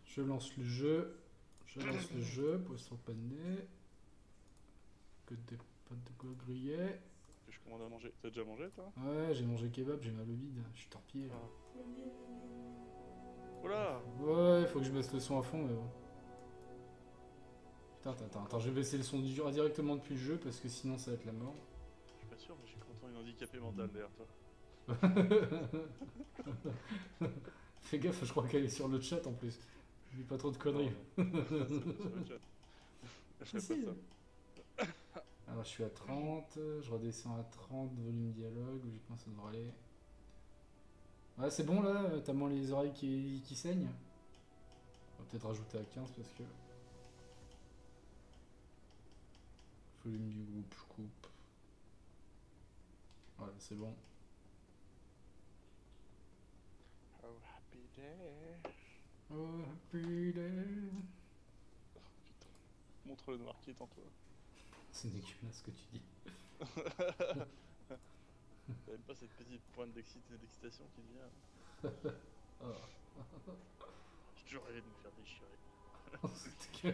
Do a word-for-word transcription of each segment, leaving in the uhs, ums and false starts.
Je lance le jeu. Je lance le jeu. Poisson pané. Que des pâtes de coq grillées. Que je commande à manger. T'as déjà mangé toi? Ouais, j'ai mangé kebab, j'ai mal au bide. Je suis torpillé là. Ah. Oula. Ouais, faut que je baisse le son à fond, mais bon. Putain, attends, attends, attends, je vais baisser le son du directement depuis le jeu parce que sinon ça va être la mort. Je suis pas sûr, mais j'ai content une handicapé mental derrière toi. Fais gaffe, je crois qu'elle est sur le chat en plus. Dis pas trop de conneries. Non, non. C'est pas sur le chat. Je ferais Si, pas si. ça. Alors je suis à trente, je redescends à trente, volume dialogue, logiquement ça devrait aller. Ouais, c'est bon là, t'as moins les oreilles qui, qui saignent. On va peut-être rajouter à quinze parce que. Volume du groupe, je coupe. Ouais, c'est bon. Oh happy day. Oh, happy day. Oh, putain. Montre le noir qui est en toi. C'est dégueulasse ce que tu dis. T'as même pas cette petite pointe d'excitation qui vient. Oh. J'ai toujours rêvé de me faire déchirer. C'est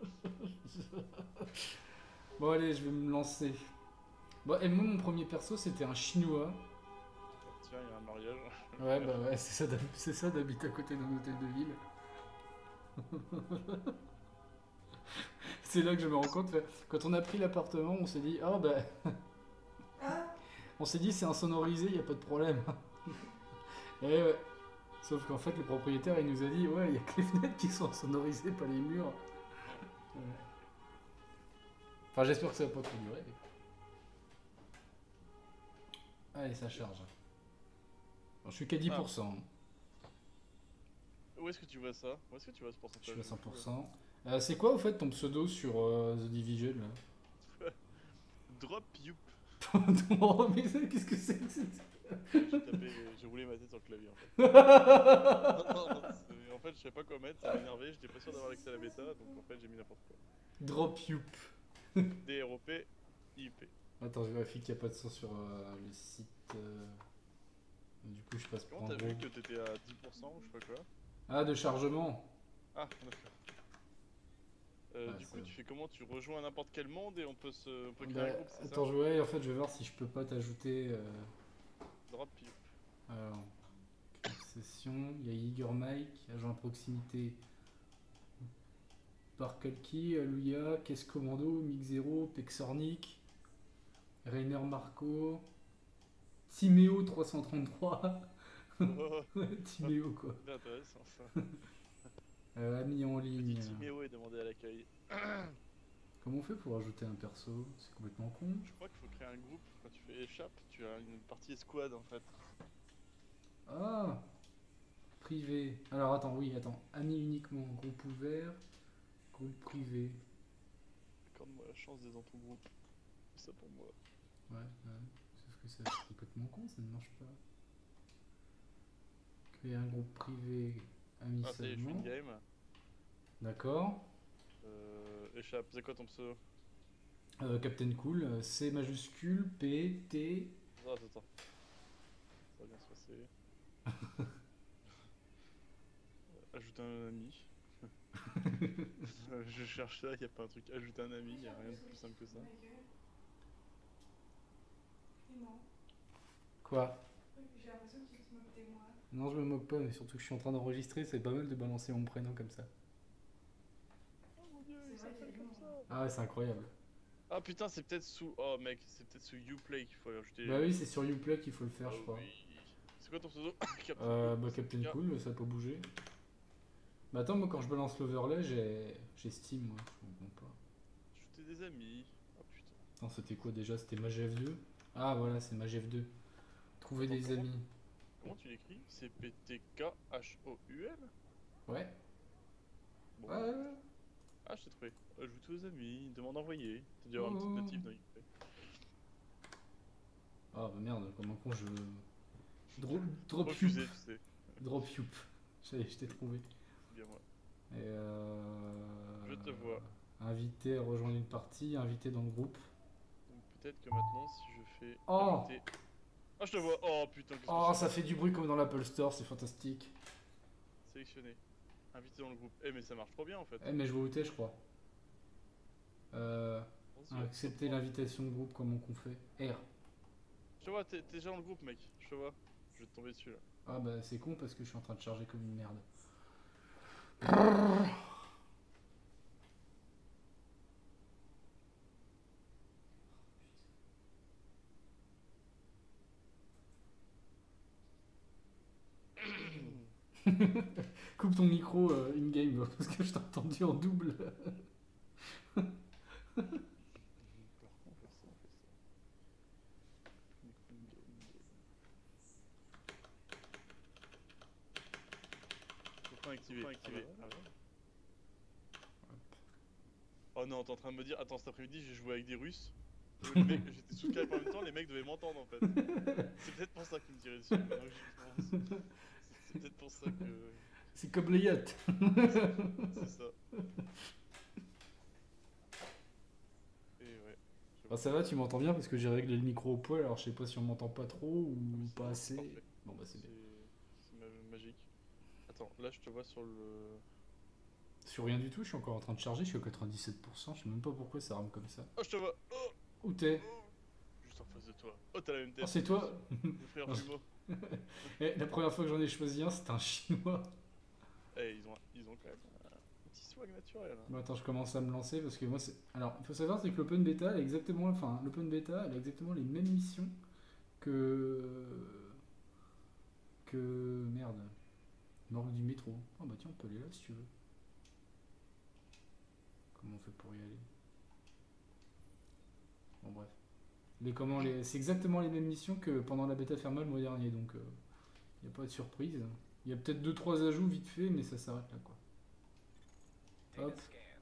bon allez, je vais me lancer. Bon, et moi mon premier perso c'était un chinois. Tiens, il y a un mariage. Ouais bah ouais, c'est ça, d'hab- c'est ça d'habiter à côté d'un hôtel de ville. C'est là que je me rends compte, quand on a pris l'appartement, on s'est dit, oh bah... On s'est dit c'est insonorisé, y a pas de problème. Et ouais. Sauf qu'en fait le propriétaire il nous a dit, ouais, y a que les fenêtres qui sont insonorisées, pas les murs. Ouais. Enfin j'espère que ça va pas trop durer. Allez, ça charge. Bon, je suis qu'à dix pour cent. Ah. Où est-ce que tu vois ça? Où est-ce que tu vois ce Je pourcentage? suis à cent pour cent. Euh, c'est quoi au fait ton pseudo sur euh, The Division là? Drop youp. Non, mais ça, qu'est-ce que c'est que c'est J'ai tapé, j'ai roulé ma tête sur le clavier en fait. Non, non, non, c'est- en fait je savais pas quoi mettre, ça m'a énervé, j'étais pas sûr d'avoir l'accès à la bêta, donc en fait j'ai mis n'importe quoi. Drop youp. D R O P I P. Attends, je vérifie qu'il n'y a pas de son sur euh, le site. euh. Du coup, je passe pour Comment un t'as vu gros. que t'étais à dix pour cent ou je sais pas quoi? Ah, de chargement. Ah, d'accord. Euh, Ouais, du coup, c'est- tu fais comment? Tu rejoins n'importe quel monde et on peut, se, on peut créer Bah, un groupe, c'est attends, ça? je ouais, en fait, je vais voir si je peux pas t'ajouter. Euh... Drop youp. Alors, session, il y a Yiger Mike, agent à proximité. Barkalki, Aluya, Caisse Commando, Mix-Zero, Pexornik, Rainer Marco, Timéo trois cent trente-trois. Oh, Timéo quoi. c'est intéressant ça. Euh, ami en ligne. Petit Timéo est demandé à l'accueil. Comment on fait pour ajouter un perso? C'est complètement con. Je crois qu'il faut créer un groupe. Quand tu fais échappe, tu as une partie escouade en fait. Ah, privé. Alors attends, oui, attends. Ami uniquement, groupe ouvert, groupe privé. Accorde-moi la chance d'être dans ton groupe. C'est ça pour moi. Ouais, ouais. Sauf que c'est complètement con, ça ne marche pas. Créer un groupe privé, ami Ah, ça y est, je suis seulement. in-game. D'accord. Euh, échappe, c'est quoi ton pseudo? Euh, Captain Cool, euh, C majuscule, P, T. Ah, attends, attends. Ça va bien se passer. Ajouter un ami. Je cherche ça, y a pas un truc. Ajouter un ami, y a rien de plus simple que ça. Quoi? J'ai l'impression que tu te moques de moi. Non, je me moque pas, mais surtout que je suis en train d'enregistrer, c'est pas mal de balancer mon prénom comme ça. Oh mon dieu, C'est il vrai s'appelle qu'il est comme long. ça. Ah ouais, c'est incroyable. Ah putain, c'est peut-être sous. Oh mec, c'est peut-être sous Uplay qu'il faut ajouter. Bah oui, c'est sur Uplay qu'il faut le faire, Ah je crois. oui. C'est quoi ton pseudo? Captain Euh, Cool. bah Captain Tiens. Cool, ça a pas bougé. Bah attends, moi quand je balance l'overlay, j'ai j'ai Steam, moi, je comprends pas. Ajouter des amis. Oh putain. Attends, c'était quoi déjà? C'était Magef deux? Ah voilà, c'est Magef deux. Trouver Attends, des comment- amis. Comment tu l'écris? C'est P T K H O U L? Ouais. Bon. Ouais, ouais, ouais. Ah, je t'ai trouvé. Ajouter aux amis, demande envoyée. T'as dû avoir une Oh. petite notif dans Uplay. Ah bah merde, comment con je... Drop, drop Refusé, youp. tu sais. Drop youp. Ça y est, je t'ai trouvé. C'est bien moi. Et euh... Je te vois. Invité à rejoindre une partie, invité dans le groupe. Donc peut-être que maintenant, si je fais Oh. ajouter. Ah, je te vois. Oh putain, qu'est-ce Oh, que ça fait du bruit comme dans l'Apple Store, c'est fantastique. c'est? Sélectionné. Invité dans le groupe. Eh mais ça marche trop bien en fait. Eh, mais je vois où t'es, je crois. Euh, Vas-y, accepter l'invitation de groupe, comment qu'on fait? R. Je te vois, t'es t'es déjà dans le groupe mec. Je te vois. Je vais te tomber dessus là. Ah bah c'est con parce que je suis en train de charger comme une merde. Coupe ton micro euh, in-game parce que je t'ai entendu en double. Alors, comment on fait ça, on fait ça. Micro in-game, in-game. Pourtant activé. Pourtant activé. Ah ouais. Oh non, t'es en train de me dire, attends, cet après-midi j'ai joué avec des Russes. Les mecs, j'étais sous Skype en même temps, les mecs devaient m'entendre en fait. C'est peut-être pour ça qu'ils me tiraient dessus. Logiquement. C'est c'est peut-être pour ça que. C'est comme les yachts. C'est ça. Et ouais. je- Ah, ça va, tu m'entends bien parce que j'ai réglé le micro au poil, alors je sais pas si on m'entend pas trop ou Oui, pas c'est assez. parfait. Bon bah c'est C'est bien. c'est ma- magique. Attends, là je te vois sur le. Sur rien du tout, je suis encore en train de charger, je suis à quatre-vingt-dix-sept pour cent, je sais même pas pourquoi ça rame comme ça. Oh, je te vois. Oh, Où t'es? oh. Juste en face de toi. Oh, t'as la même Oh, tête. c'est toi? Le frère jumeau. Eh, la première fois que j'en ai choisi un, c'était un chinois. Eh, ils ont, ils ont quand même un petit swag naturel. Hein. Bon, attends, je commence à me lancer parce que moi c'est. Alors, il faut savoir c'est que l'open beta, elle a exactement, enfin, l'open beta, elle a exactement les mêmes missions que que merde, morgue du métro. Oh bah tiens, on peut aller là si tu veux. Comment on fait pour y aller? Bon bref. Les comment les, c'est exactement les mêmes missions que pendant la bêta thermale le mois dernier, donc il n'y a pas de surprise. Il y a peut-être deux trois ajouts vite fait, mais ça s'arrête là quoi. Hop.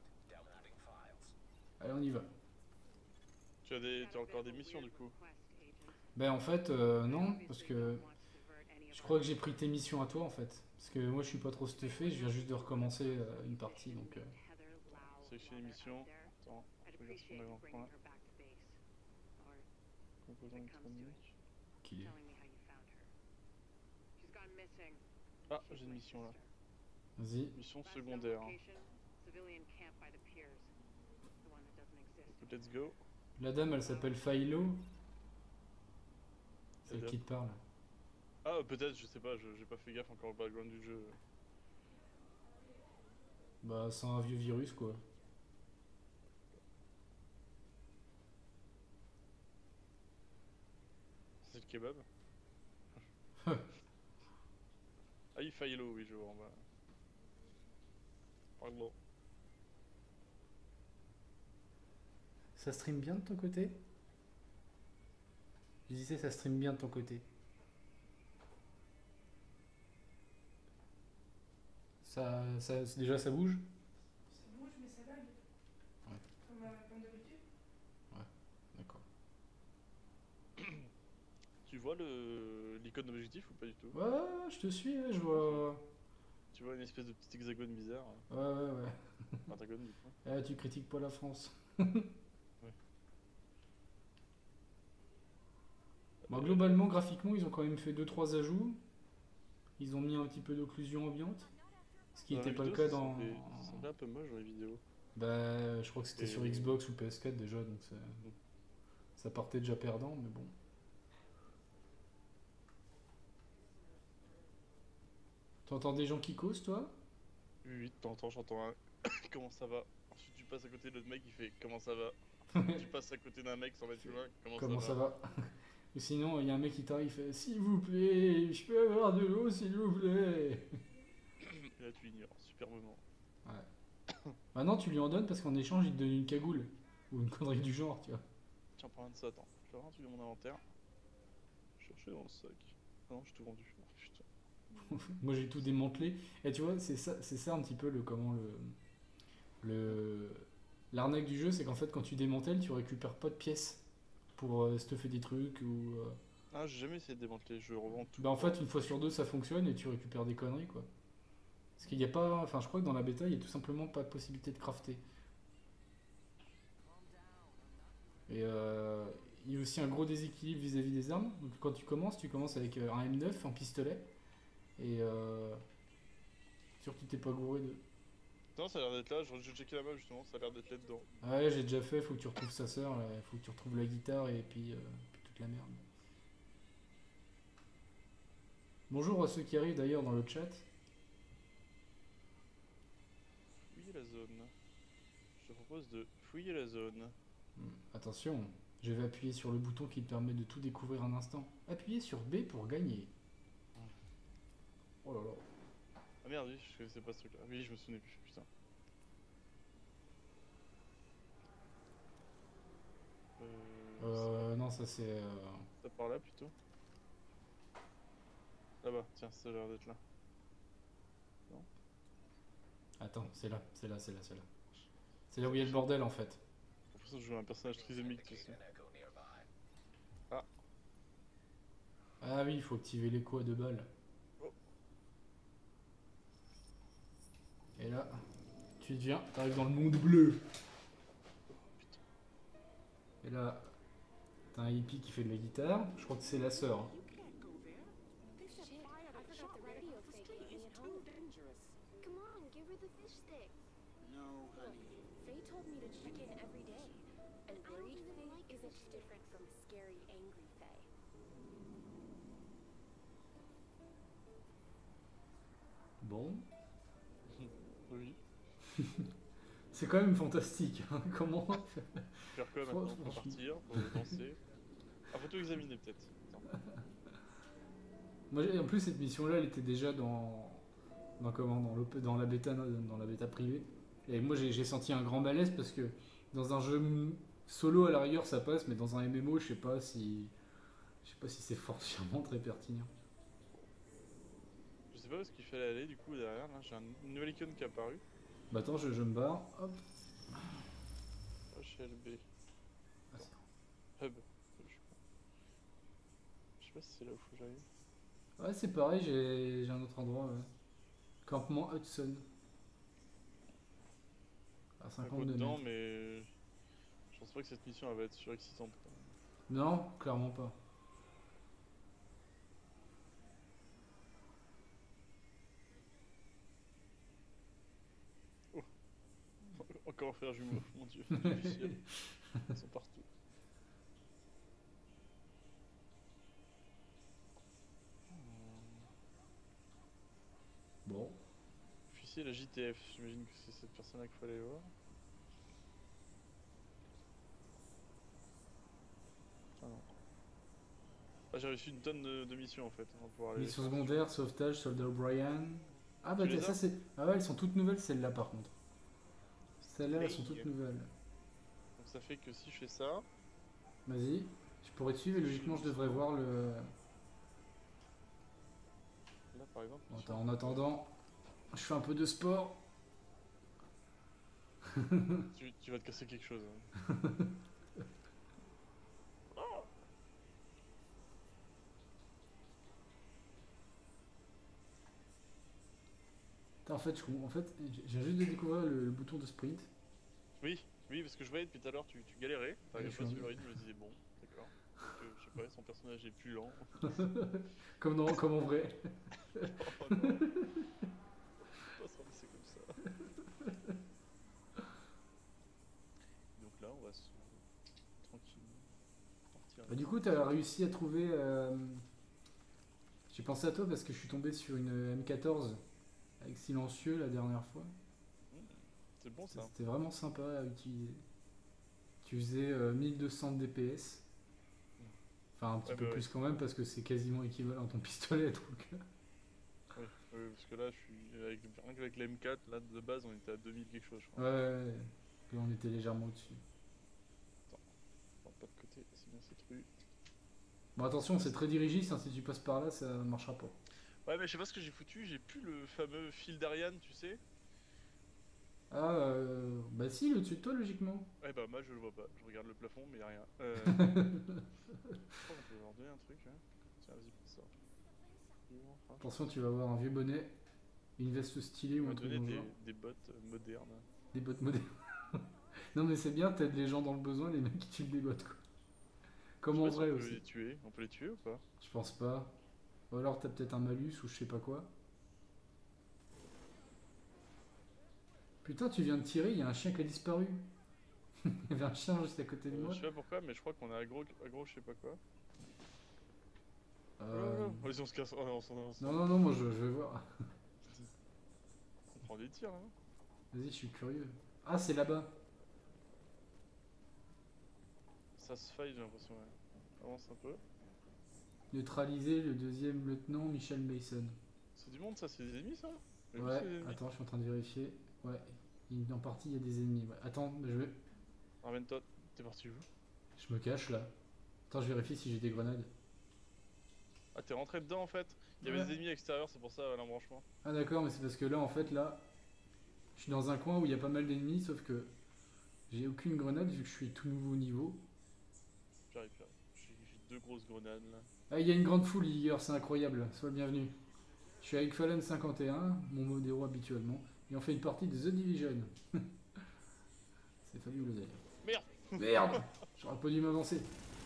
Allez, on y va. Tu as, des, tu as encore des missions du coup. Ben en fait, euh, non, parce que je crois que j'ai pris tes missions à toi en fait. Parce que moi je suis pas trop stuffé, je viens juste de recommencer euh, une partie donc. Euh... Sélectionner les missions. Attends, je regarde ce qu'on avait en point. Composant électronique. Qu'il est. Ah, j'ai une mission là. Vas-y. Mission secondaire. Let's go. La dame elle s'appelle Philo. C'est La elle dame. qui te parle. Ah, peut-être, je sais pas, je- j'ai pas fait gaffe encore au background du jeu. Bah c'est un vieux virus quoi. C'est le kebab. Ah, il Philo, oui, je vois en bas. Pardon. Ça stream bien de ton côté? Je disais ça stream bien de ton côté. Ça, ça déjà ça bouge? Ça bouge, mais ça lag. Ouais. Comme, euh, comme d'habitude. D'accord. Tu vois le l'icône d'objectif ou pas du tout? Ouais, ouais, ouais, je te suis, ouais, je vois. Tu vois une espèce de petit hexagone bizarre. Ouais, ouais, ouais. Pentagone du coup. Ah, tu critiques pas la France. Bon, globalement, graphiquement, ils ont quand même fait deux trois ajouts. Ils ont mis un petit peu d'occlusion ambiante. Ce qui Dans la n'était pas le vidéo, cas ça dans. semblait- Ça semblait un peu moche dans les vidéos. Bah, je crois que c'était Et- sur Xbox ou P S quatre déjà, donc ça, ça partait déjà perdant, mais bon. T'entends des gens qui causent, toi? Oui, oui, de temps en temps j'entends un comment ça va. Ensuite tu passes à côté de l'autre mec, il fait comment ça va. Tu passes à côté d'un mec sans mettre plus loin, comment, Comment ça ça va. va? Ou sinon, il y a un mec qui t'arrive, il fait s'il vous plaît, je peux avoir de l'eau, s'il vous plaît. Et là tu l'ignores, super moment. Maintenant, tu lui en donnes parce qu'en échange, il te donne une cagoule. Ou une connerie du genre, tu vois. Tiens, parlant de ça, attends, je vais voir un truc dans mon inventaire. Chercher dans le sac. Ah non, j'ai tout vendu. Oh, putain. Moi, j'ai tout démantelé. Et tu vois, c'est ça, c'est ça un petit peu le comment le le l'arnaque du jeu, c'est qu'en fait, quand tu démantèles, tu récupères pas de pièces pour euh, stuffer des trucs ou. euh, Ah, j'ai jamais essayé de démanteler, je revends tout. Bah en fait, une fois sur deux, ça fonctionne et tu récupères des conneries, quoi. Parce qu'il n'y a pas... Enfin, je crois que dans la bêta, il n'y a tout simplement pas de possibilité de crafter. Et euh, il y a aussi un gros déséquilibre vis-à-vis des armes. Donc quand tu commences, tu commences avec euh, un M neuf en pistolet. Et euh, Sûr que tu t'es pas gouré de... Non, ça a l'air d'être là, je je checké la map justement, ça a l'air d'être là-dedans. Ah ouais, j'ai déjà fait, faut que tu retrouves sa sœur, là, faut que tu retrouves la guitare et puis, euh, puis toute la merde. Bonjour à ceux qui arrivent d'ailleurs dans le chat. Fouiller la zone. Je te propose de fouiller la zone. Hmm, attention, je vais appuyer sur le bouton qui te permet de tout découvrir un instant. Appuyez sur B pour gagner. Oh là là. Ah merde, oui, je connaissais pas ce truc-là. Oui, je me souvenais plus, putain. Euh... Euh, non, ça c'est... euh, Ça par là plutôt. Là-bas, tiens, ça a l'air d'être là. Attends, c'est là, c'est là, c'est là, c'est là. C'est là où il y a le bordel en fait. J'ai l'impression que je joue un personnage trisomique, tu sais. Ah oui, il faut activer l'écho à deux balles. Oh. Et là, tu deviens, t'arrives dans le monde bleu. Et là, t'as un hippie qui fait de la guitare. Je crois que c'est la sœur. hein. Shit, I forgot the radio fake me at home. Come on, give her the fish stick. No, Look, honey. Faye told me to check in every day. A worried Faye isn't different from a scary, angry Faye. Bon. Oui. C'est quand même fantastique. hein. Comment Faire quoi maintenant? Faut partir, faut danser. Ah, faut tout examiner peut-être. Attends. Moi, j'ai- en plus, cette mission-là, elle était déjà dans, dans comment, dans, l'op- dans la bêta, dans la bêta privée. Et moi, j'ai j'ai senti un grand malaise parce que dans un jeu m- solo, à la rigueur, ça passe, mais dans un M M O, je sais pas si, je sais pas si c'est forcément très pertinent. Je sais pas où est-ce qu'il fallait aller du coup derrière. Là, j'ai un- une nouvelle icône qui est apparue. Bah attends, je, je me barre. Hop. H L B. Ah, c'est- Hub. Je sais pas. Je sais pas si c'est là où faut que j'aille. Ouais, c'est pareil, j'ai j'ai un autre endroit. Ouais. Campement Hudson. À Un peu cinquante-deux dedans, mètres. mais je pense pas que cette mission elle va être surexcitante. Quoi. Non, clairement pas. Encore un frère jumeau, mon dieu. Du ciel. Ils sont partout. Bon. Officier la J T F, j'imagine que c'est cette personne-là qu'il fallait voir. Ah non. Ah, j'ai reçu une tonne de, de missions en fait. On va pouvoir aller. Mission secondaire, sauvetage, soldat O'Brien. Ah bah Tu les ça as c'est... Ah ouais, elles sont toutes nouvelles celles-là par contre. Celles-là elles sont Hey. toutes nouvelles. Donc ça fait que si je fais ça, Vas-y, je pourrais te suivre et logiquement je devrais voir le... là par exemple. Bon, mission- attends, en attendant, je fais un peu de sport. tu, tu vas te casser quelque chose. hein. Putain, en fait, je, com- en fait, j'ai juste de découvrir le, le bouton de sprint. Oui, oui, parce que je voyais depuis tout à l'heure, tu, tu galérais. T'arrivais je pas suis sur un- le rythme, je me disais bon, d'accord. Donc, euh, je sais pas, son personnage est plus lent. Comme, dans, comme en vrai. Oh non. Faut pas se ramasser comme ça. Donc là, on va se tranquillement partir. Bah, du coup, t'as réussi à trouver... euh, J'ai pensé à toi parce que je suis tombé sur une M quatorze avec silencieux la dernière fois. Mmh, c'est bon ça. C'était vraiment sympa à utiliser. Tu faisais euh, mille deux cents D P S. Enfin, un petit Ouais, peu bah plus ouais. quand même parce que c'est quasiment équivalent à ton pistolet. Donc... Oui, oui, parce que là, je suis avec, rien qu'avec l'M quatre, là de base, on était à deux mille quelque chose, je crois. Ouais, ouais, ouais. Et on était légèrement au-dessus. Enfin, pas de côté, c'est bien cette rue. Bon, attention, c'est très dirigiste. hein, si tu passes par là, ça ne marchera pas. Ouais, mais je sais pas ce que j'ai foutu, j'ai plus le fameux fil d'Ariane, tu sais. Ah, euh, bah si, le dessus de toi, logiquement. Ouais, bah moi je le vois pas, je regarde le plafond, mais y a rien. Euh... je crois qu'on peut leur donner un truc, hein. Tiens, vas-y, prends ça. Enfin, Attention, tu vas avoir un vieux bonnet, une veste stylée on ou va un truc donner dans le des, genre. des bottes euh, modernes. Des bottes modernes. Non, mais c'est bien, t'aides les gens dans le besoin, les mecs qui tuent des bottes, quoi. Comme Je en sais pas si vrai on peut aussi. les tuer, on peut les tuer ou pas? Je pense pas. Ou alors t'as peut-être un malus ou je sais pas quoi. Putain, tu viens de tirer, il y a un chien qui a disparu. Il y avait un chien juste à côté de Euh, moi. je sais pas pourquoi, mais je crois qu'on est aggro, aggro, je sais pas quoi. Euh, Oh, vas-y, on se casse. Oh, non, on s'en- on s'en- Non, non, non, moi je, je vais voir. on prend des tirs, hein. Vas-y, je suis curieux. Ah, c'est là-bas. Ça se faille, j'ai l'impression. Ouais. Avance un peu. Neutraliser le deuxième lieutenant Michel Mason. C'est du monde, ça? C'est des ennemis, ça? J'ai vu, Ouais, c'est des ennemis. attends, je suis en train de vérifier. Ouais, il- en partie il y a des ennemis. Ouais. Attends, je, vais... Ramène-toi. T'es parti où? je me cache là. Attends, je vérifie si j'ai des grenades. Ah, t'es rentré dedans en fait? Il y avait Ouais. des ennemis à l'extérieur, c'est pour ça euh, l'embranchement. Ah d'accord, mais c'est parce que là, en fait, là, je suis dans un coin où il y a pas mal d'ennemis, sauf que j'ai aucune grenade vu que je suis tout nouveau niveau. J'arrive, j'arrive. J'ai j'ai deux grosses grenades là. Ah, il y a une grande foule, Liger, c'est incroyable. Sois le bienvenu. Je suis avec Fallen cinquante et un, mon modéro habituellement, et on fait une partie de The Division. C'est fabuleux d'ailleurs. Merde! Merde! J'aurais pas dû m'avancer.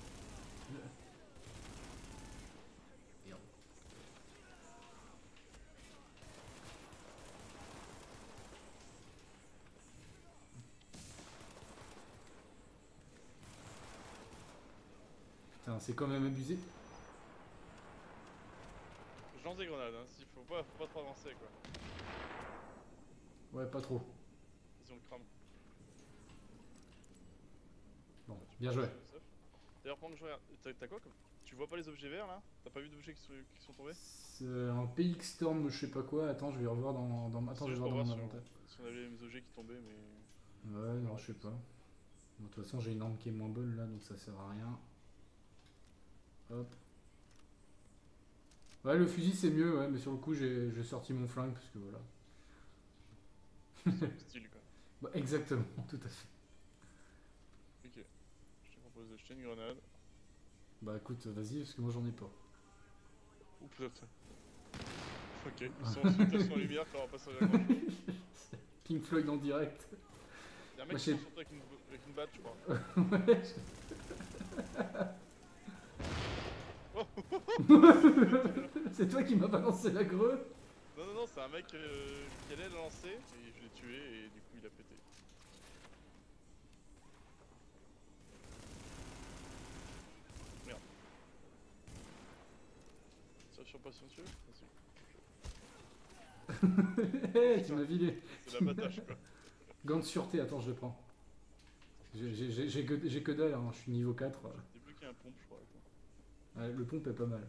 Merde. Putain, c'est quand même abusé. Je lance des grenades, hein. S'il faut pas, faut pas trop avancer quoi. Ouais, pas trop. Vas-y, on le crame. Bon, bien joué. D'ailleurs, pendant que je regarde, t'as t'as quoi comme... Tu vois pas les objets verts là? T'as pas vu d'objets qui sont, qui sont tombés? C'est un P X Storm, je sais pas quoi. Attends, je vais revoir dans, dans... Attends, C'est je vais juste voir pour dans mon voir si on- inventaire. Si on avait les mêmes objets qui tombaient, mais. Ouais, non, je sais pas. Bon, de toute façon, j'ai une arme qui est moins bonne là, donc ça sert à rien. Hop. Ouais, le fusil c'est mieux, ouais, mais sur le coup, j'ai j'ai sorti mon flingue parce que voilà. C'est style quoi. Bah, exactement, tout à fait. Ok. Je te propose d'acheter une grenade. Bah écoute, vas-y, parce que moi j'en ai pas. Ouh putain. Ok, ils sont en situation en lumière quand on passe à la grand chose. Pink Floyd en direct. Y'a un Moi, mec qui j'ai- s'en sort avec une, avec une batte, je crois. Ouais. C'est toi qui m'as balancé la greu. Non, non, non, c'est un mec euh, qui allait le lancer et je l'ai tué et du coup il a pété. Merde. Ça, je suis pas silencieux? Vas-y. Hey, tu m'as vidé. C'est l'abattage quoi. Gants de sûreté, attends, je le prends. J'ai j'ai- j'ai- j'ai que, j'ai que dalle, hein, je suis niveau quatre. J'ai débloqué un pompe, je crois. Attends. Ouais, le pompe est pas mal.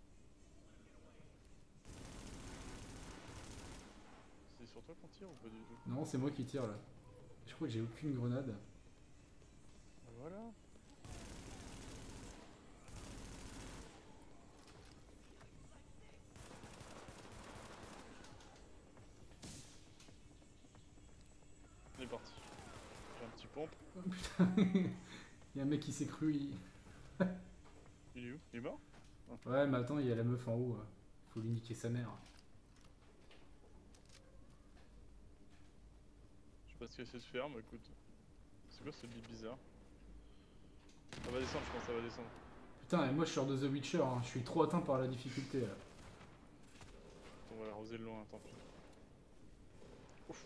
C'est sur toi qu'on tire ou pas du tout? Non, c'est moi qui tire là. Je crois que j'ai aucune grenade. Bah voilà. On est parti. J'ai un petit pompe. Oh, putain, il y a un mec qui s'est cru. il- Il est où? Il est mort? Ouais, mais attends, il y a la meuf en haut. euh. Faut lui niquer sa mère. Je sais pas ce qu'elle essaie de faire, mais écoute. C'est quoi ce lit bizarre? Ça va descendre, je pense, ça va descendre. Putain, et moi je sors de The Witcher, hein. Je suis trop atteint par la difficulté là. On va l'arroser de loin, tant pis. Ouf.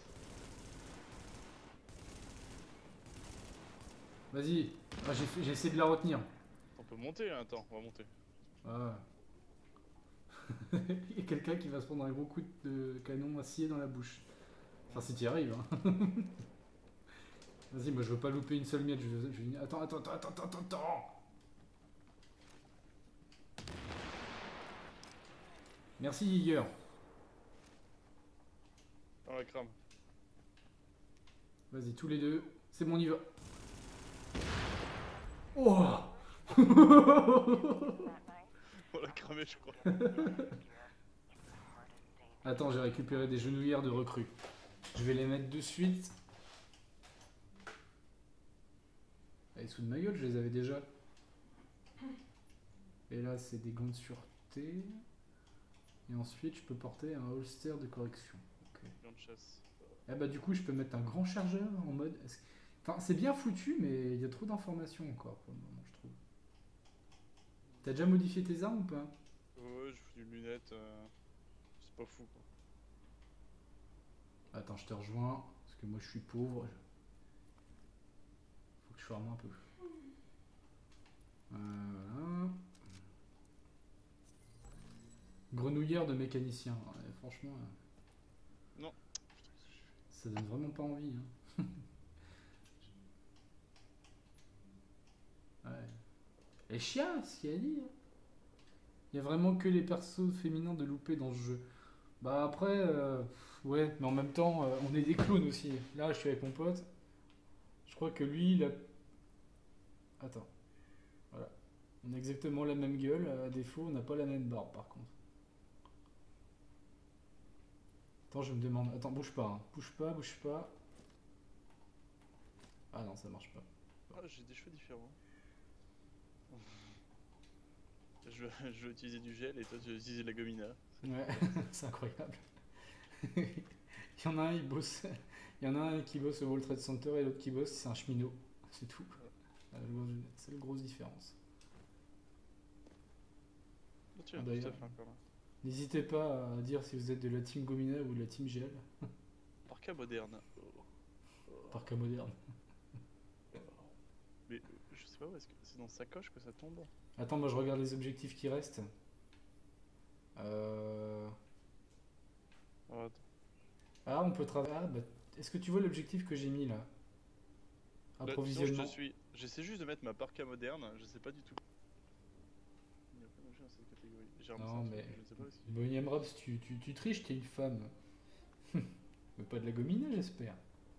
Vas-y, ah, j'ai fait- j'ai essayé de la retenir. On peut monter, hein, attends, on va monter. Ah. Il y a quelqu'un qui va se prendre un gros coup de canon acier dans la bouche. Enfin, si t'y arrives. Hein. Vas-y, moi je veux pas louper une seule miette. Je veux- je veux- Attends, attends, attends, attends, attends, attends. Merci, Yiger. On la crame. Vas-y, tous les deux. C'est bon, on y va. Oh. On l'a cramé, je crois. Attends, j'ai récupéré des genouillères de recrues. Je vais les mettre de suite. Allez, sous de ma gueule, je les avais déjà. Et là, c'est des gants de sûreté. Et ensuite, je peux porter un holster de correction. Ok. Gant de chasse. Ah bah du coup, je peux mettre un grand chargeur en mode... est-ce que- Enfin, c'est bien foutu, mais il y a trop d'informations encore pour le moment, je trouve. T'as déjà modifié tes armes ou pas? Ouais, je fais une lunette. Euh... C'est pas fou quoi. Attends, je te rejoins. Parce que moi je suis pauvre. Faut que je farme un peu. Euh, voilà. Grenouillère de mécanicien. Ouais, franchement, euh, Non. ça donne vraiment pas envie. Hein. Ouais. Et chien, ce qu'il a dit. Hein. Il y a vraiment que les persos féminins de louper dans ce jeu. Bah après, euh, ouais, mais en même temps, euh, on est des clowns aussi. Là, je suis avec mon pote. Je crois que lui, il a... Attends. Voilà. On a exactement la même gueule. À défaut, on n'a pas la même barbe, par contre. Attends, je me demande... Attends, bouge pas. Hein. Bouge pas, bouge pas. Ah non, ça marche pas. Ah, j'ai des cheveux différents. Je veux, je veux utiliser du gel et toi tu veux utiliser de la gomina. Ouais, c'est incroyable. Il y en a un, il bosse. Il y en a un qui bosse au World Trade Center et l'autre qui bosse, c'est un cheminot. C'est tout. C'est la grosse différence. Oh, tu Ah, as tout d'ailleurs. à fait encore là. N'hésitez pas à dire si vous êtes de la team Gomina ou de la team Gel. Par cas moderne. Par cas moderne. Mais euh, je sais pas où est-ce que c'est dans sa coche que ça tombe. Attends, moi je regarde les objectifs qui restent. Euh... Oh, attends. Ah, on peut travailler. Ah, bah, est-ce que tu vois l'objectif que j'ai mis là? Là, sinon, Approvisionnement. je te suis. J'essaie juste de mettre ma parka moderne, je sais pas du tout. Il n'y a pas d'objet dans cette catégorie. J'ai remis ça Non, en dessous, mais. je ne sais pas où est-ce qu'il Bohemian Raps, tu, tu, tu triches, t'es une femme. Mais pas de la Gomina, j'espère.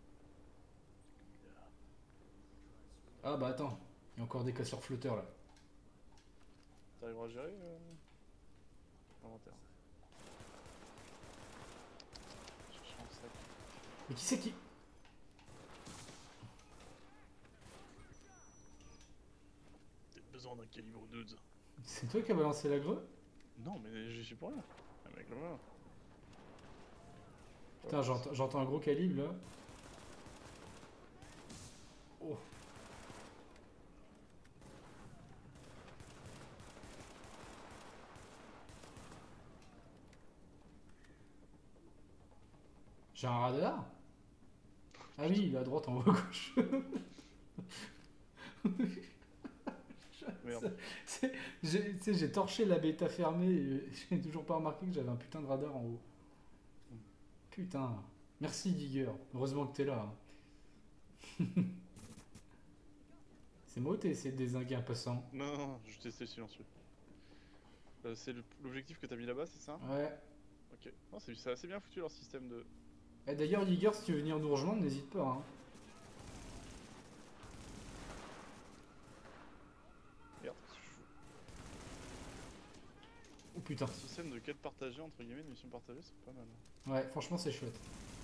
Ah, bah attends, il y a encore des casseurs flotteurs là. T'arriveras à gérer euh... l'inventaire. Je cherche un sac. Mais qui c'est qui. Peut-être besoin d'un calibre douze. C'est toi qui as balancé la greu? Non, mais j'y suis pour rien. Ah, mec, là-bas. Putain, j'entends j'entends un gros calibre là. Oh. J'ai un radar? Ah oui, il est à droite en haut à gauche. Merde. C'est- J'ai tu sais, j'ai torché la bêta fermée et j'ai toujours pas remarqué que j'avais un putain de radar en haut. Putain. Merci Digger. Heureusement que t'es là. hein. C'est moi ou t'as essayé de dézinguer un passant? Non, non, non, je testais le silencieux. Euh, c'est le- l'objectif que t'as mis là-bas, c'est ça? Ouais. Ok. Non, c'est c'est assez bien foutu leur système de. Eh, d'ailleurs, Digger, si tu veux venir nous rejoindre, n'hésite pas. Hein. Merde. Oh putain. Système de quête partagée, entre guillemets, de mission partagée, c'est pas mal. Ouais, franchement, c'est chouette.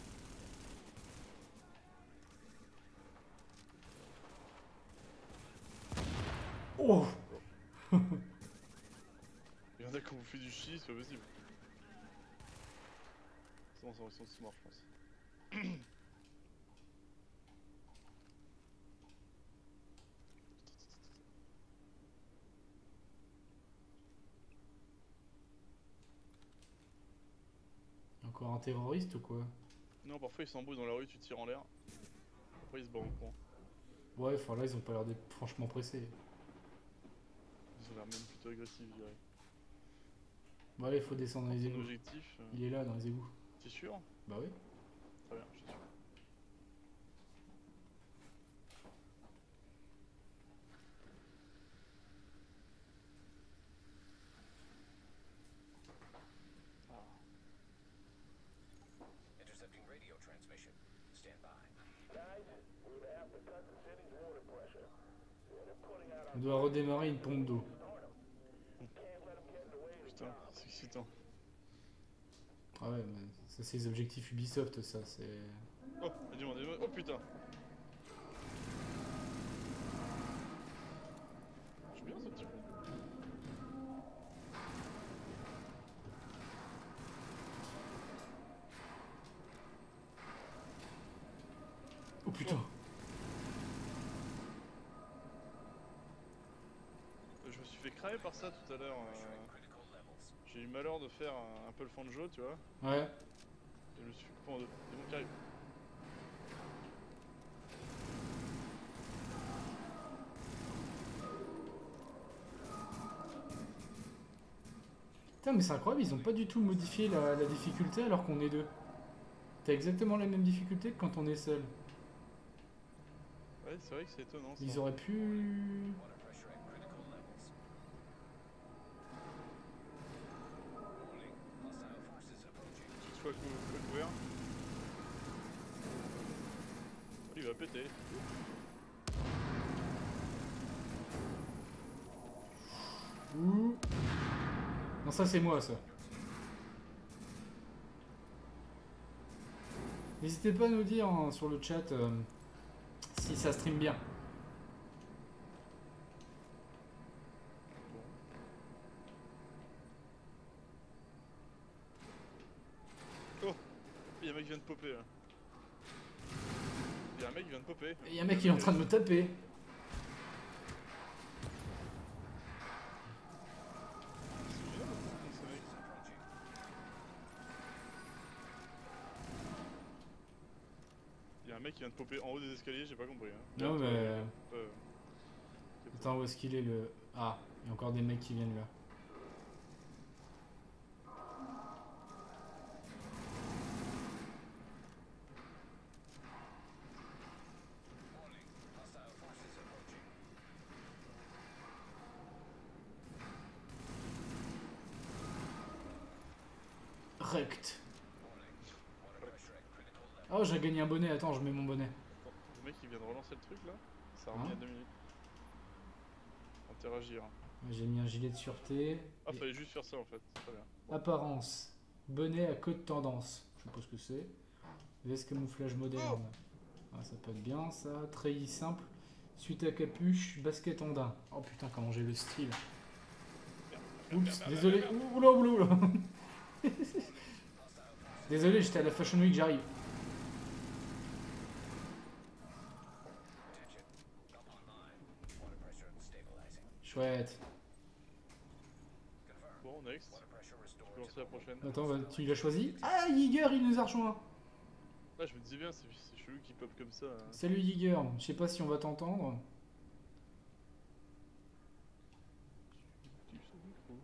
Oh. Il y en a qui ont fait du chi, c'est pas possible. C'est bon, ils sont tous morts, je pense. Encore un terroriste ou quoi? Non, parfois ils s'embrouillent dans la rue, tu tires en l'air. Après ils se barrent au coin. Ouais, enfin là, ils ont pas l'air d'être franchement pressés. Ils ont l'air même plutôt agressifs, je dirais. Bon, allez, il faut descendre dans les Ton égouts. objectif, euh, Il est là, dans les égouts. t'es sûr? Bah oui. Très bien, je suis sûr. Ah. Intercepting radio transmission. Stand by. On doit redémarrer une pompe d'eau. Putain, c'est excitant. Ah ouais, mais ça, c'est les objectifs Ubisoft, ça, c'est... Oh, dis-moi, dis-moi. Oh putain! Je suis bien ce petit con. Oh putain. Je me suis fait cramer par ça tout à l'heure. euh, Critical levels. J'ai eu le malheur de faire un, un peu le fanjo, tu vois. Ouais. Et je me suis fait couper en deux. C'est bon qui arrive. Putain, mais c'est incroyable, ils ont pas du tout modifié la, la difficulté alors qu'on est deux. T'as exactement la même difficulté que quand on est seul. Ouais, c'est vrai que c'est étonnant. Ça. Ils auraient pu... Water pressure at critical levels. Warning, hostile forces approaching. Qu'il soit cou- cou- couvert. Oh, il va péter. Ouh. Non, ça c'est moi, ça. N'hésitez pas à nous dire hein, sur le chat euh, si ça stream bien. Oh, il y a un mec qui vient de popper là. Il y a un mec qui vient de popper. Il y a un mec qui est en train de me taper. Ce mec. Il y a un mec qui vient de popper en haut des escaliers, j'ai pas compris. Hein. Non, mais... Euh, Attends, où est-ce qu'il est le... Ah, il y a encore des mecs qui viennent là. Warning, hostile forces approaching. Rect. Warning, water pressure at critical levels. Oh, j'ai gagné un bonnet. Attends, je mets mon bonnet. Attends, le mec qui vient de relancer le truc là, ça a remis Hein à deux minutes. Interagir. J'ai mis un gilet de sûreté. Ah, Et fallait juste faire ça en fait, très bien. Bon. apparence. Bonnet à queue de tendance. Je sais pas ce que c'est. Veste camouflage moderne. Ah, ça peut être bien ça. Treillis simple. Suite à capuche. Basket ondin. Oh putain, comment j'ai le style. Oups, désolé. Oula, oula, oula. Désolé, j'étais à la Fashion Week, j'arrive. Attention, up online. Water pressure stabilizing. Chouette. Confirmed. Bon, next. Water pressure Je restored peux lancer to la prochaine. Attends, bah, tu l'as choisi? Ah, Yiger, il nous a rejoint. Là, je me disais bien, c'est c'est chelou qui pop comme ça. Hein. Salut Yiger, je sais pas si on va t'entendre. Tu sais, micro.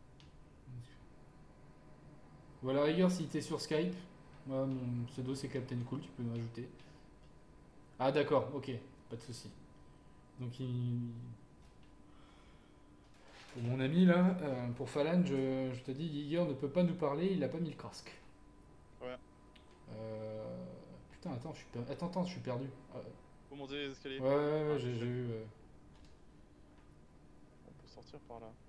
Ou à la rigueur, si t'es sur Skype, moi mon pseudo c'est Captain Cool, tu peux m'ajouter. Ah d'accord, ok, pas de souci. Donc il... Pour mon ami là, euh, pour Falan, je, je te dis, Yiger ne peut pas nous parler, il a pas mis le casque. Ouais. Euh... Putain, attends, je suis per- attends, attends, je suis perdu. Ah, Faut monter les escaliers. ouais, ouais, ouais, Ah, j'ai je j'ai eu... euh, On peut sortir par là.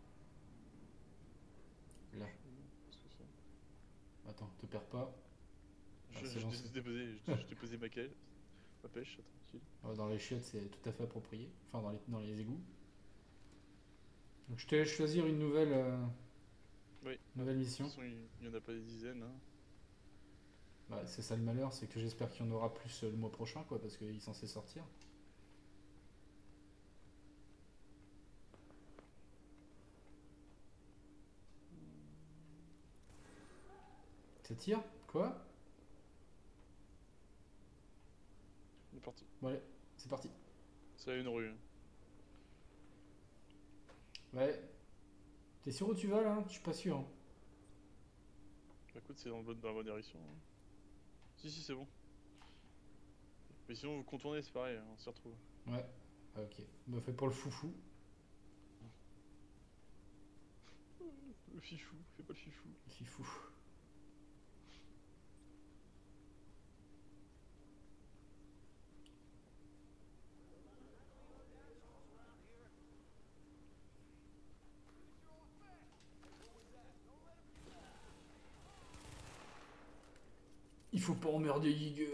Là, Qu'est-ce que c'est attends, te perds pas. Ah, Je, c'est je, lancé. t'ai- je t'ai posé, je, t'ai- je t'ai posé ma, caille, ma pêche, tranquille. Ouais, dans les chiottes, c'est tout à fait approprié. Enfin, dans les, dans les égouts. Donc, je te laisse choisir une nouvelle, euh, Oui. nouvelle De mission. toute façon, il n'y en a pas des dizaines. Hein. Bah, c'est ça le malheur, c'est que j'espère qu'il y en aura plus euh, le mois prochain, quoi, parce qu'il est censé sortir. Ça tire? Quoi? On est parti. Bon, allez, c'est parti. C'est à une rue. hein. Ouais. T'es sûr où tu vas là? Je suis pas sûr. hein. Bah, écoute, c'est dans, le bon- dans la bonne direction. hein. Si, si, c'est bon. Mais sinon, vous contournez, c'est pareil, hein, on s'y retrouve. Ouais. Ah, ok. Bah, fait pour le foufou. Le fifou, fais pas le fifou. Fifou. Il faut pas emmerder Yiger.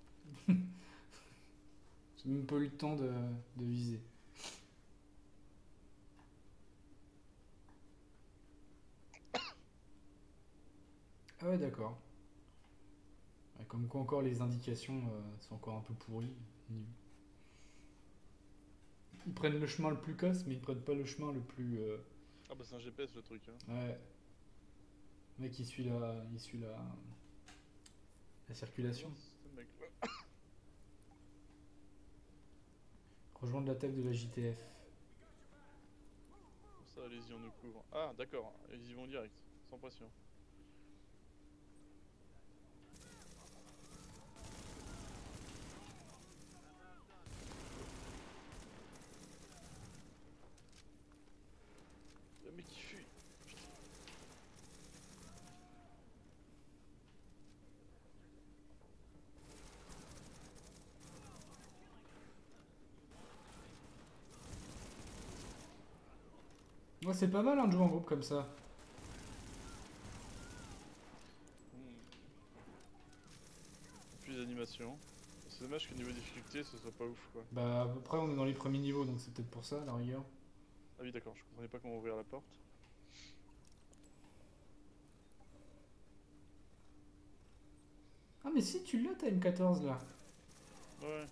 J'ai même pas eu le temps de, de viser. Ah ouais, d'accord. Ouais, comme quoi encore les indications euh, sont encore un peu pourries. Ils prennent le chemin le plus casse, mais ils prennent pas le chemin le plus... euh, Ah bah c'est un G P S le truc. Hein. Ouais. Le mec il suit la... il suit la... la circulation. Ce mec-là. Rejoindre l'attaque de la J T F. ça, allez-y, on nous couvre. Ah, d'accord, ils y vont direct, sans pression. Y'a un mec qui fuit. Ouais, c'est pas mal hein, de jouer en groupe comme ça. Hmm. Plus d'animation. C'est dommage que niveau difficulté, ce soit pas ouf quoi. Bah, à peu près, on est dans les premiers niveaux, donc c'est peut-être pour ça, à la rigueur. Ah oui, d'accord, je comprenais pas comment ouvrir la porte. Ah, mais si, tu l'as ta M quatorze là. Ouais.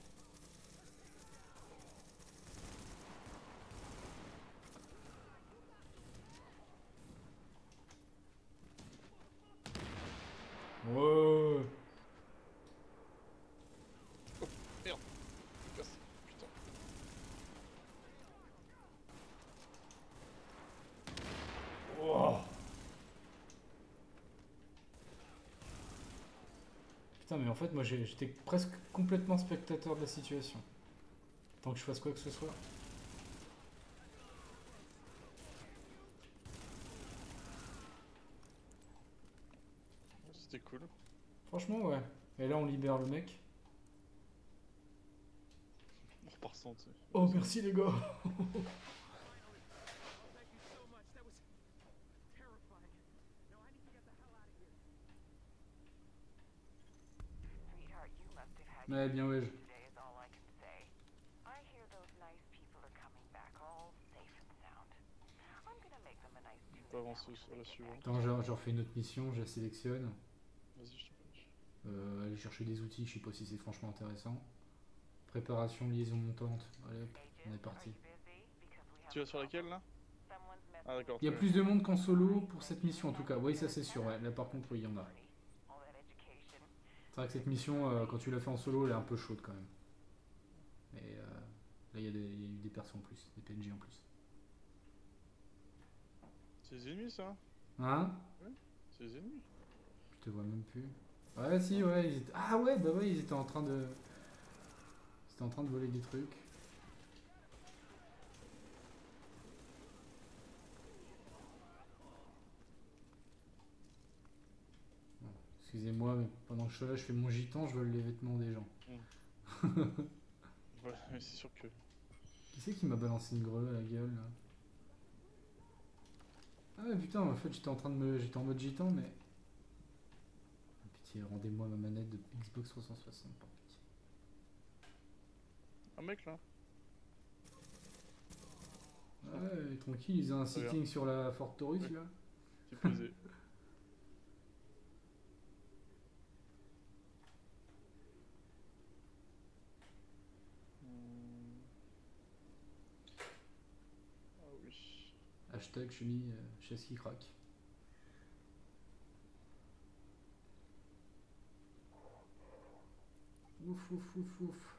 Ouais. Merde. Casse. Putain. Oh. Putain, mais en fait, moi j'ai- j'étais presque complètement spectateur de la situation. Tant que je fasse quoi que ce soit. C'était cool. Franchement, ouais. Et là, on libère le mec. On repart sans, tu sais. Oh, merci les gars. Thank you so much. That was terrifying. No, I need to get the hell out of here. Sweetheart, you must have had Ouais, bien ouais. je- today is all I can say. I hear those nice people are coming back all safe and sound. I'm gonna make them a nice On tuna peut avancer sandwich sur la when they get suivante. Attends, je, je refais une autre mission, je la sélectionne. Vas-y, je te prie. Euh, aller chercher des outils, je sais pas si c'est franchement intéressant. Préparation, liaison montante. Allez hop, back. on est Agent, are parti. you busy? Because we have Tu vas a sur laquelle là? problem. Someone's messing Ah d'accord. Il y a très plus de monde qu'en solo pour cette mission en tout cas. Oui, ça c'est sûr. Ouais. Là par contre, oui, il y en a. All that education. C'est vrai que cette mission, euh, quand tu l'as fait en solo, elle est un peu chaude quand même. Mais euh, là, il y, a des- il y a eu des persos en plus, des P N J en plus. C'est les ennemis ça? Hein? C'est les ennemis. Je te vois même plus. Ouais, si, ouais. Ils étaient... Ah ouais, bah ouais, ils étaient en train de... Ils étaient en train de voler des trucs. Bon, excusez-moi, mais pendant que je suis là, je fais mon gitan, je vole les vêtements des gens. Ouais, mais c'est sûr que. Qui c'est qui m'a balancé une greu à la gueule là? Ah ouais, putain, en fait, j'étais en train de me... J'étais en mode gitan, mais... Ah, pitié, rendez-moi ma manette de Xbox trois cent soixante, par pitié. Un mec là? Ouais, tranquille, ils ont un Très bien. sitting sur la Fort Taurus, là. Qui est posé. Hmm. Ah oui. Hashtag je mis euh, chaise qui craque. Ouf, ouf, ouf, ouf.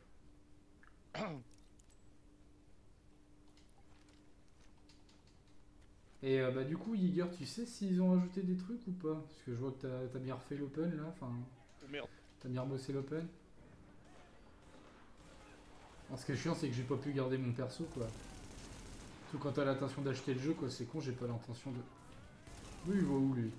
Et euh, bah du coup, Yiger, tu sais s'ils ont ajouté des trucs ou pas? Parce que je vois que t'as t'as bien refait l'open là, enfin, Oh merde. t'as bien rebossé l'open. Alors, ce qui est chiant, c'est que j'ai pas pu garder mon perso quoi. Surtout quand t'as l'intention d'acheter le jeu quoi, c'est con, j'ai pas l'intention de... Oui, il va où lui?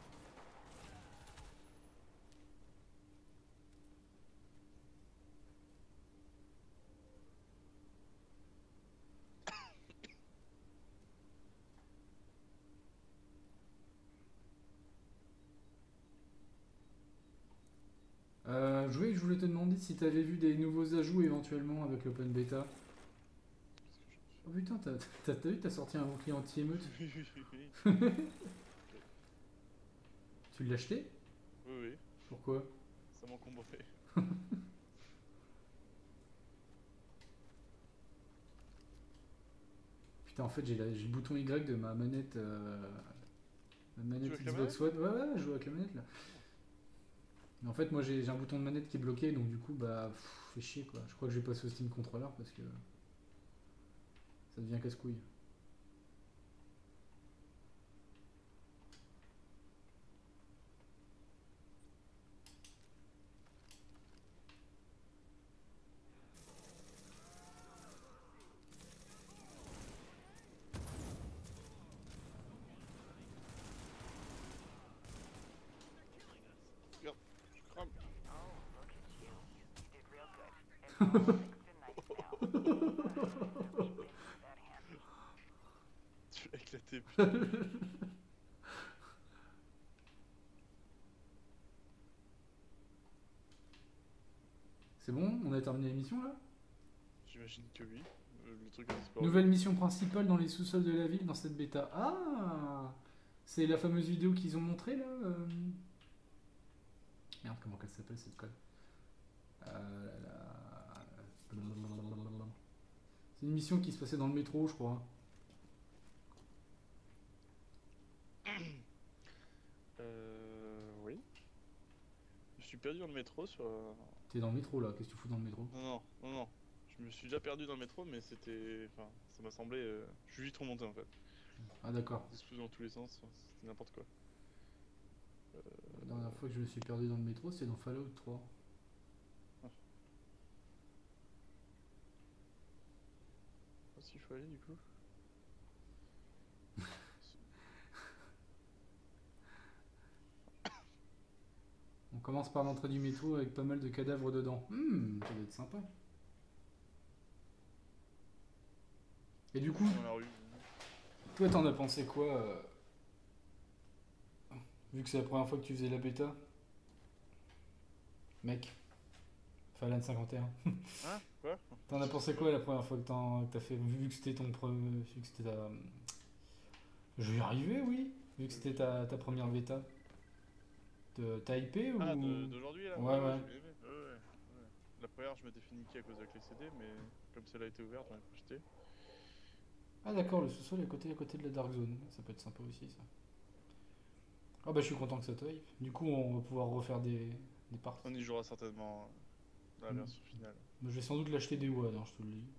Euh, Joué, je voulais te demander si t'avais vu des nouveaux ajouts éventuellement avec l'open beta. Oh putain, t'as t'as- t'as vu, t'as sorti un bouclier anti-émeute. Oui, oui, oui. Tu l'as acheté? Oui, oui. Pourquoi? Ça m'encombrait. Putain, en fait, j'ai la- j'ai le bouton Y de ma manette. Euh, ma manette avec la Xbox One. Ouais, ouais, je joue avec la manette là. Mais en fait, moi j'ai j'ai un bouton de manette qui est bloqué, donc du coup, bah, pff, fait chier quoi. Je crois que je vais passer au Steam Controller parce que ça devient casse-couille. Tu l'as éclaté, putain. C'est bon? On a terminé l'émission là? J'imagine que oui. Euh, Le truc a disparu. Nouvelle mission principale dans les sous-sols de la ville dans cette bêta. Ah! C'est la fameuse vidéo qu'ils ont montrée là euh... Merde, comment qu'elle s'appelle cette conne? Euh, là, là. C'est une mission qui se passait dans le métro, je crois. Euh. Oui. Je suis perdu dans le métro sur. euh, T'es dans le métro là, qu'est-ce que tu fous dans le métro? Non, non, non, non. Je me suis déjà perdu dans le métro, mais c'était. Enfin, ça m'a semblé. euh, Je suis vite remonté en fait. Ah d'accord. Explosion dans tous les sens, enfin, c'était n'importe quoi. La dernière fois que je me suis perdu dans le métro, c'est dans Fallout trois. Où est-ce qu'il faut aller du coup? On commence par l'entrée du métro avec pas mal de cadavres dedans. Hum, ça doit être sympa. Et du coup, Dans la rue. toi t'en as pensé quoi euh, vu que c'est la première fois que tu faisais la bêta? Mec. Falan cinquante et un. Hein? Quoi? T'en as pensé quoi la première fois que t'en- que t'as fait? Vu que c'était ton premier. Vu que c'était ta. Je vais y arriver, oui. Vu que c'était ta, ta première bêta. Te- T'as hypé ou. Ah, de- d'aujourd'hui là? Ouais, ouais. j'ai bien aimé. Ouais, ouais, ouais. La première, je m'étais fait niquer à cause de la clé C D, mais comme celle-là a été ouverte, j'en ai profité. Ah d'accord, le sous-sol est à côté, à côté de la Dark Zone. Ça peut être sympa aussi ça. Ah bah je suis content que ça te hype. Du coup on va pouvoir refaire des, des parties. On y jouera certainement dans la Mm. version finale. Mais je vais sans doute l'acheter des W A D, hein, je te le dis.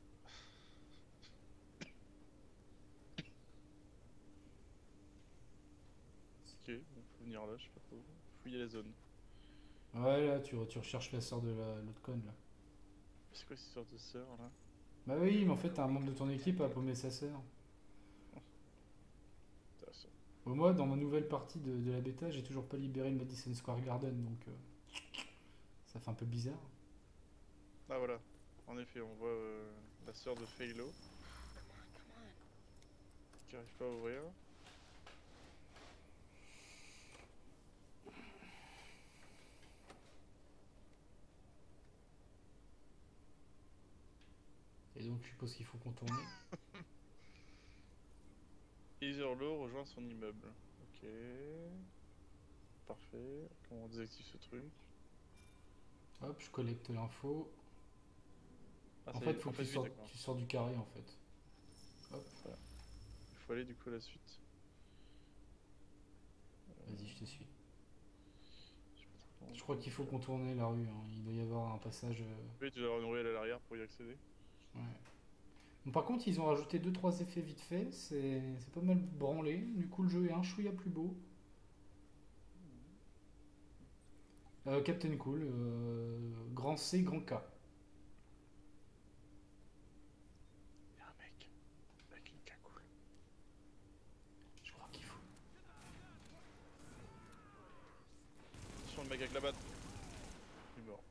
Ok, donc faut venir là, je sais pas trop. Fouiller la zone. Ouais là, tu, tu recherches la sœur de la- l'autre conne là. C'est quoi cette histoire de sœur là? Bah oui, mais en fait t'as un membre de ton équipe à paumer sa sœur. Intéressant. Bon, moi dans ma nouvelle partie de, de la bêta, j'ai toujours pas libéré le Madison Square Garden, donc euh, ça fait un peu bizarre. Ah voilà, en effet, on voit euh, la sœur de Phalo qui arrive pas à ouvrir. Et donc je suppose qu'il faut contourner. Etherlaw rejoint son immeuble. Ok. Parfait. Comment on désactive ce truc? Hop, je collecte l'info. Ah, En ça y fait, est, faut en que fait, tu oui, sors, d'accord. tu sors du carré en fait. Hop, Il faut aller du coup à la suite. vas-y, je te suis. Je sais pas trop comment- Je crois qu'il faut contourner la rue, hein. Il doit y avoir un passage. euh, Oui, tu dois avoir une ruelle à l'arrière pour y accéder. Ouais. Bon, par contre, ils ont rajouté deux trois effets vite fait, c'est c'est pas mal branlé. Du coup, le jeu est un chouïa plus beau. Euh, Captain Cool, euh, grand C, grand K. Il y a un mec avec une cagoule. Je crois qu'il faut. Attention, le mec avec la batte. Il est mort.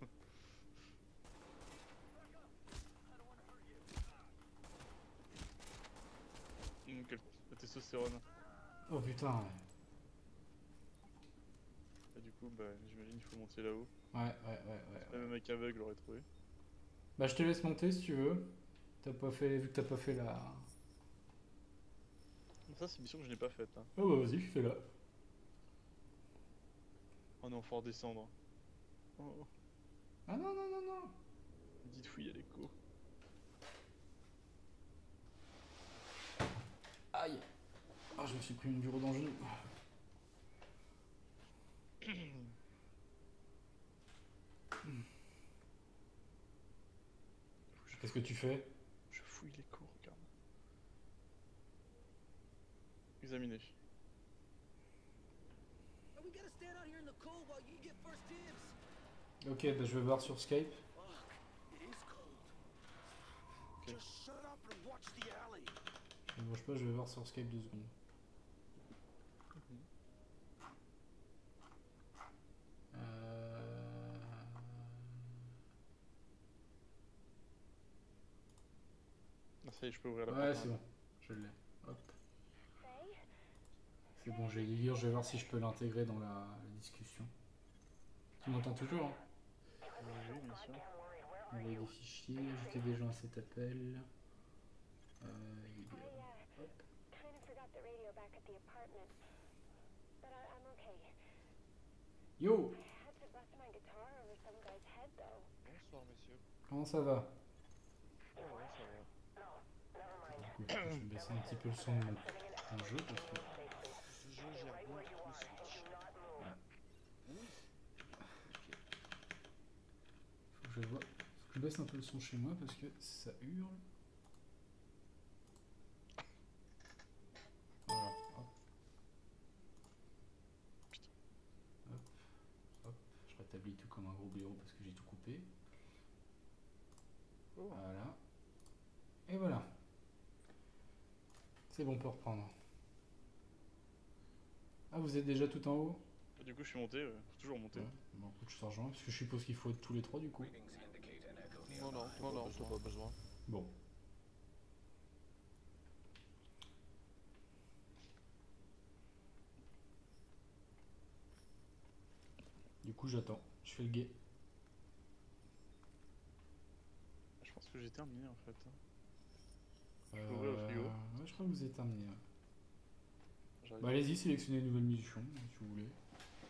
Hum, quel... La testostérone. Oh putain, ouais. Et du coup, bah, j'imagine qu'il faut monter là-haut. Ouais, ouais, ouais, ouais. Même un mec aveugle l'aurait trouvé. Bah, je te laisse monter si tu veux. T'as pas fait, vu que t'as pas fait la. Ça, c'est une mission que je n'ai pas faite. Hein. Oh bah vas-y, fais-la. Oh non, faut redescendre. Oh, oh. Ah non, non, non, non. Dites fouiller l'écho. Aïe. Ah, je me suis pris une bureau dans le genou. Qu'est-ce que tu fais? Je fouille l'écho, regarde. Examiner. And we gotta stand out here in the cold while you get first dibs. Ok, bah je vais voir sur Skype. It is cold. Ok. Just shut up and watch the alley. Je ne bouge pas, je vais voir sur Skype deux secondes. Euh... Ça y est, je peux ouvrir la Ouais, porte. c'est bon. Je l'ai. Hop. Faye? C'est bon, j'ai lire, je vais voir si je peux l'intégrer dans la, la discussion. Tu m'entends toujours hein? Oui, bien sûr. Envoyer des fichiers, ajouter des gens à cet appel. Euh, il est- I, uh, hop. kind of forgot the radio back at the apartment. But I, I'm okay. Yo! I had to bust my guitar over some guy's head, though. Bonsoir, messieurs. Comment ça va? Oh, ouais, ça va. Du coup, je vais baisser un petit peu le son de mon, mon jeu parce que... Ce jeu gère bien le Switch. Faut que je vois. Faut que je baisse un peu le son chez moi parce que ça hurle. Voilà. Hop. Hop. Hop. Je rétablis tout comme un gros blaireau parce que j'ai tout coupé. Oh. Voilà. Et voilà. C'est bon, on peut reprendre. Ah, vous êtes déjà tout en haut? Du coup, je suis monté, ouais. Faut toujours monter. Ouais. Bon, écoute, je te rejoins parce que je suppose qu'il faut être tous les trois du coup. Readings indicate an echo Non, non, nearby. non, non, t'as pas besoin. Bon. Du coup, j'attends. Je fais le guet. Je pense que j'ai terminé en fait. Euh, peux ouvrir le frigo ouais, je crois que vous êtes terminé. Ouais. J'arrive. Bah, allez-y, sélectionnez une nouvelle mission si vous voulez.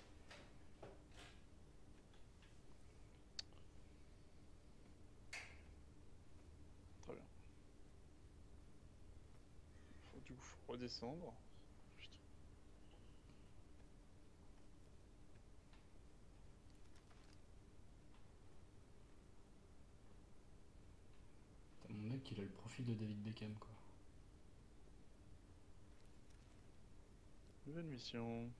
Très bien. Faut du coup faut redescendre. Putain. Putain, mon mec, il a le profil de David Beckham quoi. Nouvelle mission.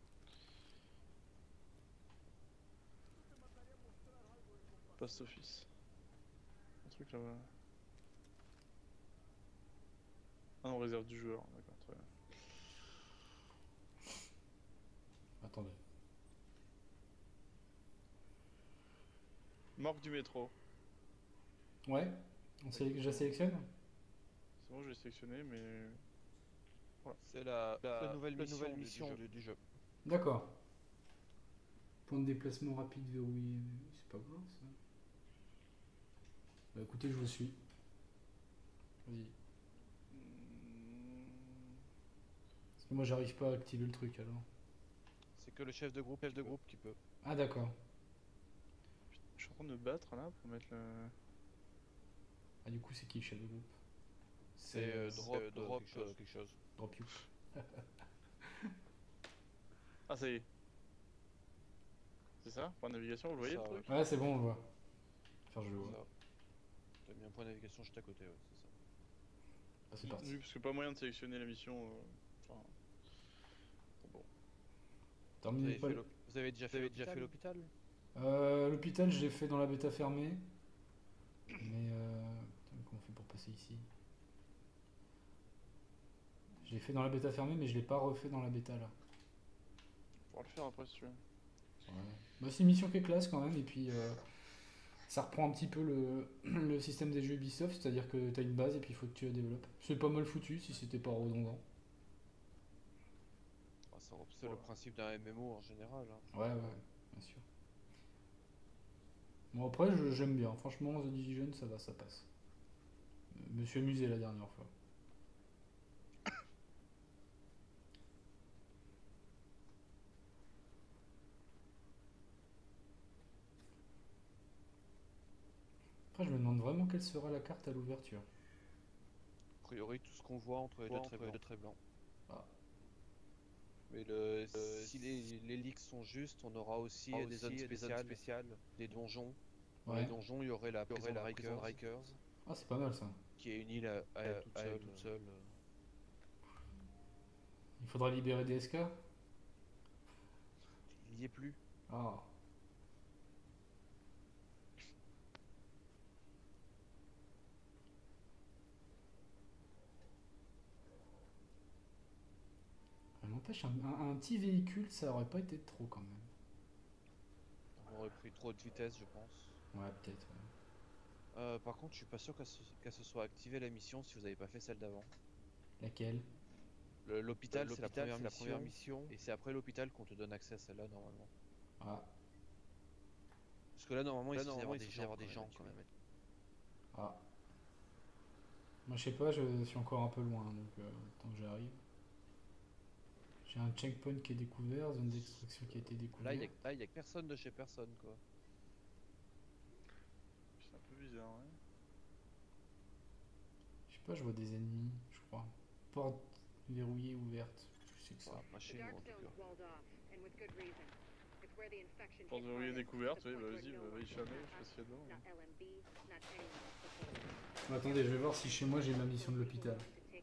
Post office. Un truc là-bas. Ah non, réserve du joueur, d'accord, très bien. Attendez. Marque du métro. Ouais, on sélec- je sélectionne. C'est bon, je l'ai sélectionné, mais. C'est la, la, La nouvelle la mission nouvelle du- mission du du, du jeu. D'accord. Point de déplacement rapide verrouillé. C'est pas grave ça. Bah écoutez, je vous suis. Vas-y. Hmm, Parce que moi, j'arrive pas à activer le truc alors. C'est que le chef de groupe, chef de groupe qui peut. Ah, d'accord. Je suis en train de me battre là pour mettre le. Ah, du coup, c'est qui le chef de groupe? C'est euh, c'est, drop, euh, drop, drop, quelque chose. quelque chose. Drop you. Ah, ça y est. C'est ça? Point de navigation, vous le voyez Ça, le truc? Ouais, c'est bon, on le voit. Enfin, je le C'est vois. ça. T'as mis un point de navigation juste à côté, ouais, c'est ça. Ah, c'est parti. Oui, parce que pas moyen de sélectionner la mission. euh, Enfin. Bon. Vous Terminé avez, pas fait le- l'hôp- vous avez déjà fait, déjà fait l'hôpital? Euh, l'hôpital, je l'ai fait dans la bêta fermée. Mais euh... putain, comment on fait pour passer ici? Je l'ai fait dans la bêta fermée, mais je l'ai pas refait dans la bêta là. On pourra le faire après si tu veux. Ouais. Bah, c'est une mission qui est classe quand même, et puis euh, ça reprend un petit peu le, le système des jeux Ubisoft, c'est-à-dire que t'as une base et puis il faut que tu la développes. C'est pas mal foutu si c'était pas redondant. Ah, c'est c'est le principe d'un M M O en général. Hein. Ouais, ouais, bien sûr. Bon, après, je- j'aime bien. Franchement, The Division, ça va, ça passe. Je me suis amusé la dernière fois. Après, je me demande vraiment quelle sera la carte à l'ouverture. A priori, tout ce qu'on voit entre les deux Entre très blancs. Très blanc. Ah. Mais le, si les, les leaks sont justes, on aura aussi, Ah, des, aussi zones des zones spéciales, spéciales. des donjons. Dans Ouais. les donjons, il y aurait la Il y aurait prison, la de prison de Rikers, Rikers. Ah, c'est pas mal ça. qui est une île à, à elle toute, à elle seule, toute toute seule. Il faudra libérer D S K. Il n'y est plus. Ah. Ah, n'empêche, un, un- un petit véhicule, ça aurait pas été trop quand même. On aurait pris trop de vitesse, je pense. Ouais, peut-être. Ouais. Euh, par contre, je suis pas sûr qu'elle se, qu'elle se soit activée la mission si vous avez pas fait celle d'avant. Laquelle? Le- L'hôpital, c'est la, L'hôpital, première c'est la mission, première mission. et c'est après l'hôpital qu'on te donne accès à celle-là normalement. Ah, Parce que là, normalement, Là, il normalement, il il faut faut y y avoir avoir des des gens gens quand quand même. même. ah. Moi je sais pas, je suis encore un peu loin, donc euh, tant que j'arrive. J'ai un checkpoint qui est découvert, zone d'extraction qui a été Là, découverte. il y, a- là, il y a personne de chez personne, quoi. C'est un peu bizarre, ouais. Je sais pas, je vois des ennemis, je crois. Porte verrouillée ouverte. Je sais que ça. Voilà, pas chez nous en tout cas. Porte verrouillée découverte, oui, bah vas-y, bah, va y chamer, je sais pas ce qu'il y a dedans. hein. Bon, attendez, je vais voir si chez moi j'ai ma mission de l'hôpital.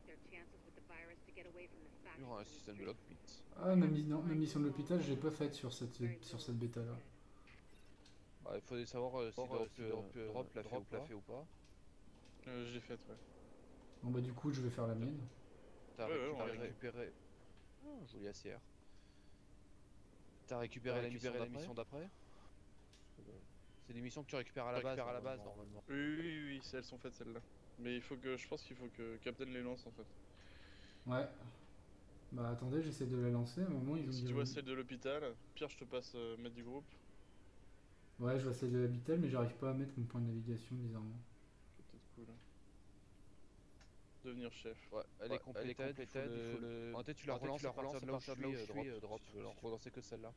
Il y aura un système de lockpit. Ah, ma, mi- non, ma mission de l'hôpital, je l'ai pas faite sur cette, sur cette bêta là. Bah, il faudrait savoir euh, si Savoir, Drop, euh, si euh, Drop, euh, Drop l'a fait, Drop ou pas. l'a fait ou pas. Euh, je l'ai faite, ouais. Bon bah du coup je vais faire la mienne. T'as Ouais, ouais, récupéré, on l'a récupéré... Oh, joli A C R. T'as récupéré, T'as la récupéré mission la mission d'après. C'est des missions que tu récupères à la base, à la base, normalement. normalement. Oui, oui, oui, oui, c'est- elles sont faites celles-là. Mais il faut que, je pense qu'il faut que Captain les lance en fait. Ouais. Bah attendez, j'essaie de la lancer, à un moment ils ont Si dit- tu vois celle de l'hôpital, pire je te passe euh, maître du groupe. Ouais, je vois celle de l'hôpital, mais j'arrive pas à mettre mon point de navigation bizarrement. C'est peut-être cool. Devenir chef. Ouais, elle Ouais, est complétée, elle est il faut complétée, le... il faut le- En tête, tu la en tête, relances tu la à partir relances de à là où je partir de là où suis, je euh, suis, drop, euh, drop, si tu veux euh, relancer que celle-là.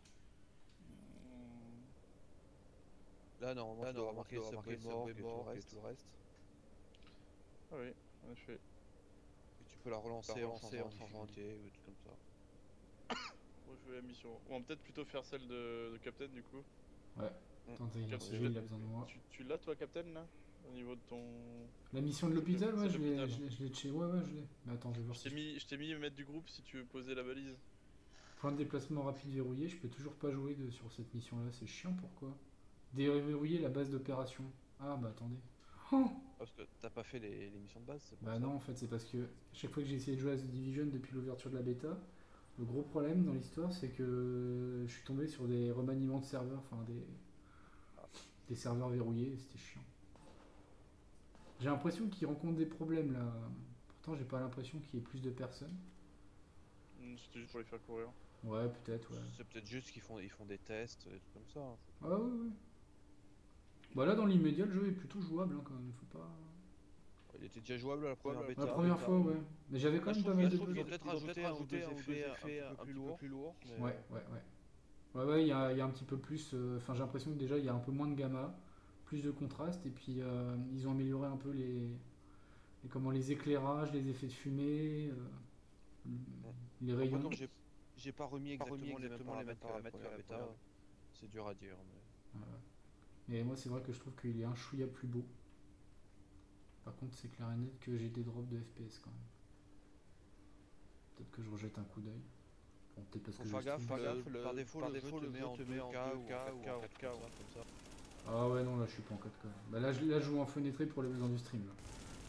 Hmm. Là, normalement, Là, tu dois normalement, marquer tu dois Subway marquer mort, Subway et tout mort le et reste. tout le reste. Ah oui, en effet. Et tu peux la relancer, La en relancer changeant en changeant de difficulté ou des trucs comme ça. Moi je veux la mission. On va peut-être plutôt faire celle de, de Captain du coup. Ouais. Attendez, il y a un Cap- C G, il a besoin de moi. Tu, tu l'as toi Captain là? Au niveau de ton... La mission de l'hôpital, ouais, C'est je l'ai l'hôpital. je l'ai- je l'ai chez. Ouais, ouais, je l'ai. Mais attends, je vais voir Je si. t'ai mis, je t'ai mis maître du groupe si tu veux poser la balise. Point de déplacement rapide verrouillé, je peux toujours pas jouer de... sur cette mission là, c'est chiant pourquoi? Déverrouiller la base d'opération. Ah bah attendez. Oh Parce que t'as pas fait les, les missions de base, c'est pour Bah ça. non, en fait, c'est parce que chaque fois que j'ai essayé de jouer à The Division depuis l'ouverture de la bêta, le gros problème dans l'histoire, c'est que je suis tombé sur des remaniements de serveurs, enfin des, des serveurs verrouillés, et c'était chiant. J'ai l'impression qu'ils rencontrent des problèmes là. Pourtant, j'ai pas l'impression qu'il y ait plus de personnes. Hmm, C'était juste pour les faire courir. Ouais, peut-être, ouais. C'est peut-être juste qu'ils font, ils font des tests, des trucs comme ça. hein. Ah ouais, ouais. Bah là, dans l'immédiat, le jeu est plutôt jouable hein, quand même. Faut pas. Il était déjà jouable à la première la bêta. La première fois, ouais. Mais j'avais quand Là, je même pas trouve mal qu'ils de ont bugs. peut-être Ils ont rajouté un ou deux un ou deux effets effets un un peu petit peu plus lourds. mais- Ouais, ouais, ouais. Ouais, ouais, il y a, il y a un petit peu plus. euh, Enfin, j'ai l'impression que déjà, il y a un peu moins de gamma, plus de contraste, et puis euh, ils ont amélioré un peu les, les, comment, les éclairages, les effets de fumée, euh, les Par rayons. contre, j'ai j'ai pas remis Pas exactement, remis les mêmes exactement les mêmes paramètres que la paramètres bêta. que la première C'est dur à dire. Mais... Ouais, ouais. Mais moi, c'est vrai que je trouve qu'il est un chouïa plus beau. Par contre, c'est clair et net que j'ai des drops de F P S quand même. Peut-être que je rejette un coup d'œil. Bon, peut-être parce Faut que faire je gaffe, stream. par défaut, le, par défaut, par le défaut, jeu le te jeu met en te met en deux K deux ou K en ou en quatre quatre K, K, comme ça. Ah ouais, non, là, je suis pas en quatre K. Bah là, je, là, je joue en fenêtré pour les besoins du stream. Là.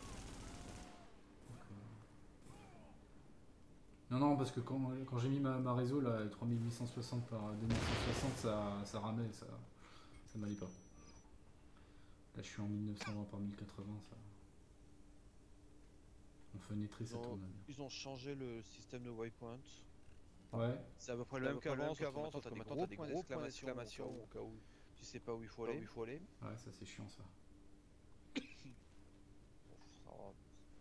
Donc, euh, Non, non, parce que quand, quand j'ai mis ma, ma réseau, là, trois mille huit cent soixante par deux mille cent soixante, ça, ça ramait, ça, ça m'allait pas. Là, je suis en mille neuf cent vingt par mille quatre-vingts, ça. En fenêtré, ça Ils ont- tourne bien. Ils ont changé le système de waypoint. Ouais, C'est à peu près le C'est à même peu près le qu'avant, même sauf que qu'avant, maintenant sauf t'as que des maintenant, gros t'as des points gros points d'exclamation d'exclamation au cas où tu sais pas où il faut Là où aller. il faut aller. ouais, ça c'est chiant ça. Bon, ça va.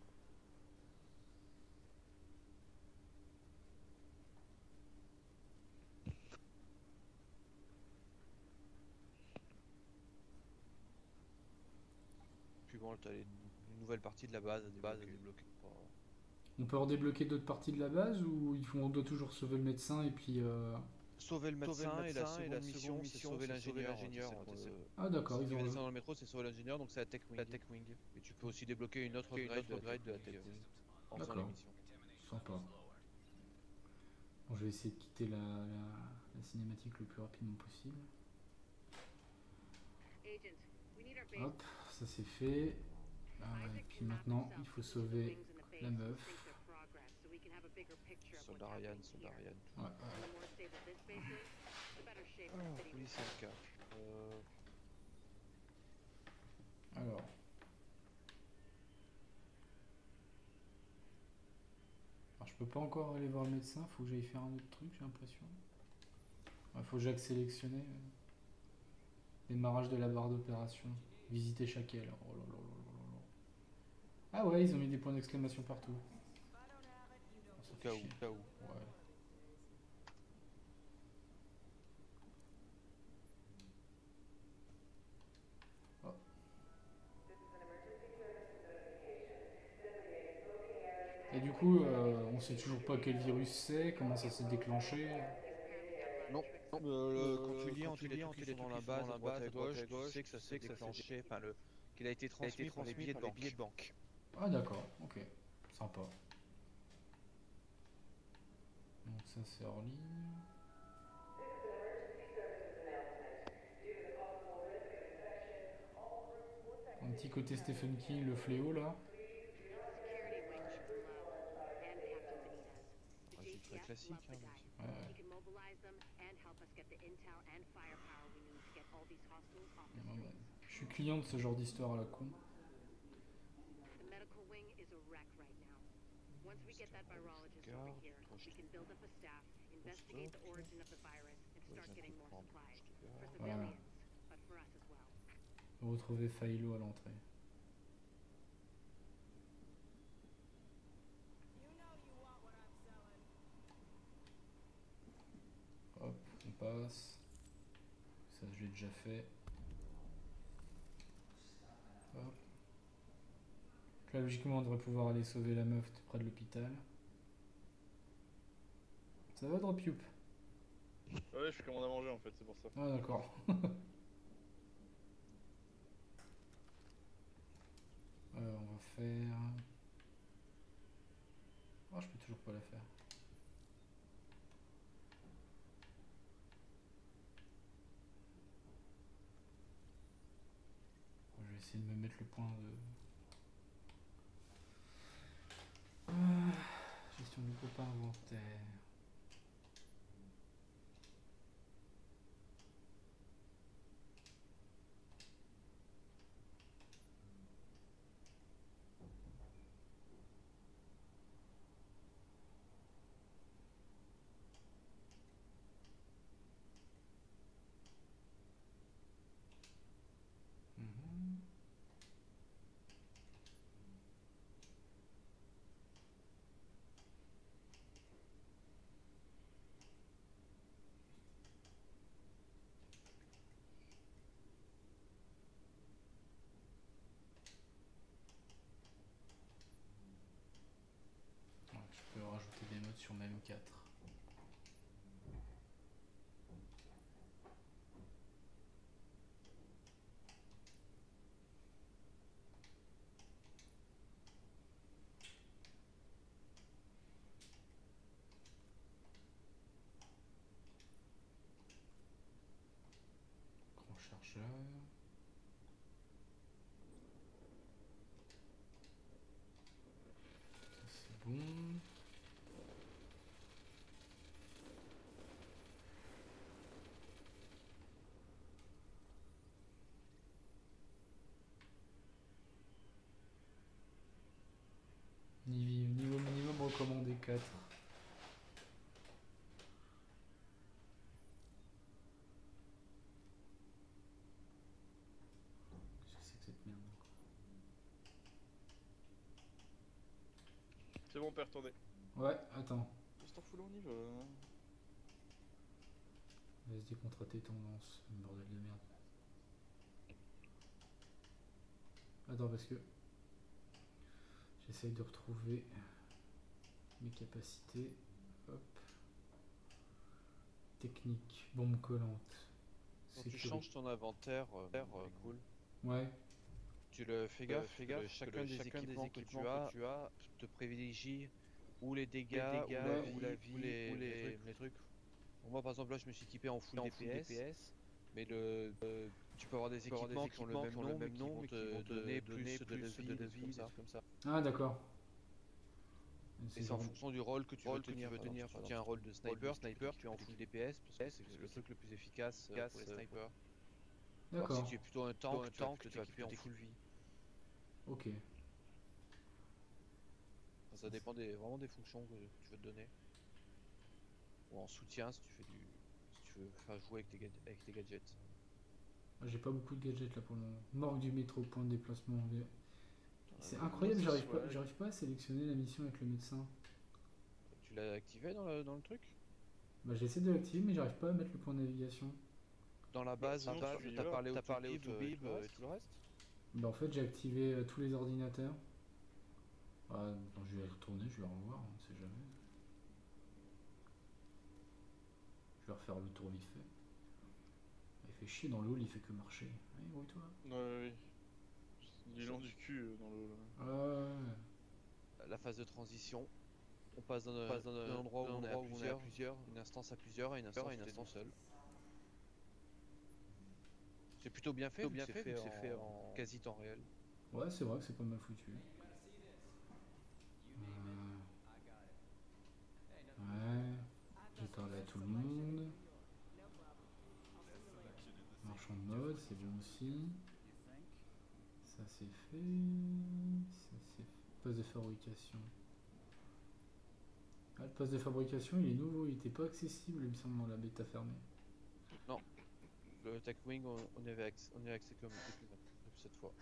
Puis bon, t'as les- une nouvelle partie de la base à débloquer. à débloquer. Pas- On peut redébloquer d'autres parties de la base ou il faut, on doit toujours sauver le médecin et puis... euh, Sauver le médecin, Sauver le et la médecin, et la seconde mission, seconde c'est mission, sauver c'est sauver l'ingénieur. l'ingénieur, tu sais, euh, c'est- Ah d'accord, Si ils tu ont... veux descendre dans le métro, c'est sauver l'ingénieur, donc c'est la tech wing. La Tech Wing. Et tu peux aussi débloquer une autre Une upgrade, autre de la upgrade tech de la wing, Tech Wing. en faisant D'accord. l'émission. Sympa. Bon, je vais essayer de quitter la, la, la cinématique le plus rapidement possible. Hop, ça c'est fait. Ah ouais, puis maintenant, il faut sauver la meuf. Soldat Ryan, soldat Ryan. Ouais, ouais. Ah, oui, c'est le cas. Euh, Alors, Alors, je peux pas encore aller voir le médecin, faut que j'aille faire un autre truc, j'ai l'impression. Il faut que j'aille sélectionner. euh, Démarrage de la barre d'opération. Visiter chaque aile. Oh là là là là là là. Ah ouais, ils ont mis des points d'exclamation partout. Oh, ça Au fait cas où, chier. au cas où. Ouais. Oh. Et du coup, euh, on sait toujours pas quel virus c'est, comment ça s'est déclenché. Non, euh, quand tu lis en tous les trucs qui sont dans la base, à droite à gauche, tu sais que ça s'est déclenché, enfin le, qu'il a été transmis par les billets de banque. Ah d'accord, ok. Sympa. Donc ça c'est hors ligne. Un petit côté Stephen King, le fléau là. Ah, c'est très classique, hein, mais c'est- Ouais. Ouais, ouais. Je suis client de ce genre d'histoire à la con. Voilà. Retrouver Philo à l'entrée. Hop, on passe. Ça je l'ai déjà fait. Hop. Là logiquement on devrait pouvoir aller sauver la meuf près de l'hôpital. Ça va Drop Youp? Ouais, je fais commande à manger en fait, c'est pour ça. Ah d'accord. Euh, on va faire... Oh, je peux toujours pas la faire. Bon, je vais essayer de me mettre le point de... Ah, gestion du groupe inventaire. Mhm. Ouais, je peux rajouter des notes sur ma M quatre. Grand chargeur. Ça c'est bon. Niveau, niveau minimum recommandé quatre. Qu'est-ce que c'est que cette merde encore? C'est bon, on peut retourner. Ouais, attends. On s'en fout là, on y va. V S D contre tes tendances. Bordel de merde. Attends, parce que j'essaye de retrouver mes capacités. Hop. Technique. Bombe collante. Quand tu Sécurité. changes ton inventaire, euh, euh, cool. Ouais. Tu le fais gaffe, fais gaffe, que chacun, des, chacun équipements des que, équipements tu as, que tu as te privilégie ou les dégâts, les dégâts, ou, la, ouais, ou la ou vie, ou les, ou les, les- trucs, les trucs. Bon, moi par exemple là je me suis équipé en full en D full P S, D P S, mais le, euh, tu peux avoir des tu peux avoir équipements des qui ont le même équipements nom, qui ont le mais qui vont mais te qui vont te donner donner plus de plus vie, de des vie, trucs des comme ça. Ah, d'accord. Et c'est en fonction du rôle que tu veux rôle tenir. tu veux Par exemple, tenir, si par tu tiens un exemple, rôle de rôle de sniper, sniper, sniper, tu es en full D P S parce que c'est le truc le plus efficace euh, pour les efficace, snipers. D'accord. Alors si tu es plutôt un tank, un tu vas tank, plutôt tu vas t'équiper en plutôt full vie. Ok. Enfin, ça dépend des, vraiment des fonctions que tu veux te donner. Ou en soutien si tu fais du, si tu veux faire jouer avec tes, gad- avec tes gadgets. Moi, j'ai pas beaucoup de gadgets là pour le moment. Morgue du métro, point de déplacement. V- C'est Ah, incroyable, c'est j'arrive pas, swag. j'arrive pas à sélectionner la mission avec le médecin. Tu l'as activé dans le, dans le truc? Bah, j'essaie de l'activer, mais j'arrive pas à mettre le point de navigation. Dans la Bah, base, sinon, la base, tu y t'as vas. parlé au T'as parlé au to to bib bib, euh, euh, et tout le reste? Bah, en fait, j'ai activé euh, tous les ordinateurs. Bah, attends, je vais y retourner, je vais revoir, on sait jamais. Je vais refaire le tour vite fait. Il fait chier dans le hall, il fait que marcher. Allez, brouille-toi. Ouais, oui. Il est lent du cul euh, dans le. Ah ouais. La phase de transition, on passe d'un passe d'un- d'un endroit où d'un on est à endroit où on est à plusieurs, plusieurs, une instance à plusieurs et une instance, et une où t'es instance tout seul. C'est plutôt bien fait, Plutôt vu bien que fait, c'est vu fait, que c'est fait en en- quasi temps réel. Ouais, c'est vrai que c'est pas mal foutu. Euh, Ouais. J'ai parlé à tout le monde. Marchand de mode, c'est bon aussi. Ça c'est fait. Ça c'est fait. Poste de fabrication. Ah, le poste de fabrication il est nouveau, il était pas accessible il me semble dans la bêta fermée. Non, le Tech Wing, on, on y avait accès, on y avait accès comme depuis, depuis cette fois.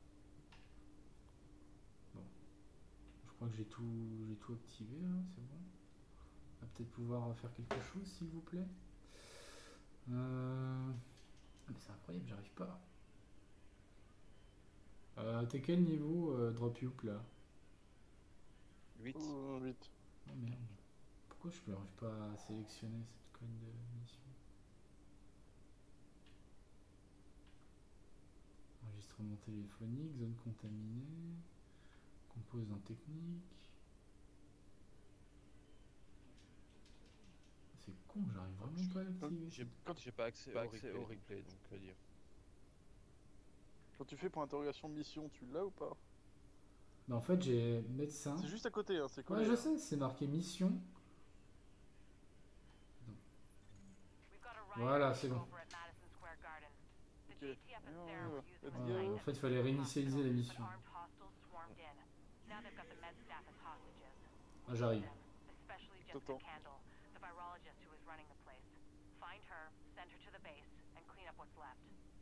Je crois que j'ai tout, j'ai tout activé là, c'est bon. On va peut-être pouvoir faire quelque chose s'il vous plaît. Euh... Ah, mais c'est incroyable, j'arrive pas. Euh, T'es quel niveau euh, drop youp là? huit. Oh, vite. Oh merde. Pourquoi je n'arrive pas à sélectionner cette conne de mission? Enregistrement téléphonique, zone contaminée, composant technique. C'est con, j'arrive vraiment pas à l'activer. J'ai Quand- j'ai pas accès, pas au, accès replay, au donc, replay, donc à dire. Quand tu fais pour interrogation mission, tu l'as ou pas? Bah, en fait, j'ai médecin. C'est juste à côté, hein, c'est collé. Ouais, je hein. sais, c'est marqué mission. We've got a riot Voilà, c'est bon. over at Madison Square Garden. The Ok. G T F and Ah, Sarah were let's using the go. Ouais, site en as fait, a il fallait réinitialiser la hospital, mission. but armed hostiles swarmed in. Now they've got the med staff as hostages. Ah, j'arrive. Them, especially Jessica T'entends. Candle, the virologist who is running the place. Find her, send her to the base, and clean up what's left.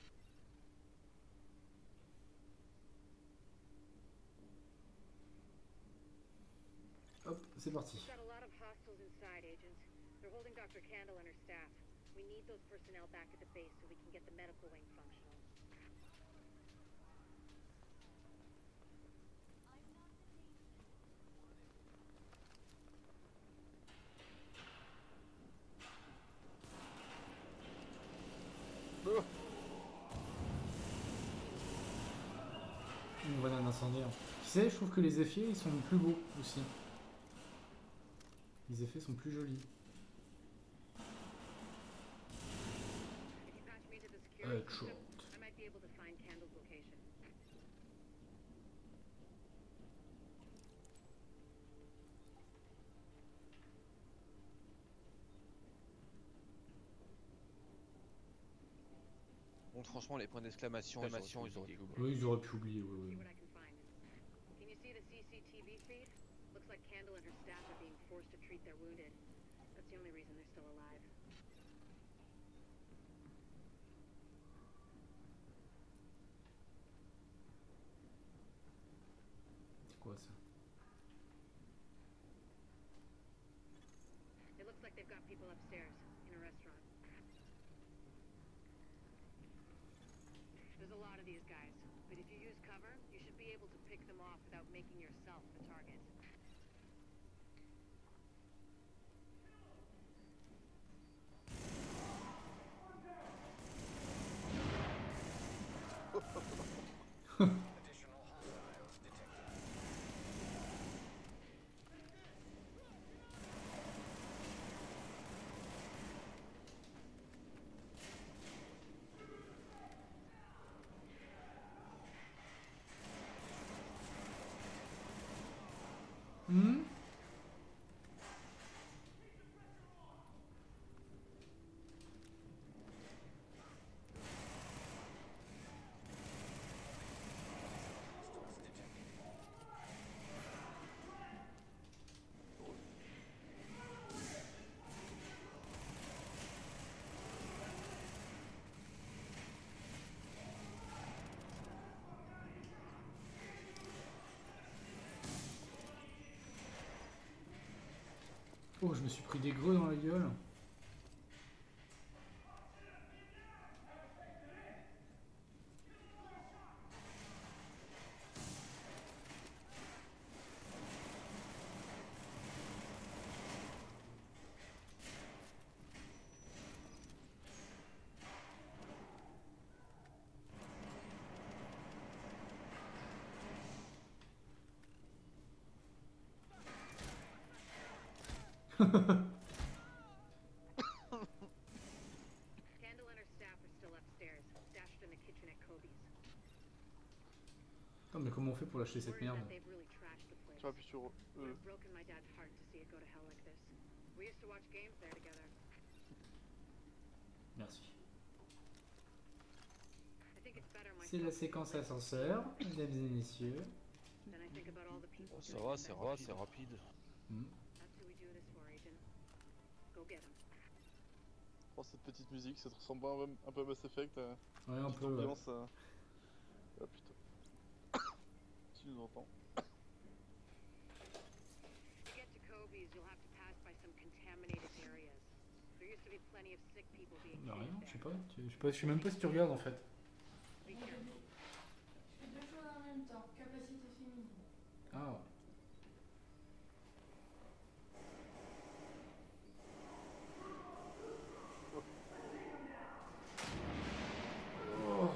Hop, c'est parti. We've got a lot of hostiles inside, agents. They're holding Doctor Candle and her staff. We need those personnel back at the base so we can get the medical wing functional. Oh, Une grenade incendiaire. Tu sais, je trouve que les effets ils sont plus beaux aussi. Les effets sont plus jolis. If you patch me to the security Headshot. system, I might be able to find Candle's location. Bon, franchement, les points d'exclamation, ils, Exclamation, ils auraient pu oublier. Oui, ils auraient pu oublier, oui, See oui. what I can find. Can you see the C C T V feed? Looks like Candle and her staff are being forced to treat their wounded. That's the only reason they're still alive. C'est quoi ça? It looks like they've got people upstairs in a restaurant. There's a lot of these guys, but if you use cover, you should be able to pick them off without making yourself the target. Additional hostiles detected. Hmm? Oh, je me suis pris des greux dans la gueule. Candle and her staff are still upstairs, stashed in the kitchen at Kobe's. Attends, mais comment on fait pour lâcher cette Word is merde? that they've really trashed the place. Tu appuies sur It would E. have broken my dad's heart to see it go to hell like this. We used to watch games there together. Merci. I think it's better C'est la myself séquence ascenseur, mesdames et messieurs. Then I think about all the people Oh, ça doing va, that. c'est ra- c'est rapide. Hmm. That's who we do this for, Agent. Go get him. Oh, cette petite musique, ça te ressemble pas un, un peu à Mass Effect. Euh, Ouais, un petite peu. Ouais. ambiance. Euh... Ah putain. Tu nous entends. To get to Kobe's, you'll have to pass by some contaminated areas. There used to be plenty of sick people being Bah rien, treated je sais there. pas, tu- je sais pas, je sais même pas si tu regardes en fait. Be careful. Je fais deux choses en même temps. Capacité féminine. Ah. Oh.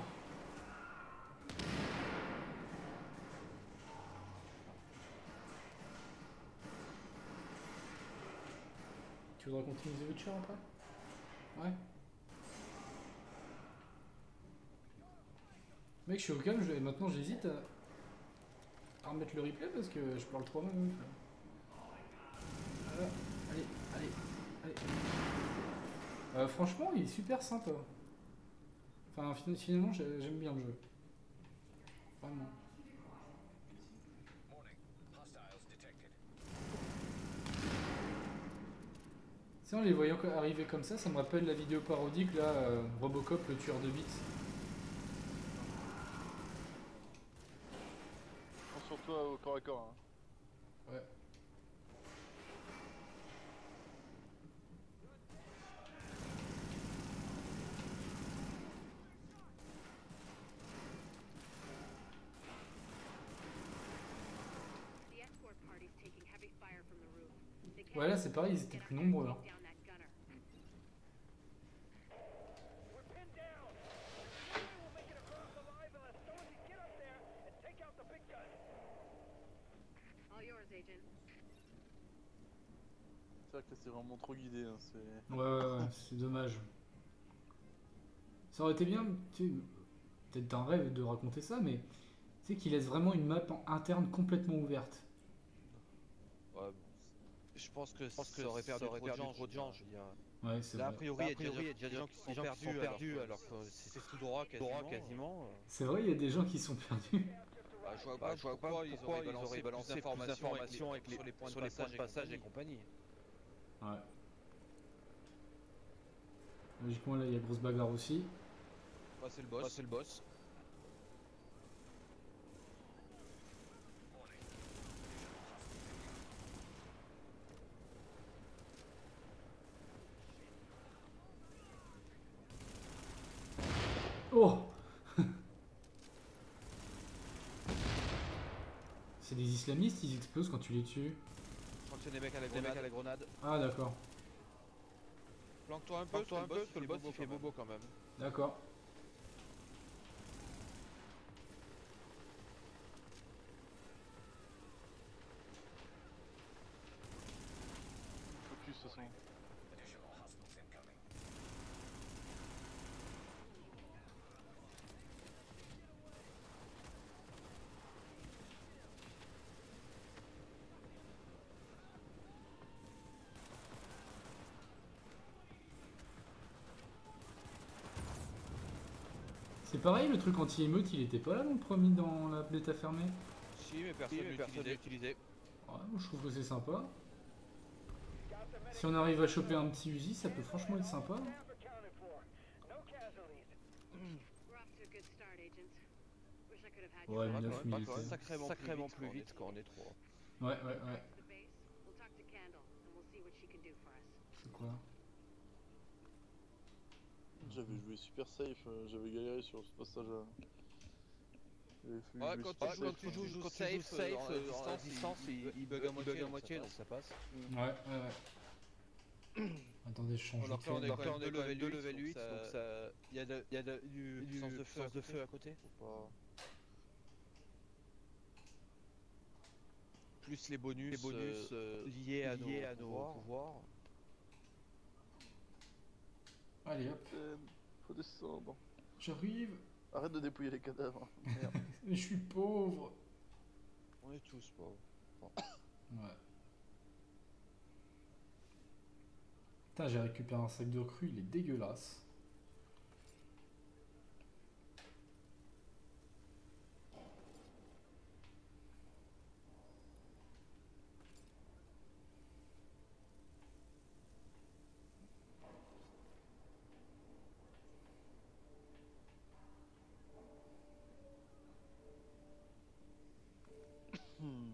Tu voudrais continuer The Witcher après? Ouais. Mec, je suis au calme, je... maintenant j'hésite à... à remettre le replay parce que je parle trop même. Voilà. Allez, allez, allez. Euh, franchement, il est super sympa. Enfin, fin- finalement, j'ai- j'aime bien le jeu. Vraiment. Warning. Hostiles detected. Tu sais, en les voyant co- arriver comme ça, ça me rappelle la vidéo parodique là, euh, Robocop le tueur de bits. Prends sur toi au corps à corps. Hein. Ouais. The escort party's taking heavy fire from the roof. They can't Ouais, là c'est pareil, ils étaient get plus up there and nombreux. Hein. take down that gunner. We're pinned down. No way we'll make it across alive unless someone can get up there and take out the big gun. All yours, Agent. C'est vrai que là, c'est vraiment trop guidé. Hein. C'est... Ouais, ouais, ouais, c'est dommage. Ça aurait été bien, tu sais, peut-être un rêve de raconter ça, mais tu sais qu'il laisse vraiment une map en interne complètement ouverte. Ouais, bon, c'est- je pense que, ça aurait perdu trop de gens, trop de gens, je veux dire. Ouais, c'est Là, a vrai. priori, il y a déjà des gens qui sont perdus, perdus alors que c'est tout droit quasiment. quasiment. C'est vrai, il y a des gens qui sont perdus. Bah, je vois pas, je vois pas pourquoi ils auraient balancé, balancé plus d'informations avec les, sur les points de passage, passage et compagnie. Ouais. Logiquement, là, il y a grosse bagarre aussi. Bah, c'est le boss. Bah, c'est le boss. Oh. C'est des islamistes, ils explosent quand tu les tues. Je crois que c'est des mecs à la grenade. À la grenade. Ah, d'accord. Planque-toi un peu, toi un peu, parce que le boss il fait bobo quand même. D'accord. Focus de toute façon. Additional hostiles incoming. C'est pareil, le truc anti-émeute, il était pas là dans le premier, dans la bêta fermée. Si, mais personne ne l'utilisait. Ouais, moi, je trouve que c'est sympa. Si on arrive à choper un petit Uzi, ça peut franchement être sympa. Accounted for. No casualties. We're off to a good start, Agent. Wish I could have had you Ouais, back. neuf Pas minutes. quand même sacrément, sacrément plus vite quand on est trois. Ouais, ouais, ouais. To the base. We'll talk to Candle, and we'll see what she can do. quoi. J'avais joué super safe, euh, j'avais galéré sur ce passage-là. J'avais fait Ouais, jouer quand, super tu, quand safe, tu quoi. joues quand tu joues safe, euh, en distance, il, il bug à moitié, donc ça passe. Ça passe. Ouais, ouais, ouais. Attendez, je change Alors de que là, on est clé. quand même de level, level huit, donc ça... Il y a, de, y a de, du puissance de feu, de feu à côté. Faut pas... Plus les bonus, les bonus euh, liés, à, liés nos à nos pouvoirs. pouvoirs. Allez hop, Euh, Faut descendre. j'arrive. Arrête de dépouiller les cadavres. Merde. Mais je suis pauvre. On est tous pauvres. Ouais. Putain, j'ai récupéré un sac de cru, il est dégueulasse. Hmm.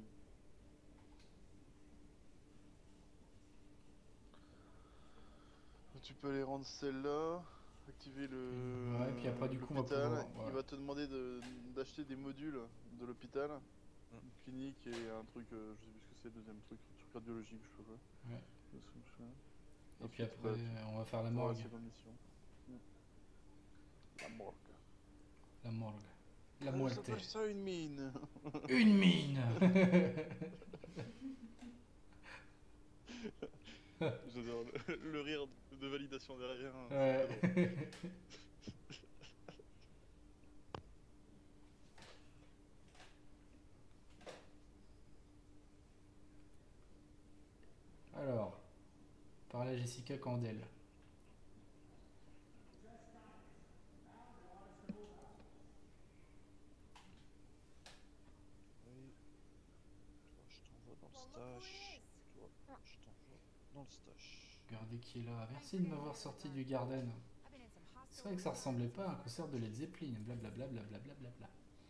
Tu peux aller rendre celle-là, activer le Ouais, puis après, du coup, on va l'hôpital. pouvoir- ouais. Il va te demander de- d'acheter des modules de l'hôpital, Hmm. une clinique et un truc, euh, je sais plus ce que c'est, le deuxième truc, un truc cardiologique, je sais pas quoi. Ouais. Je sais plus ce que c'est. Et puis Ensuite, après, bah, tu- on va faire la Ouais, morgue. c'est comme mission. Hmm. La morgue. La morgue. La Ah, ça moelle. s'appelle ça une mine. Une mine. J'adore le, le rire de validation derrière. hein, c'est Ouais. très drôle. Alors, parler à Jessica Candel. Oui. Toi, je t'envoie dans le stash. Toi, je t'envoie dans le stash. Regardez qui est là. Merci de m'avoir sorti du Garden. C'est vrai que ça ressemblait pas à un concert de Led Zeppelin. Blablabla, blablabla, blabla.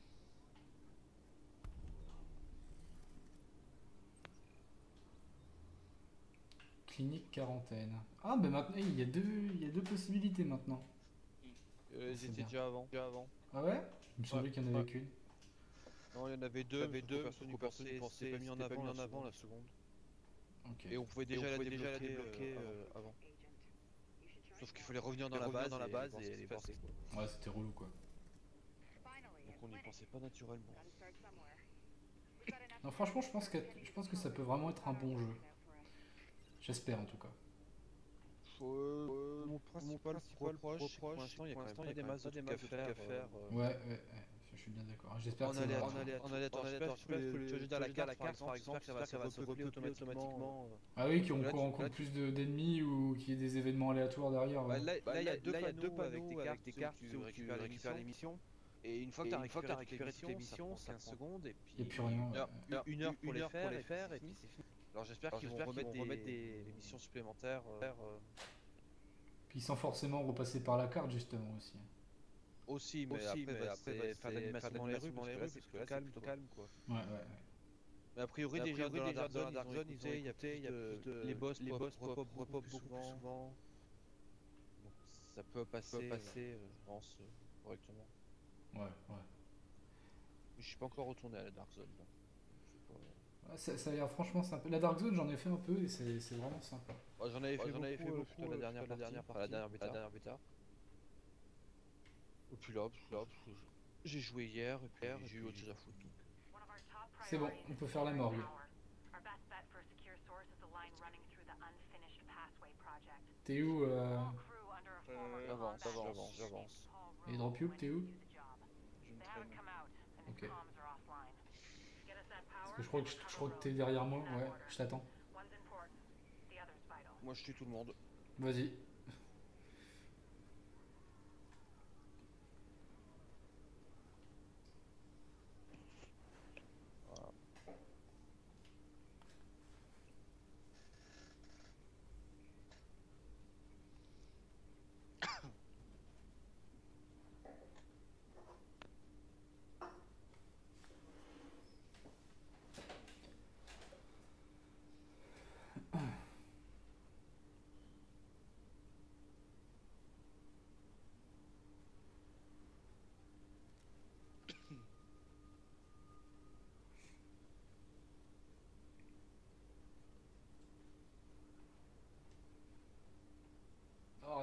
Clinique quarantaine. Ah, ben maintenant, il y a deux, il y a deux possibilités maintenant. Euh, ils C'est étaient bien. déjà avant. Déjà avant. Ah ouais? Il me semblait Ouais, qu'il y en avait ouais. qu'une. Non, il y en avait deux, mais deux, personne n'y pensait, c'était pas mis en avant, en avant la seconde. Ok. Et on pouvait déjà, la, débloquer, déjà la débloquer euh, euh, avant. Sauf qu'il fallait revenir dans la base, dans la base et les voir ce qui se passait. Ouais, c'était relou quoi. Donc on n'y pensait pas naturellement. Non, franchement, je pense que, je pense que ça peut vraiment être un bon jeu. J'espère en tout cas. Euh, mon principal reproche, c'est que pour l'instant, il y a quand même pas des masses de trucs à faire. euh, Ouais, ouais, ouais, je suis bien d'accord. J'espère En que ça va. aléatoire, en aléatoire, j'espère que tu veux dire la carte, par exemple, j'espère que ça va se repeupler automatiquement. Ah oui, qu'on Là, tu- rencontre là, plus de- d'ennemis ou qu'il y ait des événements aléatoires derrière. Bah, Ouais. là, là, il y a deux panneaux avec des cartes où tu récupères les missions. Et une fois que tu as récupéré toutes les missions, ça prend quinze secondes et puis Il n'y a plus rien. ouais. Alors, une- une heure pour les faire et puis c'est fini. Alors j'espère qu'ils vont remettre des des missions supplémentaires. euh, euh, Puis sans forcément repasser par la carte justement aussi. Aussi, mais après, bah, c'est faire d'animation dans les rues, parce que là, c'est plutôt calme, plutôt calme, quoi. Ouais, ouais, ouais. Mais a priori, déjà, dans la Dark Zone, ils ont écouté, il y a plus de... Les boss repop beaucoup plus souvent. Donc ça peut passer, euh, je pense, euh, correctement. Ouais, ouais. Mais je suis pas encore retourné à la Dark Zone, donc je sais pas... Ouais, ça, ça a l'air franchement sympa. La Dark Zone, j'en ai fait un peu et c'est c'est vraiment sympa. Ouais, j'en avais fait j'en avais fait beaucoup, euh, beaucoup, plutôt la euh, dernière plutôt la partie, dernière enfin, la dernière bêta. La dernière bêta. Et puis là, puis là, j'ai joué hier et puis j'ai eu autre chose à foutre. Donc. C'est bon, on peut faire la morgue. T'es où euh... Euh, J'avance, j'avance, j'avance. Et Dropube, t'es où? Je me traîne. Ok. Parce que je crois que, je, je crois que t'es derrière moi, ouais, je t'attends. Moi je tue tout le monde. Vas-y. Voilà.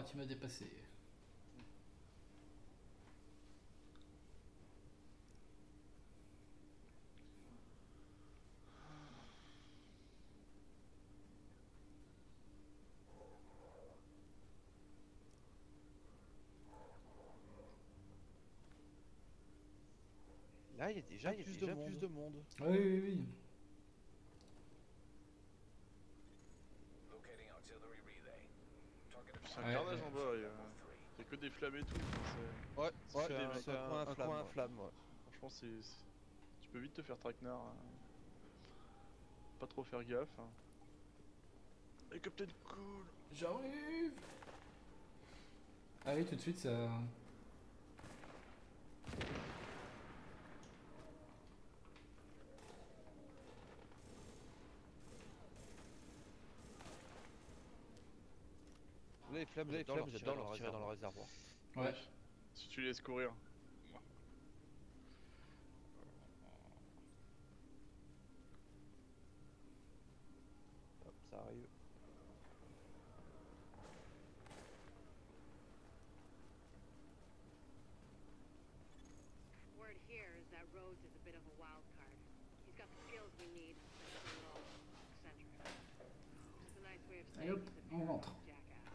tu m'as dépassé. Là, il y a déjà, Là, il y a plus, déjà de plus de monde. Oui, oui, oui. Locating auxiliary relay. Target C'est un Ouais, carnage ouais. en bas, il y a, il y a que des flammes et tout. C'est- Ouais, c'est ouais, fait des mecs. c'est un, un coin à flamme. Ouais. Franchement, c'est, c'est- tu peux vite te faire traquenard. Hein. Pas trop faire gaffe. Hein. Et Captain Cool. J'arrive. Ah oui, tout de suite, ça... Là, les flammes, les flammes, j'adore leur tirer dans le réservoir. Ouais. Si tu les laisses courir. Hop, ça arrive. Word here is that Rhodes is a bit of a wild card. He's got the skills we need, but he's a little eccentric. It's a nice way of Allez saying hop, he's a on rentre. jackass.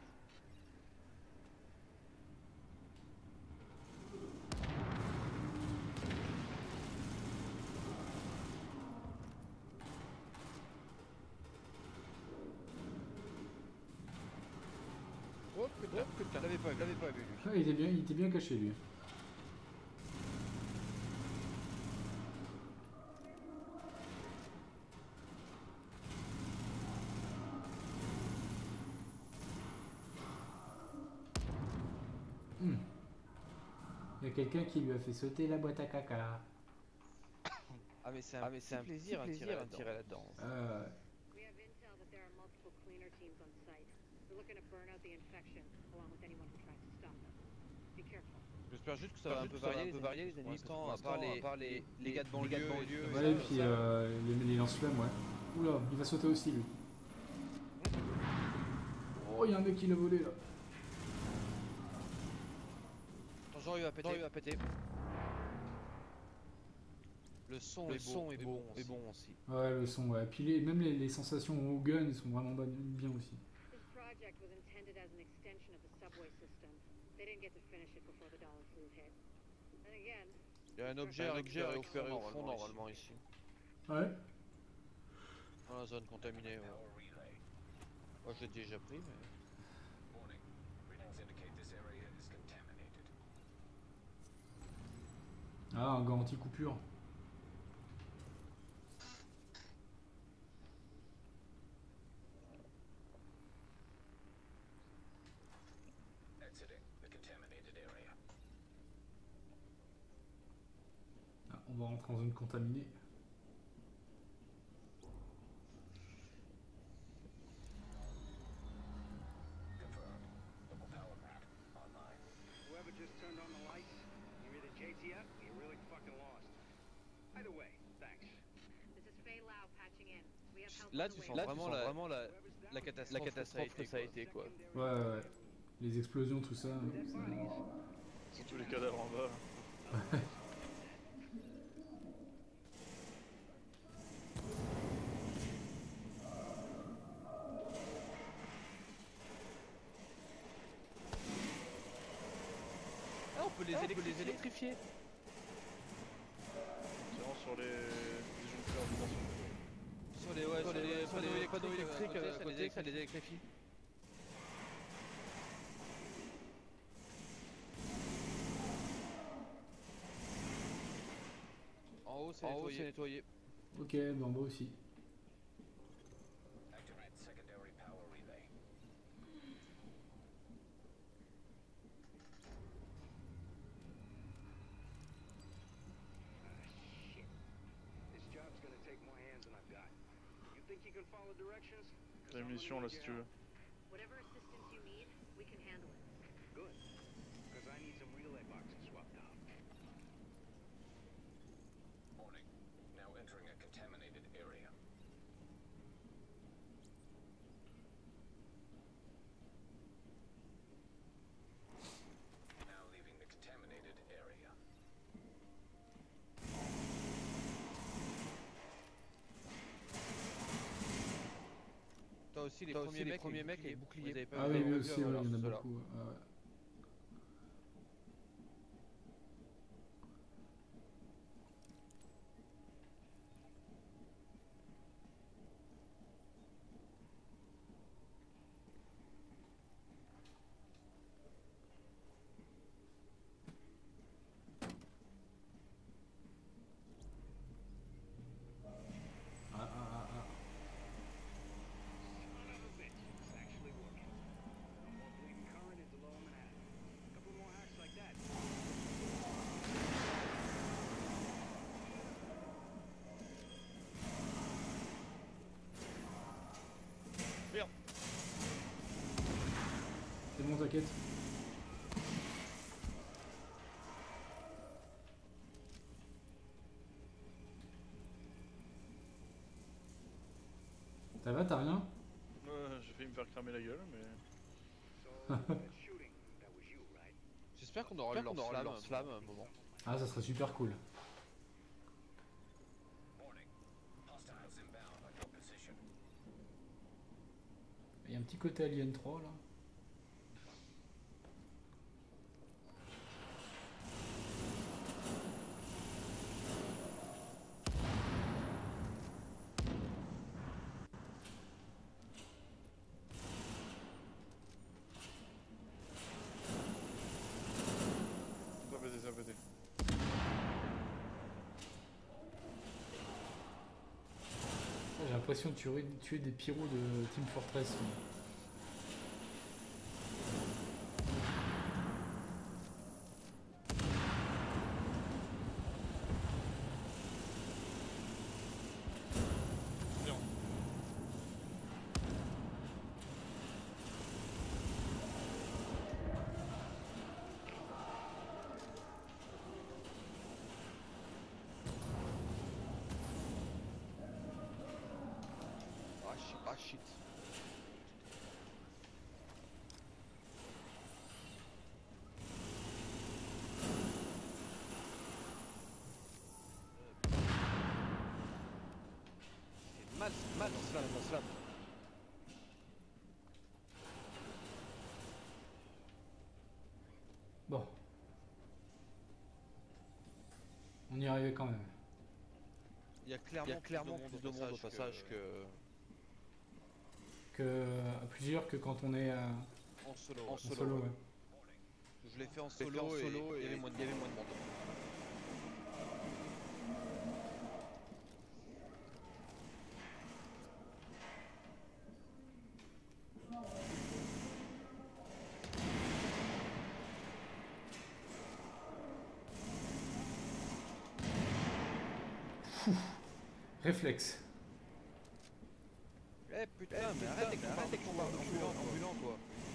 Oh putain, oh, putain, je l'avais pas, je l'avais pas vu lui. Ah, il était bien, il était bien caché, lui. Hmm. Il y a quelqu'un qui lui a fait sauter la boîte à caca. Ah mais c'est un, ah, mais c'est un plaisir, plaisir à tirer là-dedans. Euh, We have intel that there are multiple cleaner teams on site. They're looking to burn out the infection, along with anyone who tries to stop them. Be careful. J'espère juste que ça va un peu varier, un peu varier les ennemis, pour l'instant, à part les, les gars de banlieue, les gars de banlieue, et tout ouais, et ça, puis ça, euh, les, les lance-flammes, ouais. Oula, il va sauter aussi, lui. Oh, il y a un mec qui l'a volé, là. Attention, il va péter, il va péter. Le son, le est, son bon, est, bon, est bon aussi. Ouais, le son, ouais. Puis les, même les, les sensations au gun, ils sont vraiment bonnes- bien aussi. This project was intended as an extension of the subway system. They didn't get to finish it before the dollar flu hit. And again, Il y a un objet à récupérer au fond, normalement, normalement ici. Ouais. Dans la zone contaminée, ouais. power relay. Moi je l'ai déjà pris, mais... Warning. Readings indicate this area is contaminated. Ah, un gant anti-coupure. Exiting the contaminated area. Ah, on va rentrer en zone contaminée. Confirmed. Local power pack online. Whoever just turned on the lights, you're either J T F or you're really fucking lost. Either way, thanks. this is Fei Lao patching in. We have help Là on tu the sens way. vraiment, la, vraiment la, la catastrophe, la catastrophe que ça a été quoi. Ouais, ouais, ouais. Les explosions, tout ça. ça... Surtout les cadavres en bas. Ah, on peut les, élec- les électrifier. Tirant sur les disjoncteurs de tension. Sur les, ouais, sur les, sur les panneaux électriques à côté, ça les électrifie. En haut, c'est nettoyé. nettoyé. Ok, ben en bas aussi. Activate secondary power relay. Shit. This job's gonna take more hands than I've got. You think you can follow directions? 'Cause T'as I'm une mission gonna là need si your tu veux. help. Whatever assistance you need, we can handle it. Good. Because I need some relay boxes swapped out. Warning. Now entering a contaminated area. les premiers mecs, premiers mecs avec bouclier. Vous avez pas Ah vu oui, la oui même aussi, chose, ouais, alors, il y en a ceux-là. beaucoup. Ouais. Ah ouais. Ah, ah, ah, ah. Son of a bitch, it's actually working. No more bleeding current into lower Manhattan. A couple more hacks like that. Merde. C'est bon, t'inquiète. Ça va, t'as rien? Euh, J'ai failli me faire cramer la gueule, mais. So, that shooting, that was you, right? J'espère qu'on aura le lance-flamme lance-flamme à un moment. Ah, ça serait super cool. Warning. Hostiles inbound on your position. Il y a un petit côté Alien trois là. Ça va péter, ça va péter. J'ai l'impression de tuer, tuer des pyros de Team Fortress. Bien. Ah shit, ah shit. C'est mal, c'est mal, lance-flamme, lance-flamme. Bon. On y arrivait quand même. Il y a clairement, Il y a clairement plus de monde au passage que... Que à plusieurs que quand on est euh, En solo. en En solo. solo, ouais. Je l'ai fait en solo, et, solo et il y et- avait moins de, il y avait moins de monde. Réflexe. Eh putain, mais arrête avec ton arrête avec ton bar ambulant, ambulant quoi.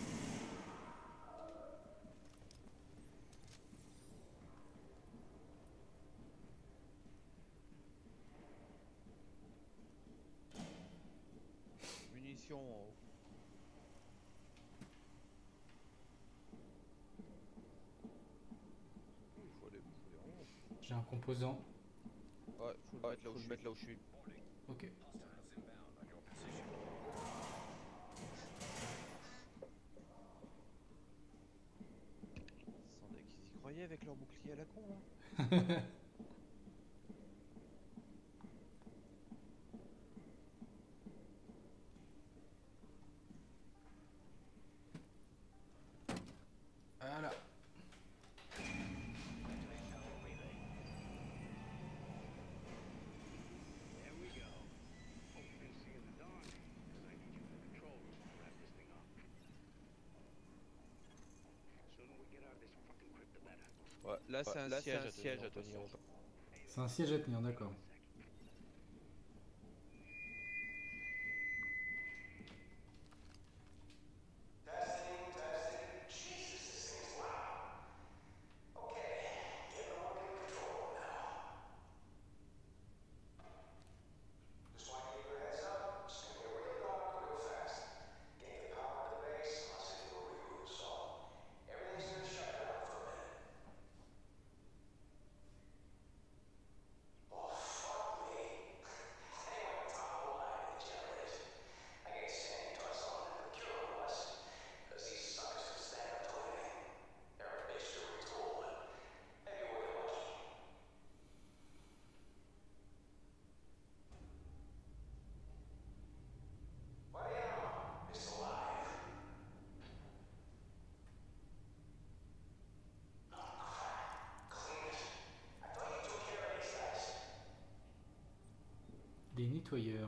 Munitions en haut. Il faut aller, faut aller en haut. J'ai un composant. Ouais, faut le mettre là où je mettre là où je suis. Ok. Hostiles inbound on your position. Sans deck, ils y croyaient avec leur bouclier à la con là. Voilà. There we go. Hope you can see in the dark, because I need you in the control room to wrap this thing up. Sooner we get out of this fucking crypt, the better. Ouais, là c'est un là, siège, c'est un à siège tenir, à tenir, au au passage. C'est un siège à tenir, d'accord. des nettoyeurs.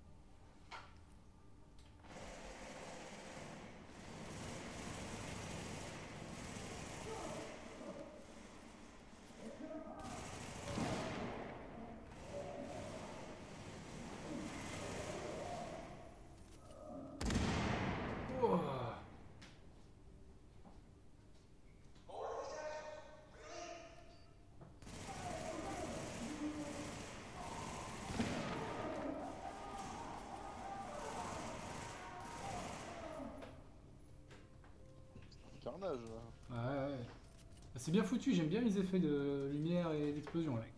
Carnage. Ouais, ouais. C'est bien foutu, j'aime bien les effets de lumière et d'explosion là.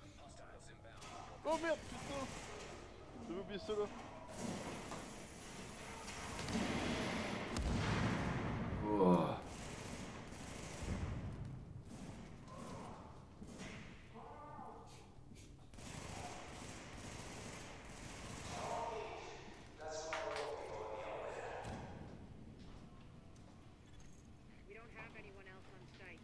Oh merde, putain! J'avais oublié cela. Oh. We don't have anyone else on site.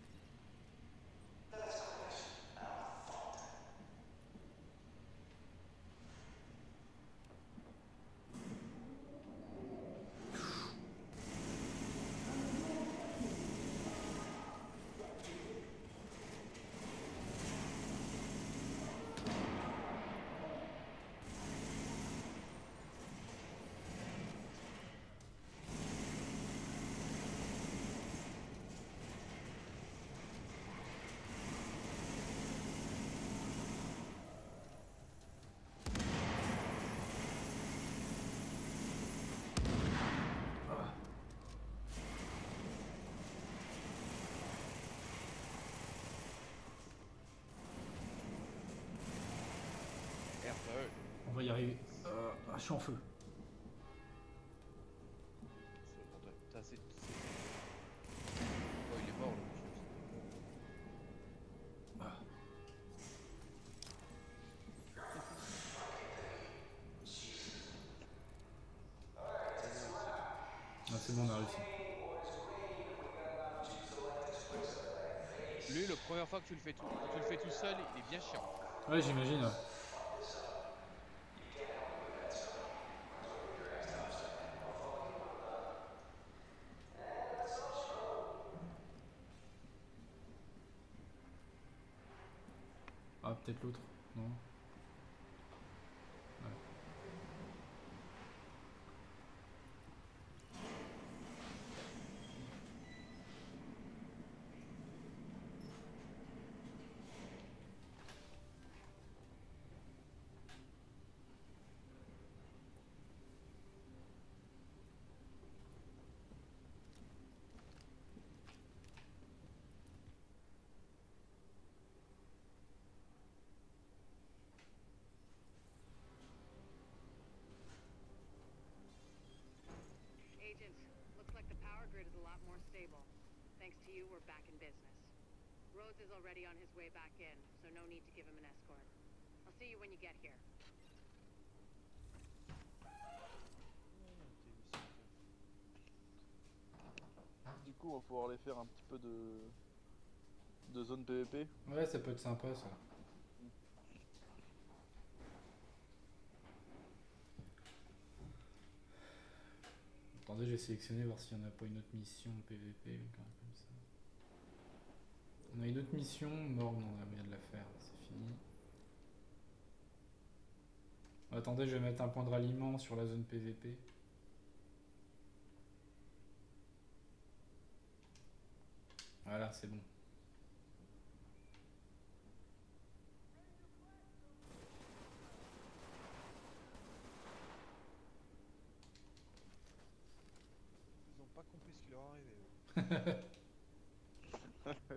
Merde, euh, On va y arriver. Euh, ah, je suis en feu. c'est bon, t'as- t'as assez. c'est- Oh, il est mort le monsieur. Ah. Ah, c'est bon, on a réussi. Lui, la première fois que tu le fais tout, quand tu le fais tout seul, il est bien chiant. Ouais, j'imagine. Ouais. Ah, peut-être l'autre. Non. Agents, looks like the power grid is a lot more stable. Thanks to you, we're back in business. Rhodes is already on his way back in, so no need to give him an escort. I'll see you when you get here. Du coup, on va pouvoir aller faire un petit peu de de zone P V P. Ouais, ça peut être sympa ça. Attendez, j'ai sélectionné voir s'il n'y en a pas une autre mission P V P ou quelque chose comme ça. On a une autre mission, mort, non, on a moyen de la faire, c'est fini. Attendez, je vais mettre un point de ralliement sur la zone P V P. Voilà, c'est bon. Ils ont pas compris ce qui leur arrivait. eux.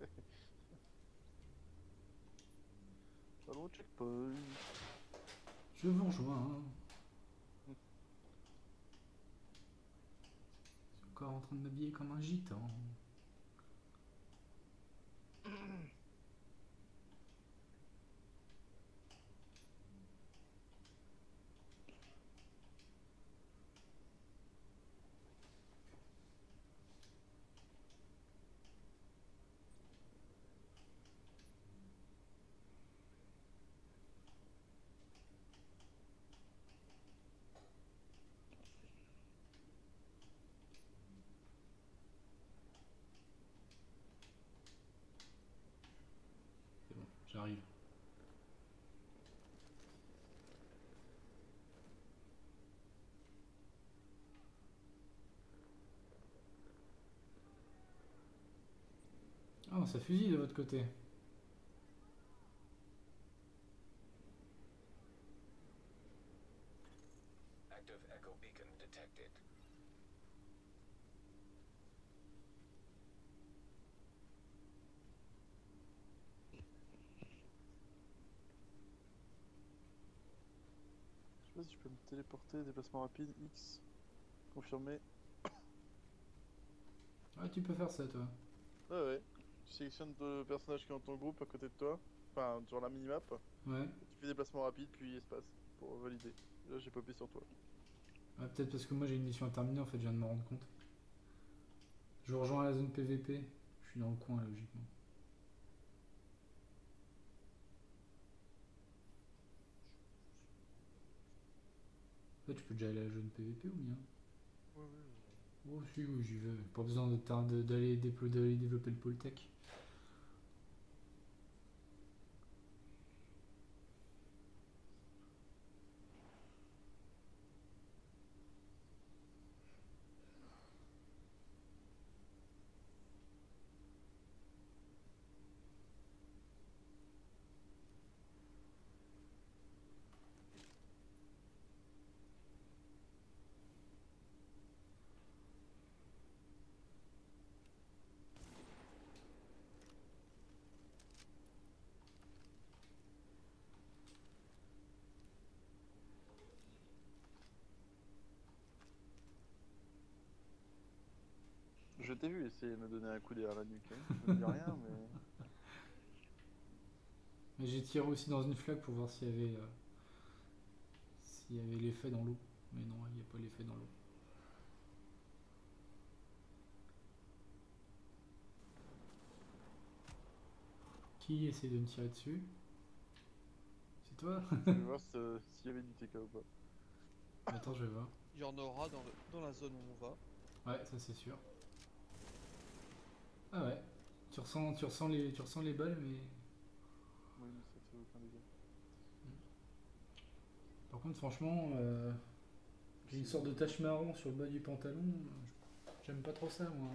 Allons au checkpoint. Je vous rejoins. Je suis encore en train de m'habiller comme un gitan. J'arrive. Ah, ça fusille de votre côté. Active echo beacon detected. Je sais pas si je peux me téléporter, déplacement rapide, X. Confirmé. Ah, tu peux faire ça, toi. Ouais, ouais. Tu sélectionnes le personnage qui est dans ton groupe à côté de toi, enfin sur la minimap, Ouais. et tu fais déplacement rapide puis espace pour valider. Et là j'ai popé sur toi. Ah, peut-être parce que moi j'ai une mission à terminer, en fait, je viens de me rendre compte. Je vous rejoins à la zone P V P. Je suis dans le coin, logiquement. En fait, je peux déjà aller à la zone P V P ou bien? Ouais, ouais. Oh, si, oui, j'y vais. Pas besoin de tar- de- d'aller déplo- d'aller développer le pôle tech. Je t'ai vu essayer de me donner un coup derrière la nuque. Hein. Je me dis rien, mais. Mais j'ai tiré aussi dans une flaque pour voir s'il y avait euh, s'il y avait l'effet dans l'eau. Mais non, il n'y a pas l'effet dans l'eau. Qui essaie de me tirer dessus? C'est toi? Je vais voir si, euh, s'il y avait du T K ou pas. Attends, je vais voir. Il y en aura dans, le, dans la zone où on va. Ouais, ça c'est sûr. Ah ouais. Tu ressens, tu ressens les, tu ressens les balles, mais Oui, mais ça fait aucun dégât. par contre, franchement, euh, j'ai une sorte de tache marron sur le bas du pantalon. J'aime pas trop ça, moi.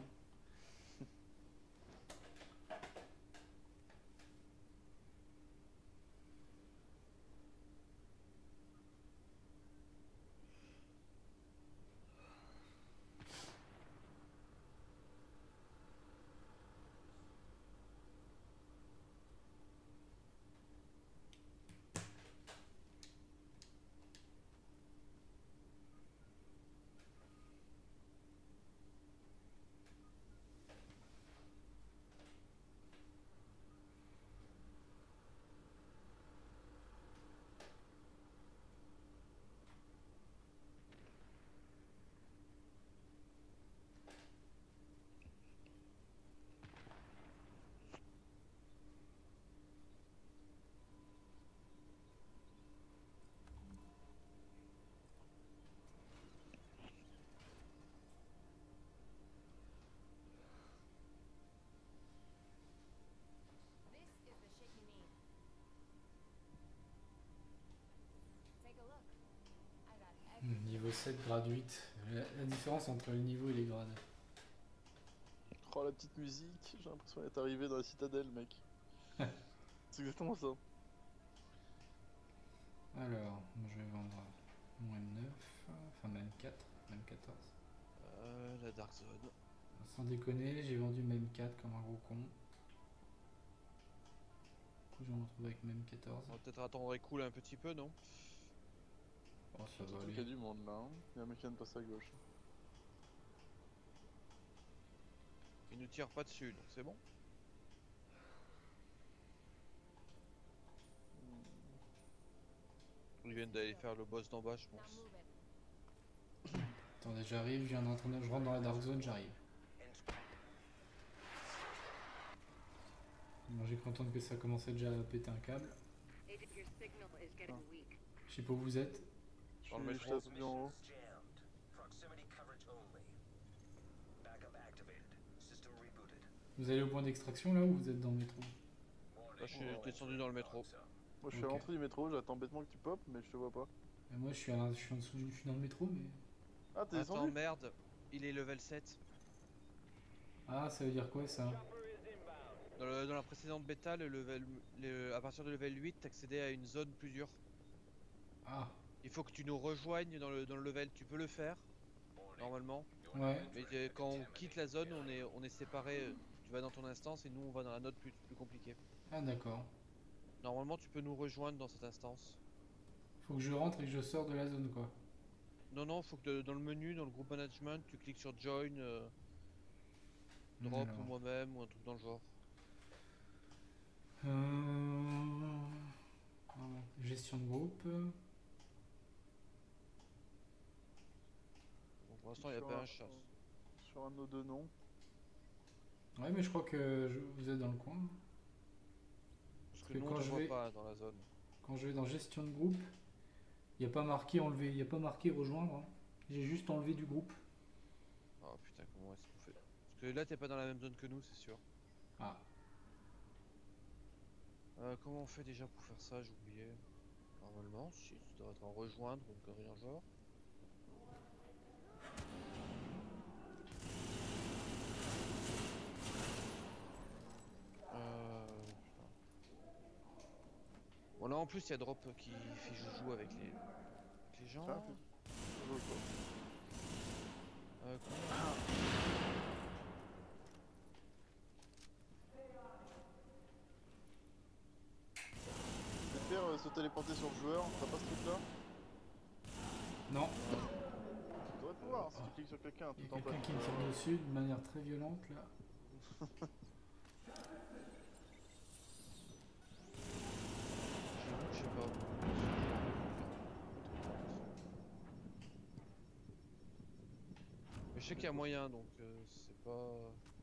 Niveau sept, grade huit. La, la différence entre le niveau et les grades. Oh la petite musique, j'ai l'impression d'être arrivé dans la citadelle, mec. C'est exactement ça. Alors, je vais vendre mon M neuf, enfin ma M quatre, ma M quatorze. Euh, la Dark Zone. Sans déconner, j'ai vendu ma M quatre comme un gros con. Du coup, je me retrouve avec ma M quatorze. On va peut-être attendre écouler un petit peu, non? Oh, ça va Il y a aller. du monde là. Hein. Il y a un mec qui vient de passer à gauche. Il ne tire pas dessus, donc c'est bon. Ils viennent d'aller faire le boss d'en bas, je pense. Attendez, j'arrive, je viens d'entrer, je rentre dans la Dark Zone, j'arrive. Bon, j'ai content que ça commençait déjà à péter un câble. Agent, your signal is getting weak. Je sais pas où vous êtes. Je Dans le suis métro. juste là en haut. Jammed. Proximity coverage only. Backup activated. System rebooted. Vous allez au point d'extraction là ou vous êtes dans le métro? Warning. Là, je suis descendu dans le métro. Moi je suis Ok. à l'entrée du métro, j'attends bêtement que tu popes, mais je te vois pas. Et moi je suis, à, je suis en dessous, du- je suis dans le métro, mais. Ah, t'es Attends, descendu? merde, il est level sept. Ah, ça veut dire quoi ça? Dans, le- dans la précédente bêta, le level, le- à partir de level huit, t'accédais à une zone plus dure. Ah, Il faut que tu nous rejoignes dans le, dans le level, tu peux le faire, normalement. ouais. Mais euh, quand on quitte la zone, on est, on est séparés. Tu vas dans ton instance et nous on va dans la nôtre plus, plus compliquée. Ah, d'accord. Normalement, tu peux nous rejoindre dans cette instance. Faut que je rentre et que je sors de la zone, quoi. Non, non, faut que de- dans le menu, dans le groupe management, tu cliques sur join, euh, drop Alors. ou moi-même ou un truc dans le genre. Euh... voilà. Gestion de groupe. Bon, pour l'instant, il n'y a Sur pas un- un chat. Sur un de nos deux noms. Ouais, mais je crois que je- vous êtes dans le coin. Parce que que nous, quand on te je voit vais- pas dans la zone. Quand je vais dans gestion de groupe, il n'y a pas marqué enlever, il n'y a pas marqué rejoindre, hein. J'ai juste enlevé du groupe. Oh putain, comment est-ce qu'on fait? Parce que là, t'es pas dans la même zone que nous, c'est sûr. Ah, Euh, comment on fait déjà pour faire ça? J'ai oublié. Normalement, si, tu dois être en rejoindre ou une connerie dans le genre. Euh... putain. Bon là en plus il y a Drop qui fait joujou avec les, avec les gens. Ah, ok. Je vois pas. Euh, comment- Je vais faire euh, se téléporter sur le joueur, t'as pas ce truc là? non. Tu devrais pouvoir, si tu cliques sur quelqu'un Il y a tout en bas. quelqu'un qui me tire dessus de manière très violente, là. Je sais pas. Mais je sais qu'il y a moyen donc euh, c'est pas.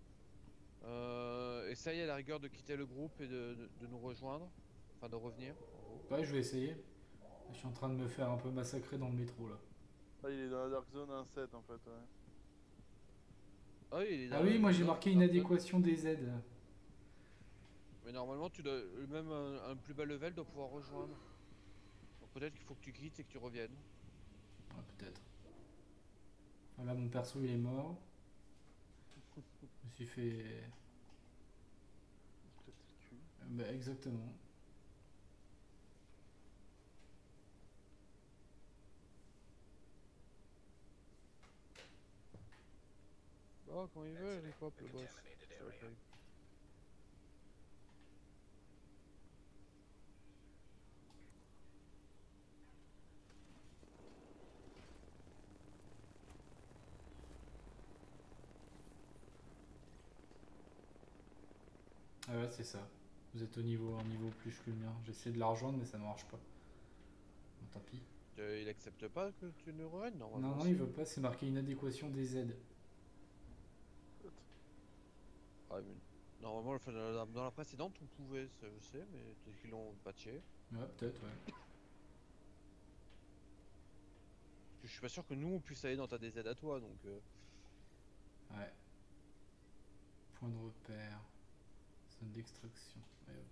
Euh, essaye à la rigueur de quitter le groupe et de, de- de nous rejoindre. Enfin de revenir. En gros. Ouais, je vais essayer. Je suis en train de me faire un peu massacrer dans le métro, là. Ah, il est dans la Dark Zone un sept en fait, ouais. Ah oui, il est dans Ah le- oui, moi j'ai dans- marqué dans le- inadéquation des aides. Mais normalement tu dois. Même un, un plus bas level doit pouvoir rejoindre. Donc peut-être qu'il faut que tu quittes et que tu reviennes. Ah, peut-être. Voilà, mon perso il est mort. Je me suis fait. Éclater le cul. Euh, Bah, exactement. Oh quand il veut, il pop le boss. Ça va pas. Ah ouais, c'est ça. Vous êtes au niveau, un niveau plus que le mien. J'essaie de la rejoindre, mais ça ne marche pas. Bon, tant pis. Euh, il accepte pas que tu nous rejoignes normalement. Non, non, si. il veut pas, c'est marqué inadéquation des aides. Ah, mais normalement, enfin, dans, la, dans la précédente, on pouvait, ça je sais, mais peut-être qu'ils l'ont patché. Ouais, peut-être, ouais. Parce que je suis pas sûr que nous on puisse aller dans ta D Z à toi, donc. euh, Ouais. Point de repère. Zone d'extraction. Et hop.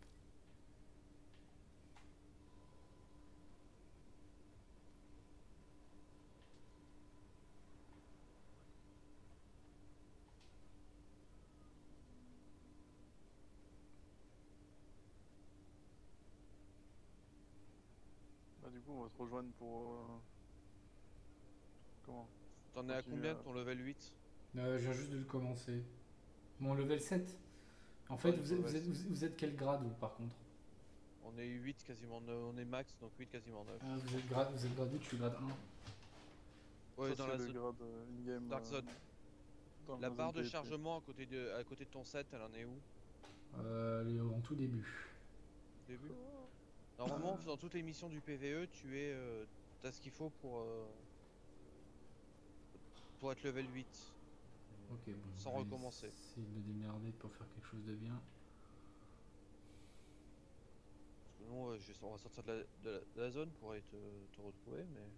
Bah, du coup, on va se rejoindre pour. euh, Comment? T'en es à Continue combien à- de ton level huit? Euh, je viens juste de le commencer. Mon level sept. En fait, Ouais, vous êtes, level vous, êtes, vous vous êtes quel grade, vous, par contre? On est huit quasiment neuf, on est max, donc huit quasiment neuf. Ah, vous, êtes grade, vous êtes gradé, je suis grade un. Ouais, Ça, dans c'est la le zone. grade euh, in-game. Dark euh, Zone. dans La zone barre de P V P. chargement à côté de, à côté de ton set, elle en est où? Euh, elle est en tout début. Au début? Normalement, dans toutes les missions du P V E, tu es, euh, t'as ce qu'il faut pour, euh, pour être level huit. Ok, bon. Sans je vais recommencer. essayer de me démerder pour faire quelque chose de bien. Parce que nous, euh, je- on va sortir de la, de la- de la zone pour aller te, te retrouver, mais.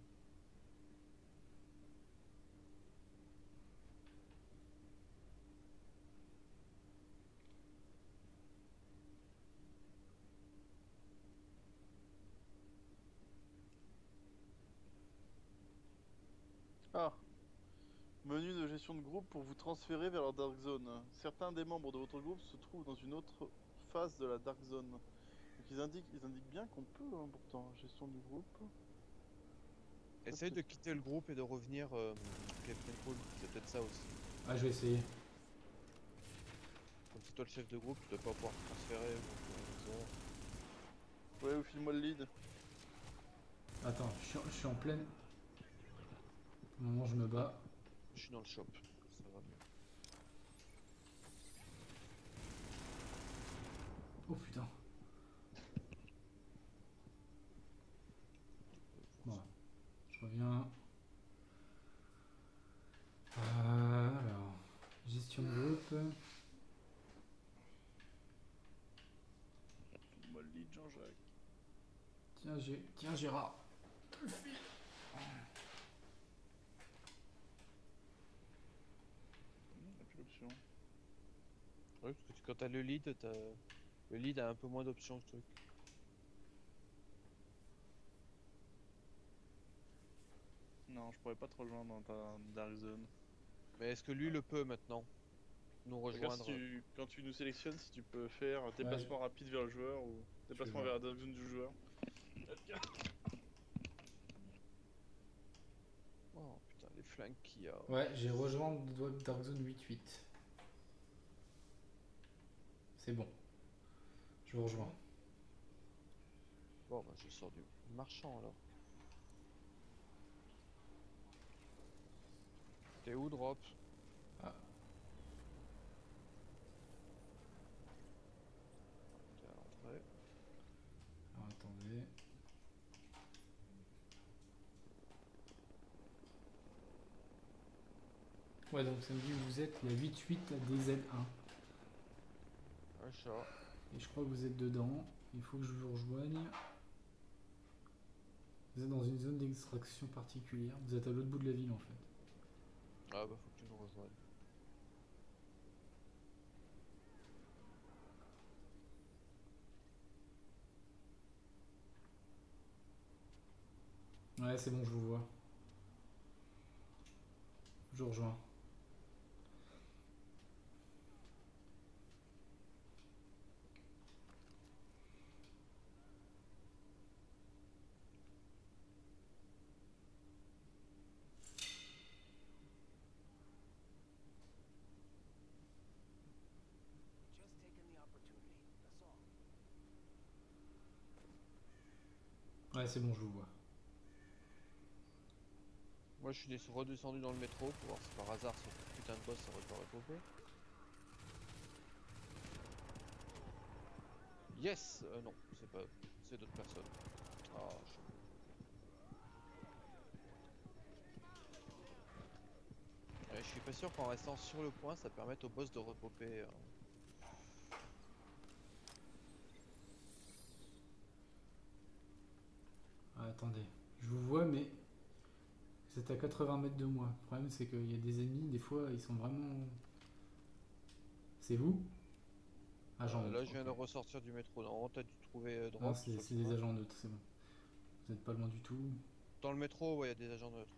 Menu de gestion de groupe pour vous transférer vers la Dark Zone. Certains des membres de votre groupe se trouvent dans une autre phase de la Dark Zone. Donc ils indiquent, ils indiquent bien qu'on peut, hein, pourtant, gestion du groupe. Essaye de quitter le groupe et de revenir euh, Captain Cool, c'est peut-être ça aussi. Ah, je vais essayer. Comme c'est toi le chef de groupe, tu dois pas pouvoir te transférer. Donc, euh, ouais, ou file-moi le lead. Attends, je suis, je suis en pleine. Au moment où je me bats. je suis dans le shop, ça va mieux. Oh putain. Bon, je reviens. Euh, alors, gestion de groupe. File-moi le lead, Jean-Jacques. Tiens, j'ai, tiens, Gérard. Te le file. Mmh, plus d'options. Ouais, parce que tu- quand t'as le lead, t'as... le lead a un peu moins d'options que le truc. Non, je pourrais pas te rejoindre dans ta Dark Zone. Mais est-ce que lui le peut maintenant nous Regarde rejoindre? si tu- quand tu nous sélectionnes, si tu peux faire un déplacement Ouais. rapide vers le joueur ou déplacement vers la Dark Zone du joueur. Oh putain, les flingues qu'il y a. Ouais, j'ai rejoint Dark Zone huit huit. C'est bon. Je vous rejoins. Bon, bah je sors du marchand alors. T'es où, Drop? Ah. T'es à l'entrée. Alors attendez. Ouais, donc ça me dit que vous êtes la huit huit D Z un. Un chat. Et je crois que vous êtes dedans. Il faut que je vous rejoigne. Vous êtes dans une zone d'extraction particulière. Vous êtes à l'autre bout de la ville en fait. Ah bah faut que tu nous rejoignes. Ouais, c'est bon, je vous vois. Je vous rejoins. Just taking the opportunity, that's all. Ouais, c'est bon, je vous vois. Moi je suis des- redescendu dans le métro pour voir si par hasard ce putain de boss ça aurait pas repopé. Yes euh, Non, c'est pas... c'est d'autres personnes. Ah, chaud. Ouais, je suis pas sûr qu'en restant sur le point ça permette au boss de repopper. euh. Ah, attendez. Je vous vois, mais vous êtes à quatre-vingts mètres de moi. Le problème, c'est qu'il y a des ennemis, des fois, ils sont vraiment... C'est vous? Agent Euh, neutre. là je viens ok. de ressortir du métro. Non, t'as dû trouver euh, Drop. Non, sur c'est le c'est des chemin. agents neutres, c'est bon. Vous êtes pas loin du tout. Dans le métro, ouais, il y a des agents neutres.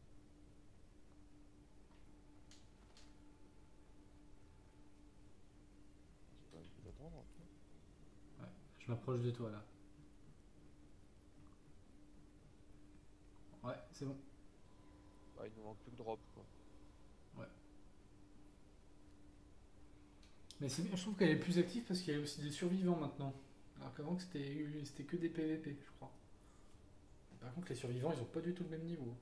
C'est pas vous attendre un peu. Ouais, je m'approche de toi, là. Ouais, c'est bon. Bah, il nous manque plus que Drop quoi. Ouais. Mais c'est bien, je trouve qu'elle est plus active parce qu'il y a aussi des survivants maintenant. Alors qu'avant, c'était c'était que des P V P, je crois. Par contre, les survivants, ils ont pas du tout le même niveau.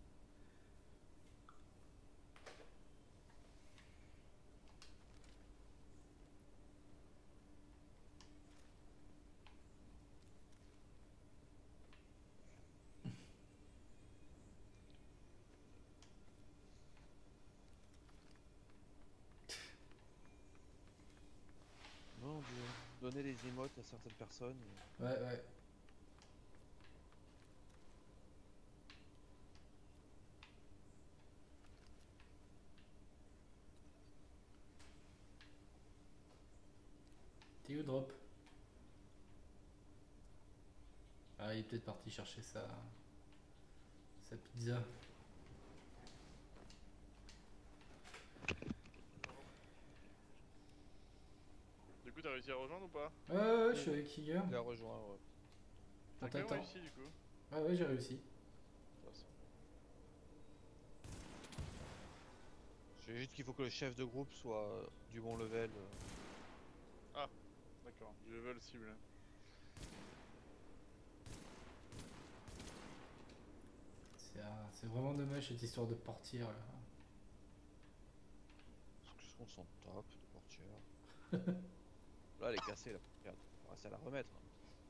Non, de donner des emotes à certaines personnes. Ouais, ouais. T'es où, Drop? Ah, il est peut-être parti chercher sa... sa pizza. coup, t'as réussi à rejoindre ou pas? Ouais, ouais, ouais, je suis avec Iger. Il a rejoint, ouais. T'as On quand même t'attend. réussi du coup. Ah ouais, j'ai réussi. C'est juste qu'il faut que le chef de groupe soit euh, du bon level. euh. Ah, d'accord, du level cible. C'est ah, c'est vraiment dommage cette histoire de portière là. Qu'est-ce qu'on s'en tape de portière. Là, elle est cassée la portière. On va rester à la remettre. hein.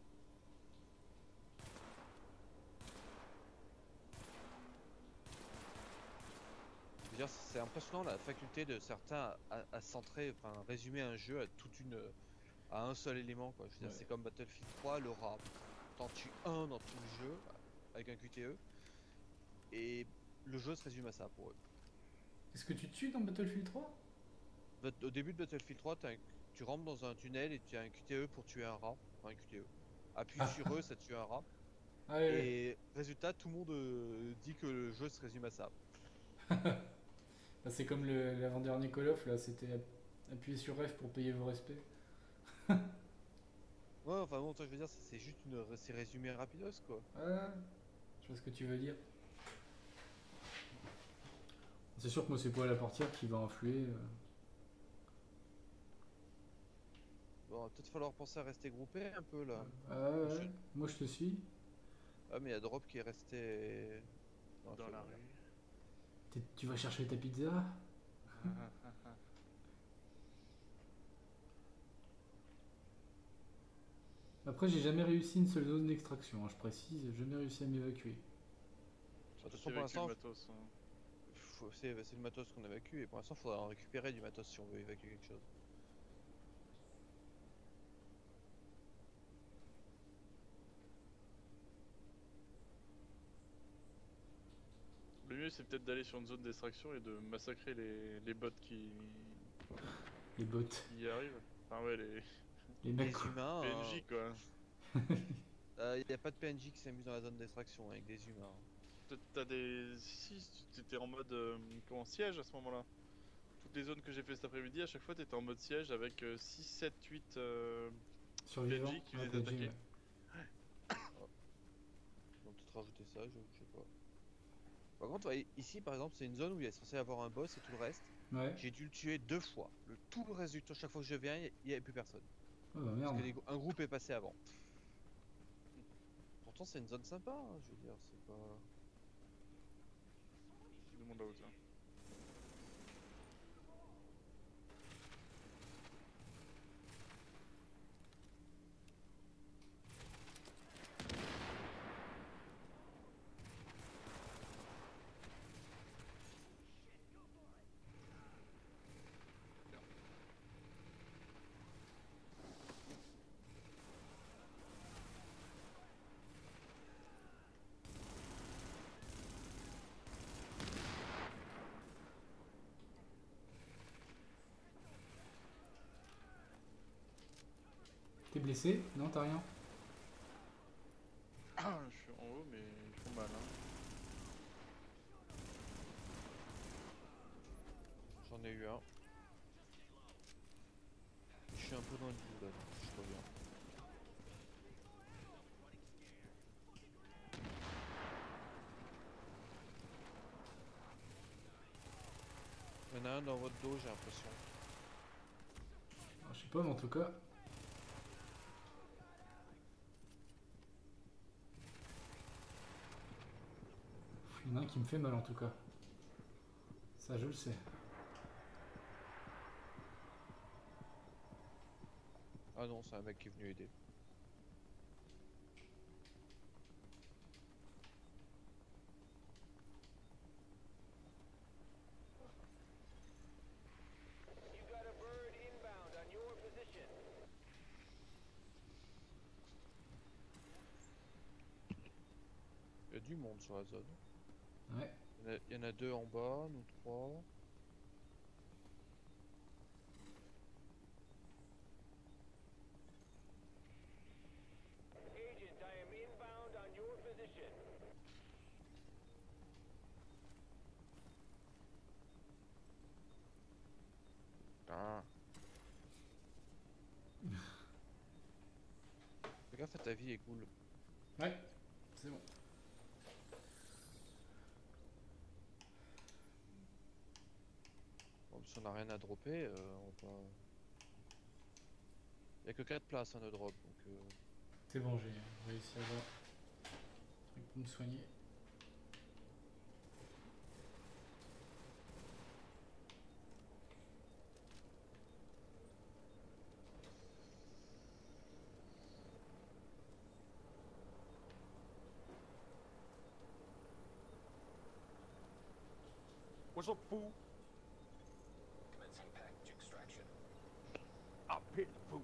Je veux dire, c'est impressionnant la faculté de certains à, à centrer, enfin résumer un jeu à toute une, à un seul élément quoi. Je veux dire, Ouais. c'est comme Battlefield trois, le rat. T'en tues un dans tout le jeu avec un Q T E et le jeu se résume à ça pour eux. Est-ce que tu tues dans Battlefield trois? Bat- Au début de Battlefield trois, t'as un- tu rentres dans un tunnel et tu as un Q T E pour tuer un rat, enfin un Q T E. Appuie Ah. sur eux, ça tue un rat. Ah ouais, ouais. Et résultat, tout le monde euh, dit que le jeu se résume à ça. Bah, c'est comme le- l'avant-dernier Call of là, c'était app- appuyer sur F pour payer vos respects. Ouais, enfin bon, toi je veux dire, c'est c'est juste une, c'est résumé rapidos quoi. Ouais, je vois ce que tu veux dire. C'est sûr que moi c'est pas la portière qui va influer. euh. Bon, va peut-être falloir penser à rester groupé un peu là. Ah ouais, Je- ouais. Moi je te suis. Ah mais il y a Drop qui est resté dans, Dans la feu, là. rue. T'es- Tu vas chercher ta pizza? Après j'ai jamais réussi une seule zone d'extraction, hein, je précise, j'ai jamais réussi à m'évacuer. De toute façon, J'ai pour vécu le l'instant, matos. hein. faut- c'est c'est le matos qu'on évacue et pour l'instant, il faudra en récupérer du matos si on veut évacuer quelque chose. Le mieux, c'est peut-être d'aller sur une zone d'extraction et de massacrer les, les bots qui... Les bots. qui y arrivent. Enfin, ouais, les Les Les mecs. quoi. humains, P N J quoi. il n'y a pas de P N J qui s'amuse dans la zone d'extraction avec des humains. T'as- T'as des. Si, tu étais en mode. euh, comment siège à ce moment-là. Toutes les zones que j'ai fait cet après-midi, à chaque fois t'étais en mode siège avec euh, six, sept, huit euh, Survivants. P N J qui Ouais, venaient P N J, d'attaquer. ouais. On peut peut-être rajouter ça, je, je sais pas. Par contre, ouais, ici par exemple, c'est une zone où il est censé avoir un boss et tout le reste. Ouais. J'ai dû le tuer deux fois. Le tout le reste du temps, chaque fois que je viens, il n'y avait plus personne. Oh bah Parce merde. que les grou- un groupe est passé avant. Pourtant, c'est une zone sympa, hein, je veux dire, c'est pas. Je demande là-haut, ça. T'es blessé? Non, t'as rien? Je suis en haut, mais ils font mal. Hein. J'en ai eu un. Je suis un peu dans le bout là, donc je reviens. Il y en a un dans votre dos, j'ai l'impression. Ah, je sais pas, mais en tout cas. Il y en a un qui me fait mal en tout cas. Ça, je le sais. Ah non, c'est un mec qui est venu aider. You got a bird inbound on your position. Il y a du monde sur la zone. Ouais. Il y en a, il y en a deux en bas, nous trois. Agent, I am inbound on your position. Ah. Fais gaffe à ta vie, est cool. Ouais, c'est bon. Bon, si on n'a rien à dropper, euh, on va... Il y a que quatre places à nos drop, donc... Euh... C'est bon, j'ai réussi à avoir un truc pour me soigner. What's up, fool? Commencing package extraction. Ah, pit, fool.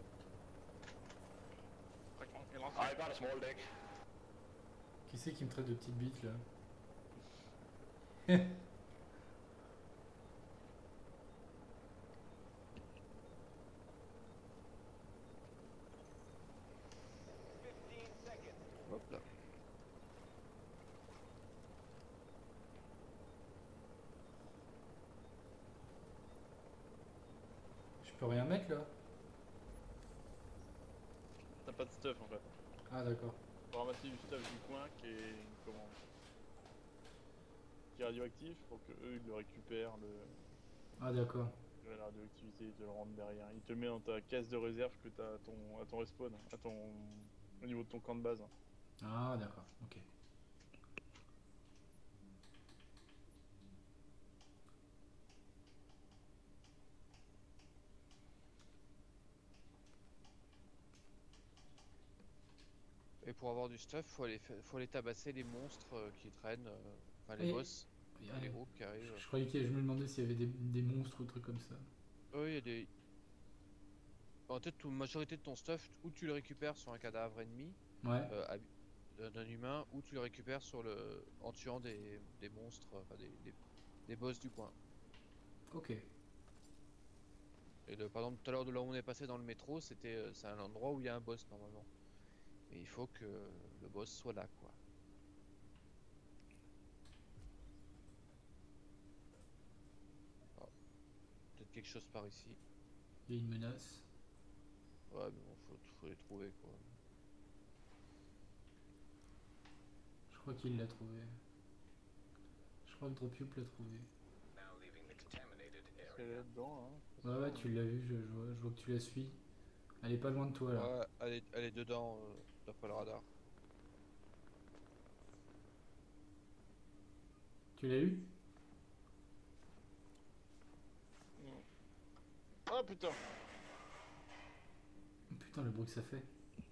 I got a small deck. Qui c'est qui me traite de petite bite là? fifteen seconds. Hop là. Je peux rien mettre là? T'as pas de stuff en fait. Ah d'accord. Faut ramasser du stuff du coin qui est. Comment qui est radioactif pour que eux ils le récupèrent, le, Ah d'accord. la radioactivité, ils te le rendent derrière. Ils te le mettent dans ta caisse de réserve que t'as à ton, à ton respawn, à ton, au niveau de ton camp de base. Ah d'accord, ok. Et pour avoir du stuff, faut aller, fa- faut aller tabasser les monstres euh, qui traînent, euh, enfin les Et- boss, Ah, les groupes qui arrivent. Je croyais que je me demandais s'il y avait des, des monstres ou trucs comme ça. Oui, il y a des... En tête, la majorité de ton stuff, ou tu le récupères sur un cadavre ennemi, Ouais. euh, hab- d'un d'un humain, ou tu le récupères sur le... en tuant des, des monstres, enfin des, des, des boss du coin. Ok. Et le, par exemple, tout à l'heure de là où on est passé dans le métro, c'était euh, c'est un endroit où il y a un boss normalement. Et il faut que le boss soit là, quoi. Ah. Peut-être quelque chose par ici. Il y a une menace. Ouais, mais bon, faut, faut les trouver, quoi. Je crois qu'il l'a trouvé. Je crois que Dropyup l'a trouvé. Now leaving the contaminated Parce qu'elle est area. là-dedans, hein. Ouais ouais, tu l'as vu, je, je vois, je vois que tu la suis. Elle est pas loin de toi là. Ouais, elle est, elle est dedans, euh, d'après le radar. Tu l'as eu? Ah putain! Putain, le bruit que ça fait.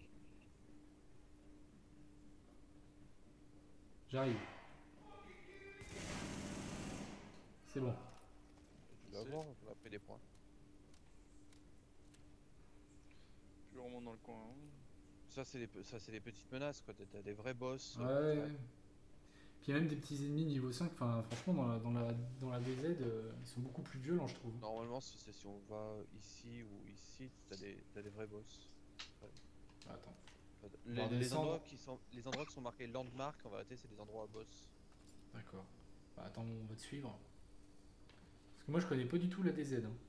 J'arrive. C'est bon. Tu vas C'est- voir, on a pris des points. Je remonte dans le coin. hein. Ça, c'est des, pe- ça, c'est des petites menaces, quoi. T'as t'as des vrais boss. Ouais, euh, ouais. Puis il y a même des petits ennemis niveau cinq. Enfin, franchement, dans la, dans la, dans la D Z, euh, ils sont beaucoup plus violents, je trouve. Normalement, si, c'est- si on va ici ou ici, t'as des, t'as des vrais boss. Ah, attends. Enfin, On les, va les descendre. endroits qui sont, les endroits qui sont marqués landmark, en vérité, c'est des endroits à boss. D'accord. Bah, attends, on va te suivre. Parce que moi, je connais pas du tout la D Z. Hein.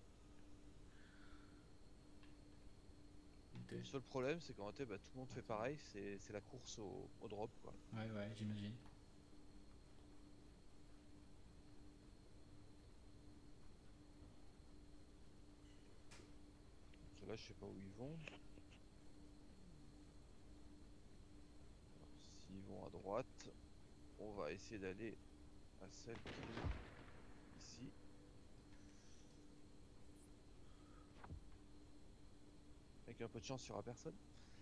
Ok. Le seul problème, c'est qu'en réalité, bah, tout le monde fait pareil, c'est c'est la course au, au drop, quoi. Ouais, ouais, j'imagine. Ceux-là, je sais pas où ils vont. Alors, s'ils vont à droite, on va essayer d'aller à celle qui est ici. Avec un peu de chance, il y aura personne.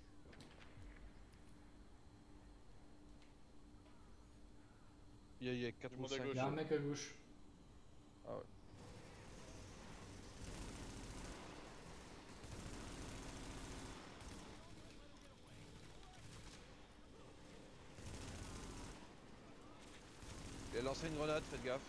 Il y a, il y a quatre Du ou monde à cinq. Il y a un mec à gauche. Ah ouais. Il a lancé une grenade, faites gaffe.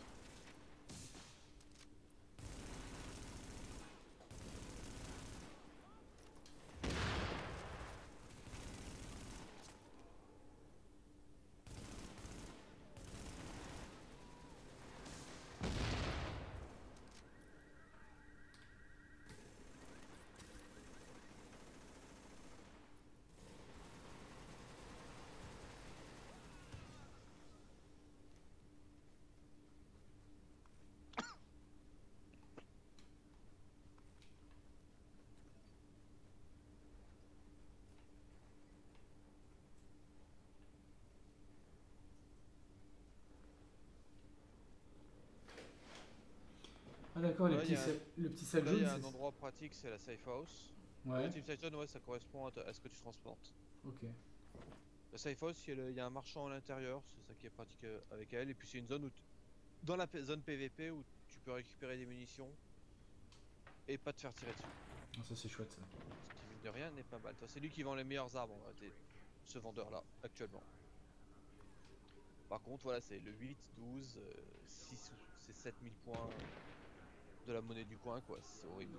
d'accord, les Là, petits y a un- sacs- le petit sac Là, jaune. il y a c'est- un endroit pratique, c'est la safe house. Ouais, Le type safe zone, ouais, ça correspond à, ta- à ce que tu transportes. ok. La safe house, il y a le- il y a un marchand à l'intérieur, c'est ça qui est pratique euh, avec elle. Et puis c'est une zone où, t- dans la p- zone P V P, où tu peux récupérer des munitions et pas te faire tirer dessus. Ah, ça c'est chouette ça. Ce qui, mine de rien, n'est pas mal. Toi, c'est lui qui vend les meilleures armes, en réalité, ce vendeur-là, actuellement. Par contre, voilà, c'est le huit, douze, euh, six, ou- c'est sept mille points de la monnaie du coin, quoi. C'est horrible.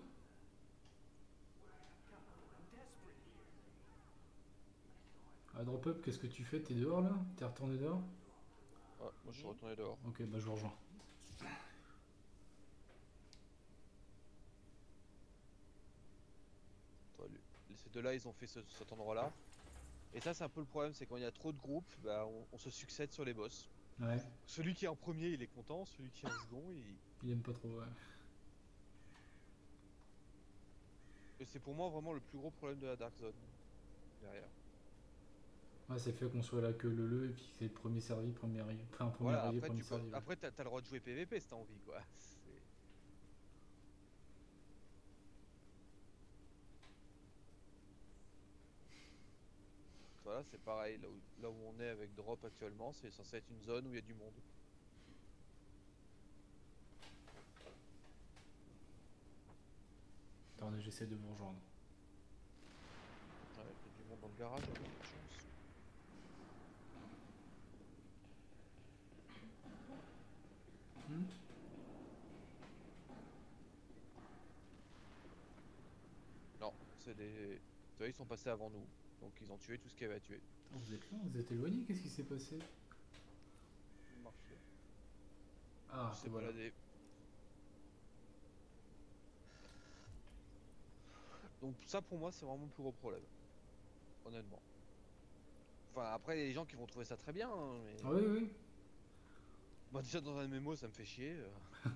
Ah, drop up, qu'est-ce que tu fais? T'es dehors là? T'es retourné dehors? Ouais, moi, je suis retourné dehors. Ok, bah je vous rejoins. Toi, lui- Ces deux-là, ils ont fait ce- cet endroit-là. Et ça, c'est un peu le problème, c'est quand il y a trop de groupes, bah, on, on se succède sur les boss. Ouais, Celui qui est en premier, il est content, celui qui est en second, il... il aime pas trop, ouais. Et c'est pour moi vraiment le plus gros problème de la Dark Zone. Derrière. Ouais, c'est fait qu'on soit là que le le et puis que c'est le premier servi, premier arrivé. Enfin, premier Voilà, arrivé, après, premier tu peux... servi. ouais. après t'as t'as le droit de jouer P V P si t'as envie, quoi. C'est- Voilà, c'est pareil, là où, là où on est avec Drop actuellement, c'est censé être une zone où il y a du monde. Attendez, j'essaie de vous rejoindre. Ouais, il y a du monde dans le garage, on a de la chance. Hmm. Non, c'est des... Tu vois, ils sont passés avant nous, donc ils ont tué tout ce qu'il y avait à tuer. Oh, vous êtes là, vous êtes éloigné, qu'est-ce qui s'est passé? Ah, Je s'est voilà. baladé. Donc ça pour moi c'est vraiment le plus gros problème. Honnêtement. Enfin après il y a des gens qui vont trouver ça très bien, hein, mais... Ah oui, oui. Moi déjà dans un M M O ça me fait chier. euh.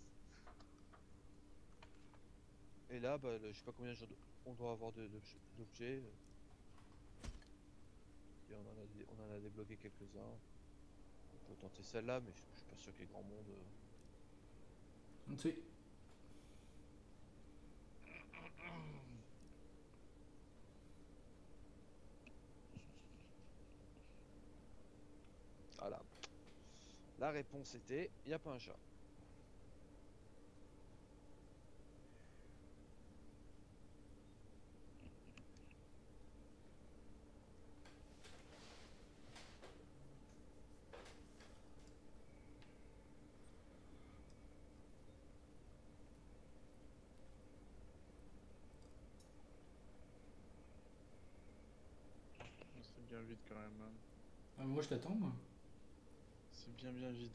Et là bah le- je sais pas combien je- on doit avoir de- de- d'objets. euh. Et on en a, dé- on en a débloqué quelques-uns. On peut tenter celle-là mais je, je suis pas sûr qu'il y ait grand monde. euh. On te suit. Voilà. La réponse était, y a pas un chat. C'est bien vide quand même. hein. Ah, moi je t'attends, moi. C'est bien bien vide.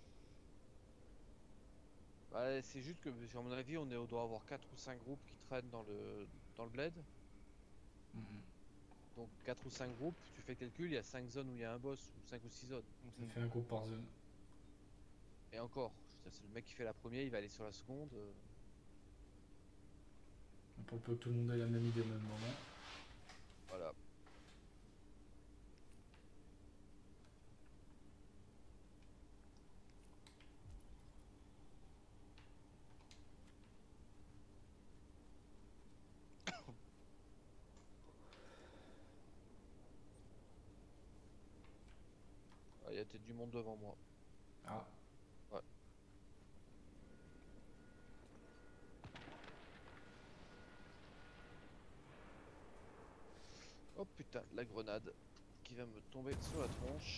Bah, c'est juste que, à mon avis, on, est, on doit avoir quatre ou cinq groupes qui traînent dans le, dans le bled. Mhm. Donc quatre ou cinq groupes, tu fais le calcul, il y a cinq zones où il y a un boss, ou cinq ou six zones. Ça fait un groupe par zone. Et encore, je veux dire, c'est le mec qui fait la première, il va aller sur la seconde. euh. Pour peu que tout le monde ait la même idée au même moment. Voilà. Ah, il y a peut-être du monde devant moi. Ah. Ouais. Oh putain, la grenade qui va me tomber sur la tronche.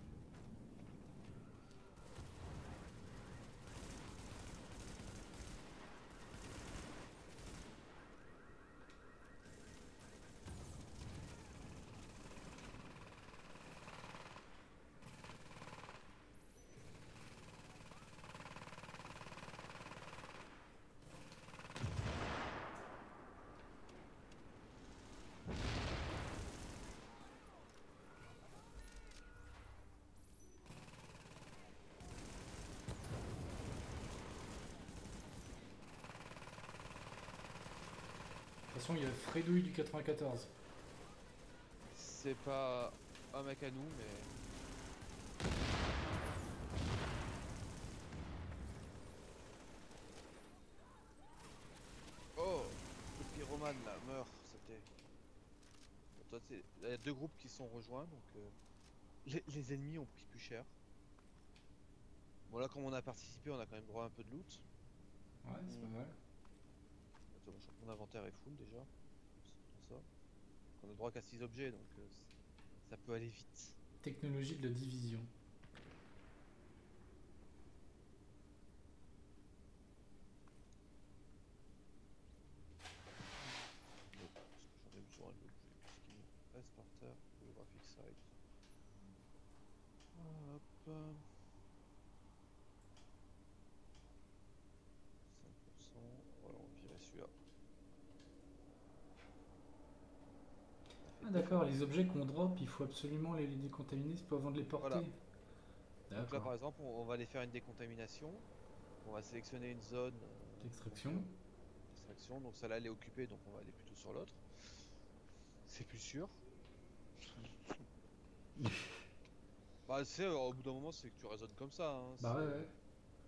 De toute façon, il y a Fredouille du quatre-vingt-quatorze. C'est pas un mec à nous, mais... Roman là meurt, c'était. Toi, c'est- il y a deux groupes qui sont rejoints, donc euh, les, les ennemis ont pris plus cher. Bon là, comme on a participé, on a quand même droit à un peu de loot. Ouais, c'est pas mal. Attends, je crois que mon inventaire est full déjà. C'est pour ça. On a droit qu'à six objets, donc euh, c'est- ça peut aller vite. Technologie de la division. Bon, parce que j'en ai besoin d'objets. Qu'est-ce qu'il me reste par terre? Holographic site. Hop. cinq pour cent. Voilà, on va virer celui-là. Ah d'accord, les objets qu'on drop, il faut absolument les, les décontaminer, c'est pas avant de les porter. Voilà. Donc là, par D'accord. exemple, on, on va aller faire une décontamination. On va sélectionner une zone euh, D'extraction. donc, euh, d'extraction. Donc celle-là, elle est occupée, donc on va aller plutôt sur l'autre. C'est plus sûr. Bah, tu sais, euh, au bout d'un moment, c'est que tu raisonnes comme ça. Hein. Bah ouais, c'est- ouais.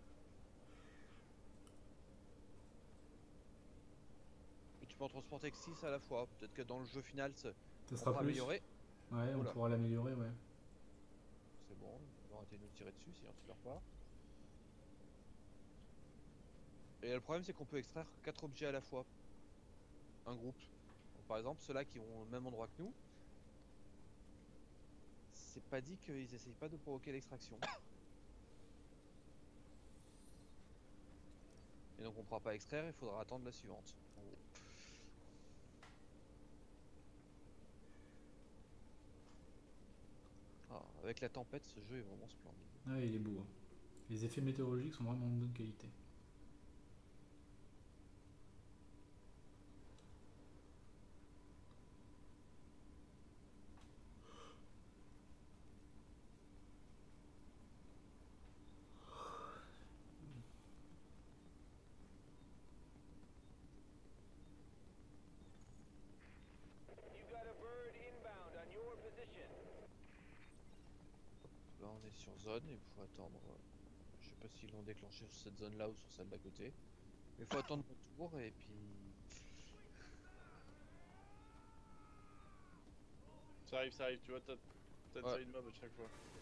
Et tu peux en transporter que six à la fois. Peut-être que dans le jeu final, ça Ça on sera pourra plus. améliorer. Ouais, on Oula. pourra l'améliorer, ouais. C'est bon, on va arrêter de nous tirer dessus si on ne leur pas. Et le problème, c'est qu'on peut extraire quatre objets à la fois. Un groupe. Donc, par exemple, ceux-là qui ont le même endroit que nous, c'est pas dit qu'ils essayent pas de provoquer l'extraction. Et donc on pourra pas extraire, il faudra attendre la suivante. En gros. Ah, avec la tempête, ce jeu est vraiment splendide. Ouais, il est beau. Hein. Les effets météorologiques sont vraiment de bonne qualité. You got a bird inbound on your position. Là on est sur zone et il faut attendre. euh, Je sais pas s'ils l'ont déclenché sur cette zone là ou sur celle d'à côté. Mais il faut attendre mon tour et puis. Ça arrive, ça arrive, tu vois, t'as t'as Ouais. une side mob à chaque fois.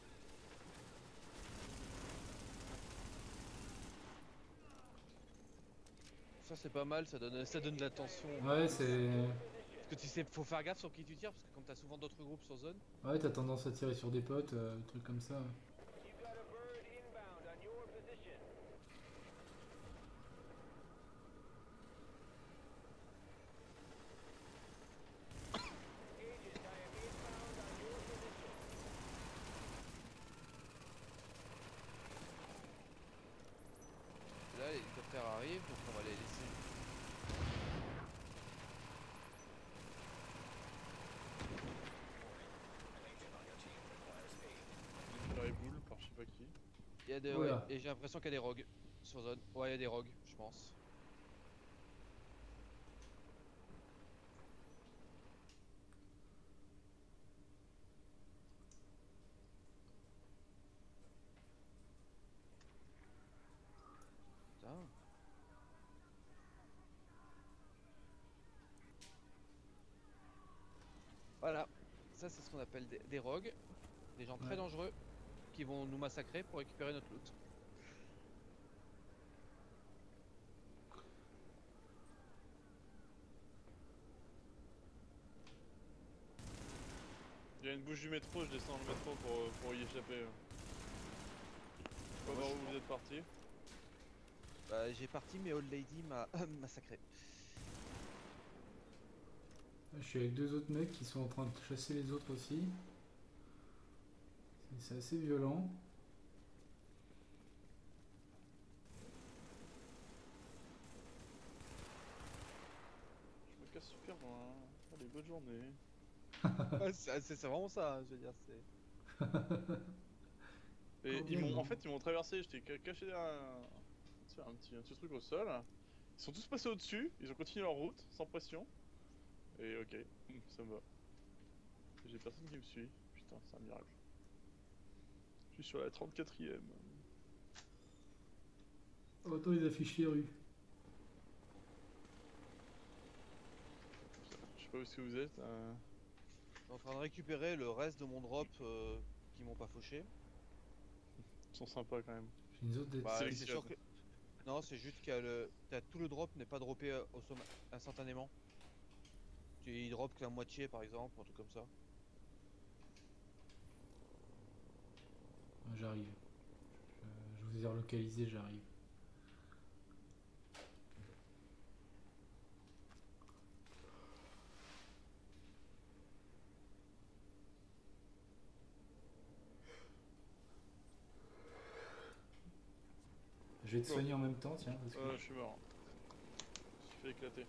Ça c'est pas mal, ça donne, ça donne de la tension. Ouais, c'est. Parce que tu sais, faut faire gaffe sur qui tu tires parce que comme t'as souvent d'autres groupes sur zone. Ouais, t'as tendance à tirer sur des potes, euh, trucs comme ça. You got a bird inbound on your position. Agent, I am inbound on your position. Là les hélicoptères arrivent donc on va les laisser. Dans les boules par je sais pas qui. Il y a des, Oula. ouais, et j'ai l'impression qu'il y a des rogues sur zone. Ouais, il y a des rogues, je pense. Putain. Voilà, ça c'est ce qu'on appelle des, des rogues, des gens très Ouais. dangereux qui vont nous massacrer pour récupérer notre loot. Il y a une bouche du métro, je descends le métro pour, euh, pour y échapper. euh. Je sais pas Moi, voir je où suis vous êtes parti. Bah, j'ai parti mais Old Lady m'a massacré. Je suis avec deux autres mecs qui sont en train de chasser les autres aussi. C'est- C'est assez violent. Je me casse super loin. Allez, bonne journée. Ouais, c'est c'est- c'est vraiment ça, hein, je veux dire, c'est... Et Quand ils même, m'ont, en hein. fait, ils m'ont traversé, j'étais ca- caché derrière un, tu sais, un, petit, un petit truc au sol. Ils sont tous passés au-dessus, ils ont continué leur route, sans pression. Et ok, ça me va. Et j'ai personne qui me suit. Putain, c'est un miracle. Je suis sur la trente-quatrième. Autant ils affichent les rues. pas où est-ce que vous êtes. euh. Je suis en train de récupérer le reste de mon drop euh, qui m'ont pas fauché. Ils sont sympas quand même. J'ai une zone d'être. Bah, sélectionne. c'est sûr que... Non, c'est juste que le... t'as tout le drop n'est pas droppé euh, au sommet instantanément. Tu il drop que la moitié par exemple, un truc comme ça. Ah, j'arrive. Je, je vous ai relocalisé, j'arrive. Je vais te Bon. soigner en même temps, tiens, parce que Euh, je suis mort. Je me suis fait éclater.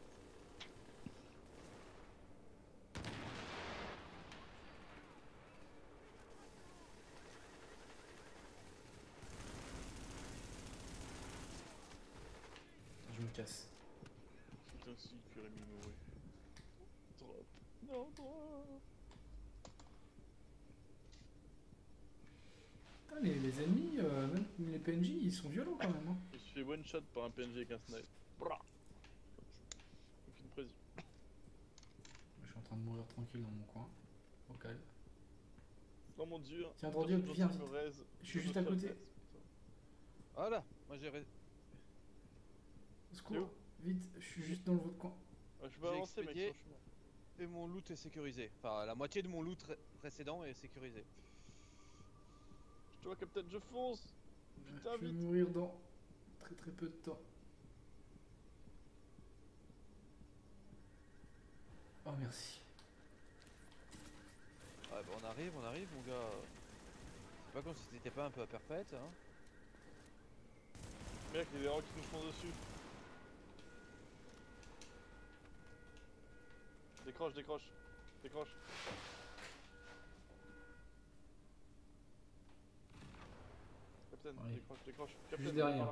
je me casse. C'est ainsi que Rémi mourut. Drop. Non, drop. Putain, les, les ennemis, euh, même les P N J, ils sont violents quand même. Hein. Je me suis fait one shot par un P N J avec un snipe. Bra. Aucune pression. Je suis en train de mourir tranquille dans mon coin. Au calme. Oh mon dieu. Tiens, Drodieu, Gentil, viens, me vite. raise. Je suis me juste à fais côté. raise. Voilà, moi j'ai ré- Au secours, vite, je suis juste dans le votre coin. Ouais, je peux J'ai avancer, mec, expédié. sur le chemin. et mon loot est sécurisé. Enfin, la moitié de mon loot ré- précédent est sécurisé. Je dois, Captain, je fonce. Putain, Je vais vite. mourir dans très très peu de temps. Oh merci. Ouais, bah on arrive, on arrive, mon gars. C'est pas comme si t'étais pas un peu à perpète, hein. Mec, il y a des rocs qui nous font dessus. Décroche, décroche. Décroche. Captain, Ouais. décroche, décroche. Je suis Captain, juste viens derrière.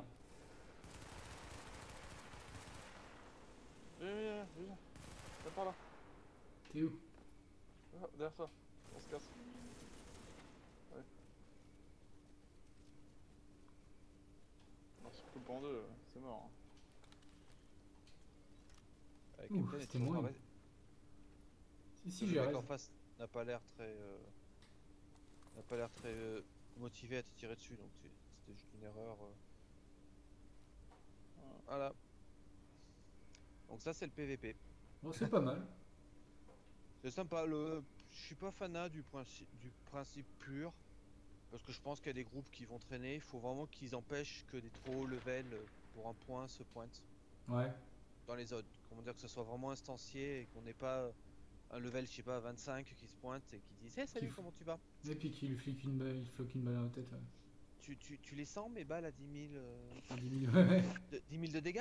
par là. Viens, viens, viens, viens. Viens par là. T'es où? Ah, derrière toi. On se casse. Ouais. On se coupe en deux, c'est mort. hein. Avec Ouh, Captain est c'était toujours moi. pas ré- Si si Le j'ai mec en raison. face n'a pas l'air très... euh, n'a pas l'air très euh, motivé à te tirer dessus, donc c'est- c'était juste une erreur. euh. Voilà. Donc ça c'est le P V P. Bon, c'est pas mal. C'est sympa, le... je suis pas fanat du principe, du principe pur, parce que je pense qu'il y a des groupes qui vont traîner, il faut vraiment qu'ils empêchent que des trop hauts levels pour un point se pointent Ouais. dans les zones. Comment dire, que ce soit vraiment instancié et qu'on n'ait pas un level, je sais pas, vingt-cinq qui se pointe et qui dit hey, salut, Qui f- comment tu vas? Et puis qu'il lui flique une balle, il floque une balle dans la tête. Ouais. Tu, tu, tu les sens mes balles à dix mille, euh, À dix mille, ouais, ouais. de, dix mille de dégâts?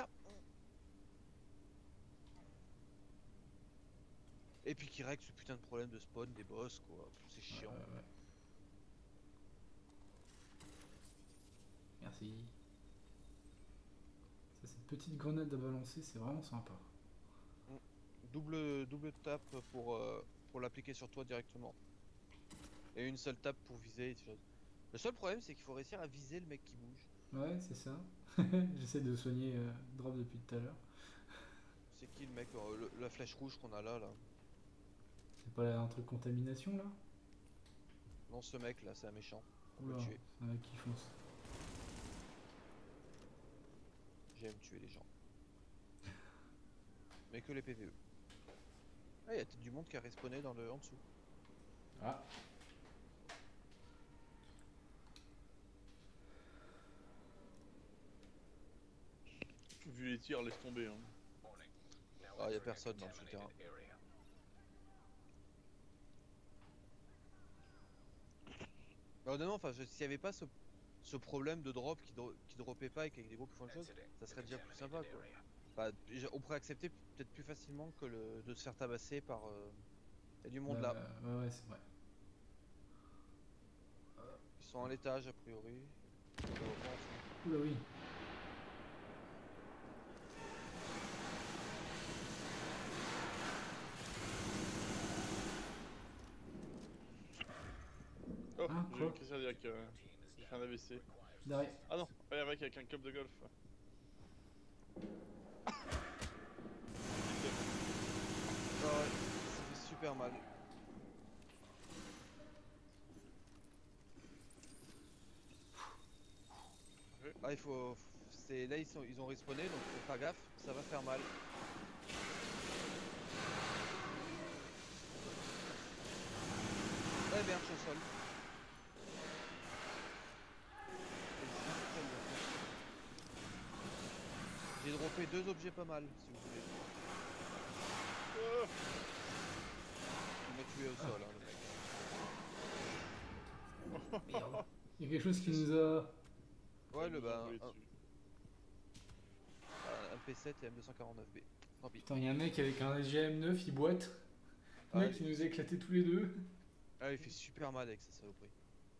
Et puis qui règle ce putain de problème de spawn des boss, quoi. C'est chiant. Ouais, ouais. Merci. Ça, cette petite grenade à balancer, c'est vraiment sympa. Double, double tape pour, euh, pour l'appliquer sur toi directement. Et une seule tape pour viser. tu vois. Le seul problème, c'est qu'il faut réussir à viser le mec qui bouge. Ouais, c'est ça. J'essaie de soigner euh, Drop depuis tout à l'heure. C'est qui le mec, euh, le- la flèche rouge qu'on a là, là? C'est pas un truc contamination là? Non, ce mec là, c'est un méchant. On peut Oula, le tuer. c'est un mec qui fonce. J'aime tuer les gens. Mais que les P V E. Ah, il y a peut-être du monde qui a respawné dans le en dessous. Ah. Vu les tirs, laisse tomber. Hein. Ah, il y a personne dans le souterrain. Bah, honnêtement, enfin, je- s'il y avait pas ce, ce problème de drop qui, dro qui dropait pas et qu'avec des groupes qui font le chose, ça serait déjà plus sympa quoi. Bah, déjà, on pourrait accepter peut-être plus facilement que le, de se faire tabasser par. euh, Il y a du monde là. Euh, ouais, ouais, c'est vrai. Ils sont à l'étage a priori. Je les vois pas en dessous. Oula, oui. Oh, Ah, j'ai eu quoi une crise cardiaque. euh, J'ai fait un A V C. Derrière. Ah non, ouais, un mec avec un club de golf. ouais, ça fait super mal. Ah, il faut. C'est là ils sont ils ont respawné donc faut faire gaffe, ça va faire mal. Ouais merde, je suis au sol. J'ai droppé deux objets pas mal si vous voulez. Il m'a tué au sol hein, le mec. Merde. Il y a quelque chose qui nous a... Ouais le Ils nous ont bah. roulé Un, dessus. un P sept et M deux cent quarante-neuf B. Tant pis. Putain, il y a un mec avec un S G M neuf, il boite. Le Ah, mec, il- il nous a éclaté tous les deux. Ah il fait super mal avec sa saloperie.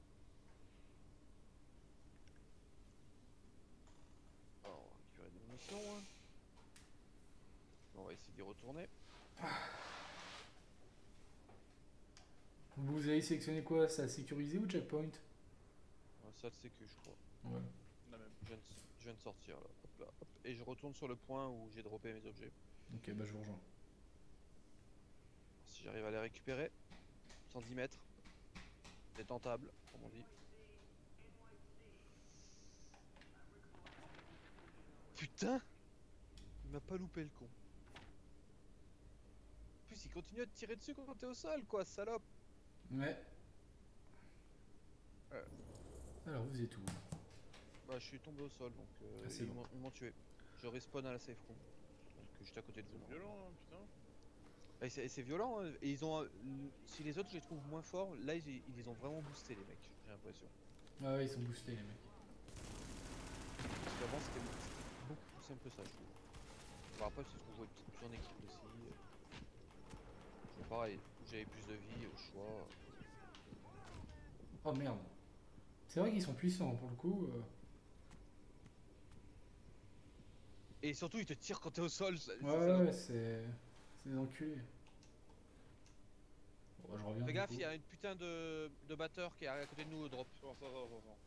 Alors, on va récupérer des munitions. Hein. On va essayer d'y retourner. Vous avez sélectionné quoi? Ça sécurisé ou checkpoint? Ah, ça le sécu je crois. Ouais. La même. Je viens, de, je viens de sortir là. Hop là, hop. Et je retourne sur le point où j'ai droppé mes objets. Ok, bah je vous rejoins. Si j'arrive à les récupérer. cent dix mètres. Détentable, comme on dit. Putain! Il m'a pas loupé le con. En plus il continue à te tirer dessus quand t'es au sol quoi, salope! Ouais. Ouais. Alors, vous êtes où? Bah je suis tombé au sol donc euh, Ah, c'est ils bon. m'ont- ils m'ont tué. Je respawn à la safe room. Donc j'étais à côté de vous. C'est violent, hein, putain. Et c'est et c'est violent hein. Et ils ont... euh, si les autres je les trouve moins forts, là ils, ils les ont vraiment boostés les mecs, j'ai l'impression. Ah ouais, ils sont boostés les mecs. Parce qu'avant c'était c'était beaucoup plus simple que ça je trouve. Bon, après c'est ce qu'on jouait plus en équipe aussi. C'est pareil, j'avais plus de vie au choix. Oh merde. C'est vrai qu'ils sont puissants pour le coup. euh. Et surtout ils te tirent quand t'es au sol. ça- Ouais, c'est ouais, ça. ouais, c'est. C'est des enculés. Bon, bah, je reviens. Fais du gaffe, coup. il y a une putain de, de batteur qui est à côté de nous au drop. Attends, attends, attends, attends.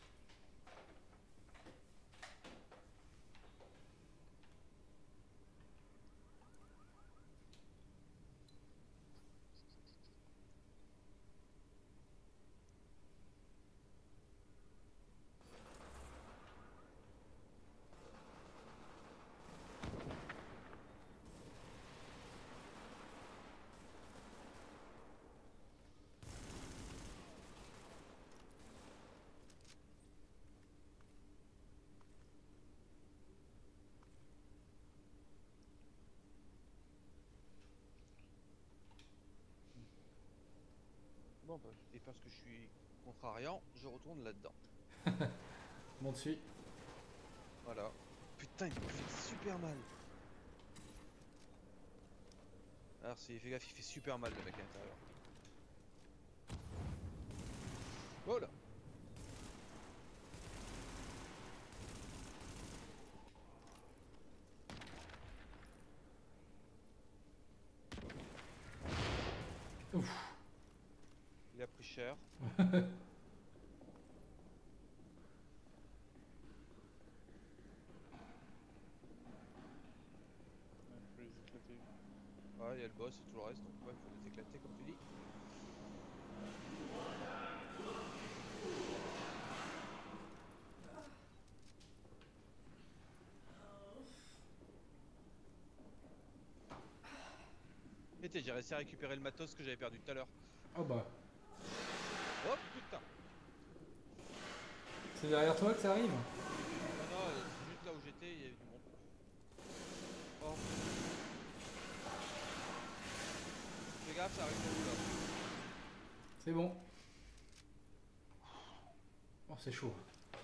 Bon bah, et parce que je suis contrariant, je retourne là-dedans. Bon, dessus. Voilà. Putain, il me fait super mal. Alors si, fais gaffe, il fait super mal le mec à l'intérieur. Voilà. Ouf. Il a pris cher. Ouais, faut les éclater. Ouais, il y a le boss et tout le reste, donc ouais, faut les éclater comme tu dis. Et t'es, j'ai réussi à récupérer le matos que j'avais perdu tout à l'heure. Oh bah. Oh putain! C'est derrière toi que ça arrive? Non, non, euh, juste là où j'étais, il y avait du monde. Oh. Fais gaffe, ça arrive pour vous là. C'est bon. Oh, c'est chaud.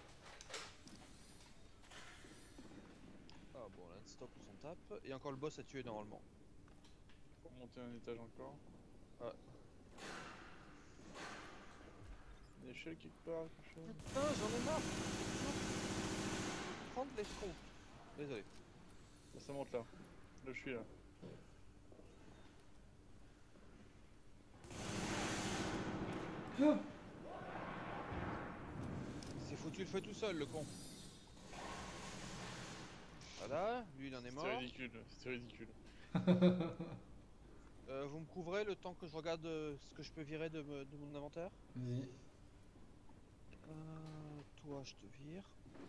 Ah bon, là, stop, on s'en tape. Et encore le boss à tuer normalement. Pour monter un étage encore. Ouais. Une échelle quelque part, quelque chose. Putain, j'en ai marre! Prendre les fronts. Désolé. Là, ça monte là. Là, je suis là. Ah. Il s'est foutu le feu tout seul, le con. Voilà, lui il en est mort. C'est ridicule, c'est ridicule. Euh, vous me couvrez le temps que je regarde euh, ce que je peux virer de, me- de mon inventaire? Vas-y. Euh, toi, je te vire.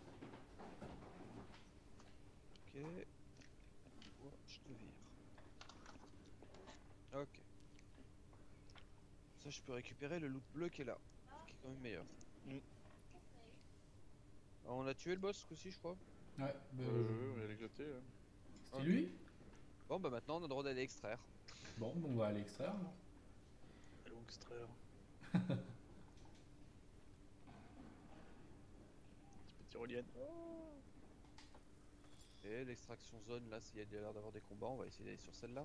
Ok. Toi, je te vire. Ok. Ça, je peux récupérer le loot bleu qui est là. Qui est quand même meilleur. Mm. Alors, on a tué le boss aussi, je crois. Ouais, bah, Euh, ouais, elle est éclatée. Là. c'était Ok. lui. Bon, bah maintenant, on a le droit d'aller extraire. Bon, bon, on va aller extraire. alors. Allons extraire. Petit peu tyrolienne. Et l'extraction zone, là, s'il y a l'air d'avoir des combats, on va essayer d'aller sur celle-là.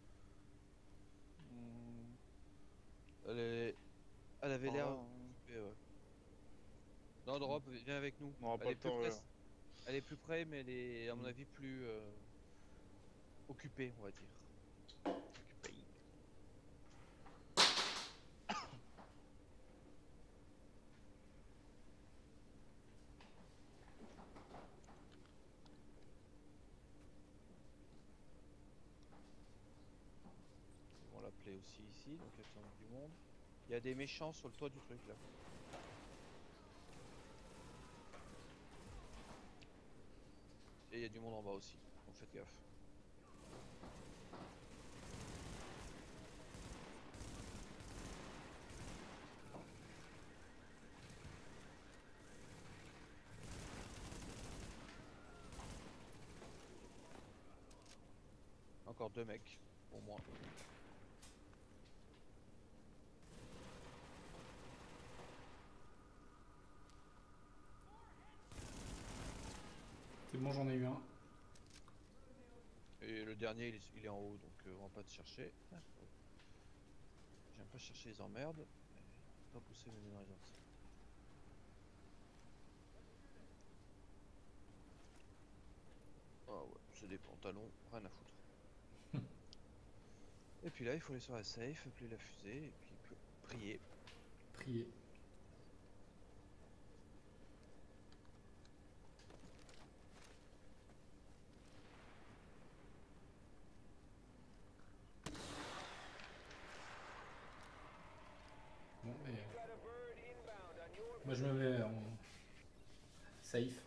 Hmm. Elle, est... Elle avait Par l'air là, hein. occupée, ouais. Non, Drop, viens avec nous. On aura Elle pas est le plus temps, près. ouais. Elle est plus près, mais elle est, à mon Mm. avis, plus euh, occupée, on va dire. Occupé. Ils vont l'appeler aussi ici, donc il y a sûrement du monde. Il y a des méchants sur le toit du truc là. Et il y a du monde en bas aussi, donc faites gaffe. Encore deux mecs, au moins. C'est bon, j'en ai eu un. Et le dernier il est, il est en haut, donc euh, on va pas te chercher. J'aime pas chercher les emmerdes, mais pas pousser mes dans les autres. Ah ouais, c'est des pantalons, rien à foutre. Et puis là, il faut aller sur la safe, appeler la fusée, et puis pri- prier. Prier. Bon, mais... Got a bird inbound on your Moi je me mets en safe.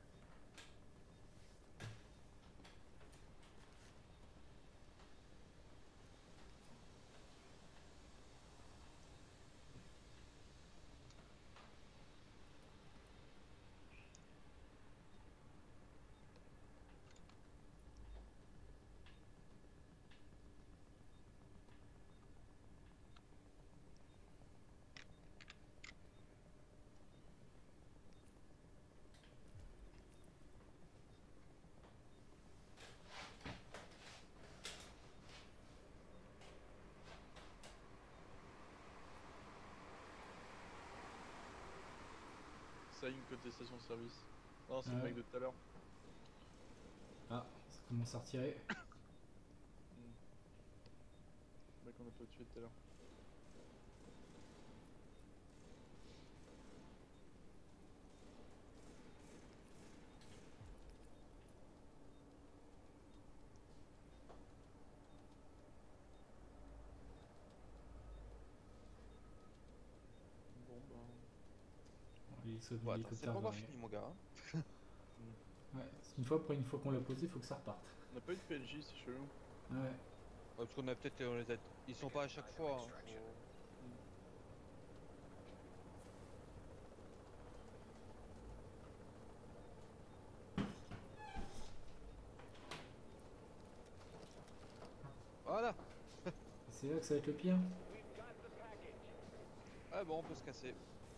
Ça, une côté station de service. Non, c'est le Ouais. mec de tout à l'heure. Ah, ça commence à retirer. Le mec qu'on a pas tué tout à l'heure. Bon bah. Il saute Bon, attends, c'est l'hélicoptère pas encore va fini, arriver. mon gars. Ouais, c'est une fois, après une fois qu'on l'a posé, il faut que ça reparte. On n'a pas eu de P N J, c'est chelou. Ouais. Ouais, parce qu'on a peut-être on les a... Ils sont pas à chaque fois. Hein. Voilà. C'est là que ça va être le pire. We've got the package. Ah bon, on peut se casser.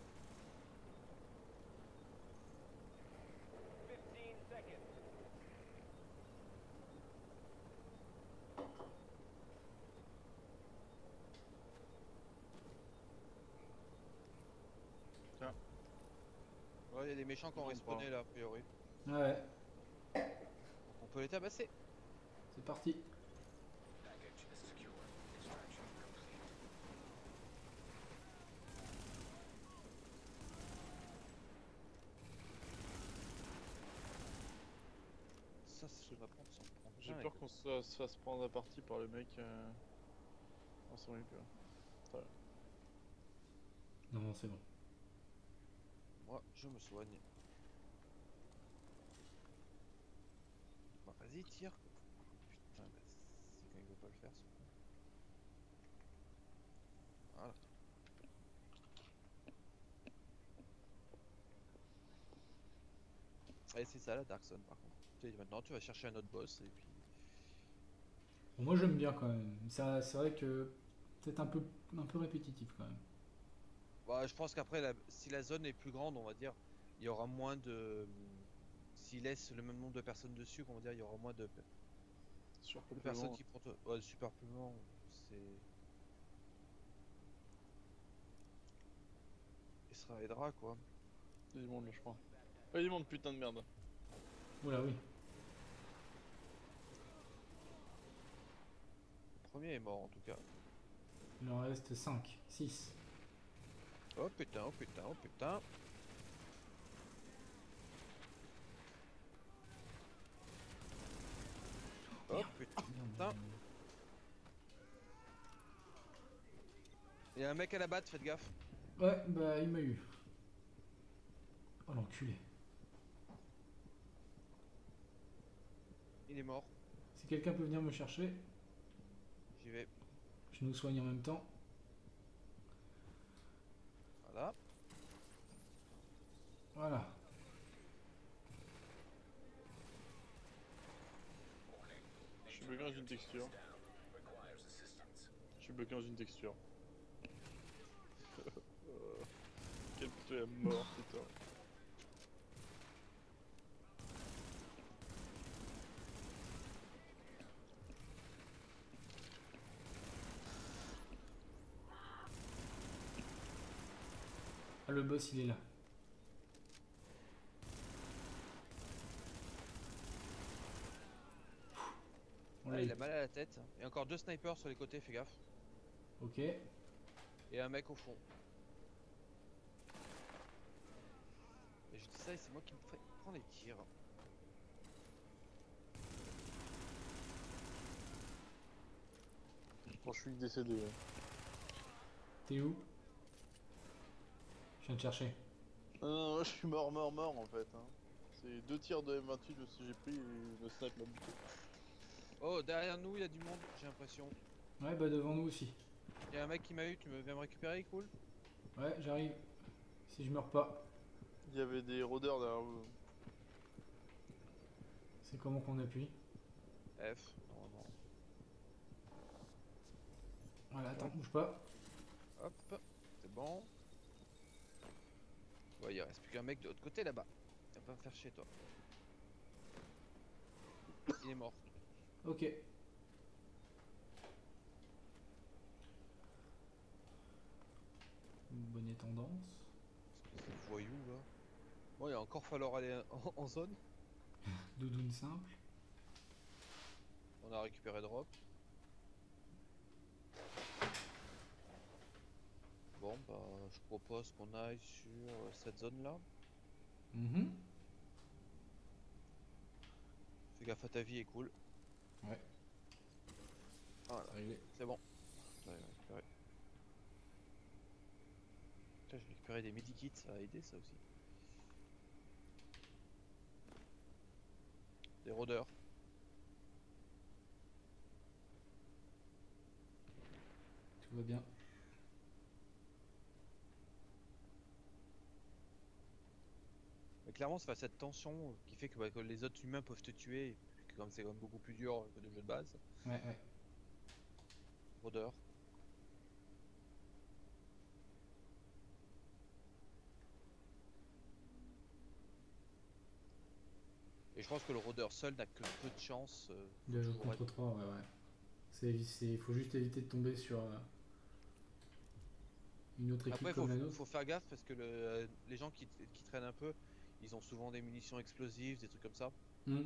Fifteen seconds. Ouais, il y a des méchants qui ont On respawné prend. là, a priori. Ouais, On peut les tabasser. c'est parti. Package is secure. Extraction complete. Ça, ça va prendre, ça en prend J'ai plein, peur les qu'on se, se fasse prendre à partie par le mec. Euh... On s'en récupère. Très bien. Non, non, c'est bon. Moi, je me soigne. Bah, vas-y, tire. Putain, bah, c'est quand il veut pas le faire, ce con. Voilà. Et c'est ça la Dark Zone par contre. Tu sais, maintenant tu vas chercher un autre boss et puis. Bon, moi j'aime bien quand même. Ça, c'est vrai que peut-être un peu, un peu répétitif quand même. Bah, je pense qu'après, la- si la zone est plus grande, on va dire, il y aura moins de. S'il laisse le même nombre de personnes dessus, on va dire, il y aura moins de, de Surpeuplement. personnes qui prennent. Ouais, superpeuplement, c'est. Il sera aidera quoi. Il y a du monde là, je crois. Ah, il y a du monde, putain de merde. Oula, oui. Le premier est mort en tout cas. Il en reste cinq, six. Oh putain, oh putain, oh putain. Oh putain. Il y a un mec à la batte, faites gaffe. Ouais, bah il m'a eu. Oh l'enculé. Il est mort. Si quelqu'un peut venir me chercher, J'y vais. je nous soigne en même temps. Voilà. Voilà. Je suis bloqué dans une texture. Je suis bloqué dans une texture. Euh, Quel putain est mort, putain. Ah, le boss il est là. On Ah, l'a il eu. a mal à la tête. Il y a encore deux snipers sur les côtés, fais gaffe. Ok. Et un mec au fond. Et je dis ça et c'est moi qui me fais prendre les tirs. Bon, je suis décédé. Ouais. T'es où? Je viens te chercher. Non, non, non, je suis mort, mort, mort en fait. Hein. C'est deux tirs de M vingt-huit que j'ai pris et le snipe m'a buté. Oh, derrière nous, il y a du monde, j'ai l'impression. Ouais, bah devant nous aussi. Il y a un mec qui m'a eu, tu me viens me récupérer, cool? Ouais, j'arrive. Si je meurs pas. Il y avait des rôdeurs derrière vous. C'est comment qu'on appuie? F, non, non. Voilà, attends, bouge pas. Hop, c'est bon. Ouais, il reste plus qu'un mec de l'autre côté là-bas. Il va pas me faire chier, toi. Il est mort. Ok. Une bonne tendance. Espèce de voyou là. Bon, il va encore falloir aller en, en zone. Doudoune simple. On a récupéré drop. Bon, bah, je propose qu'on aille sur cette zone là. Mhm. Fais gaffe à ta vie, est cool. Ouais. Voilà, C'est réglé. c'est bon. Ouais, récupéré. Putain, j'ai récupéré des medikits, ça a aidé ça aussi. Des rôdeurs. Tout va bien. Mais clairement, ça fait cette tension qui fait que, bah, que les autres humains peuvent te tuer, et que comme c'est quand même beaucoup plus dur que de jeu de base. Ouais, ouais. Rôdeur. Et je pense que le rôdeur seul n'a que peu de chance. euh, De jouer toujours contre être- trois, ouais, ouais. C'est, c'est, faut juste éviter de tomber sur euh, une autre équipe Après, faut, comme la nôtre. faut faire gaffe parce que le- les gens qui, qui traînent un peu, ils ont souvent des munitions explosives, des trucs comme ça. Hmm.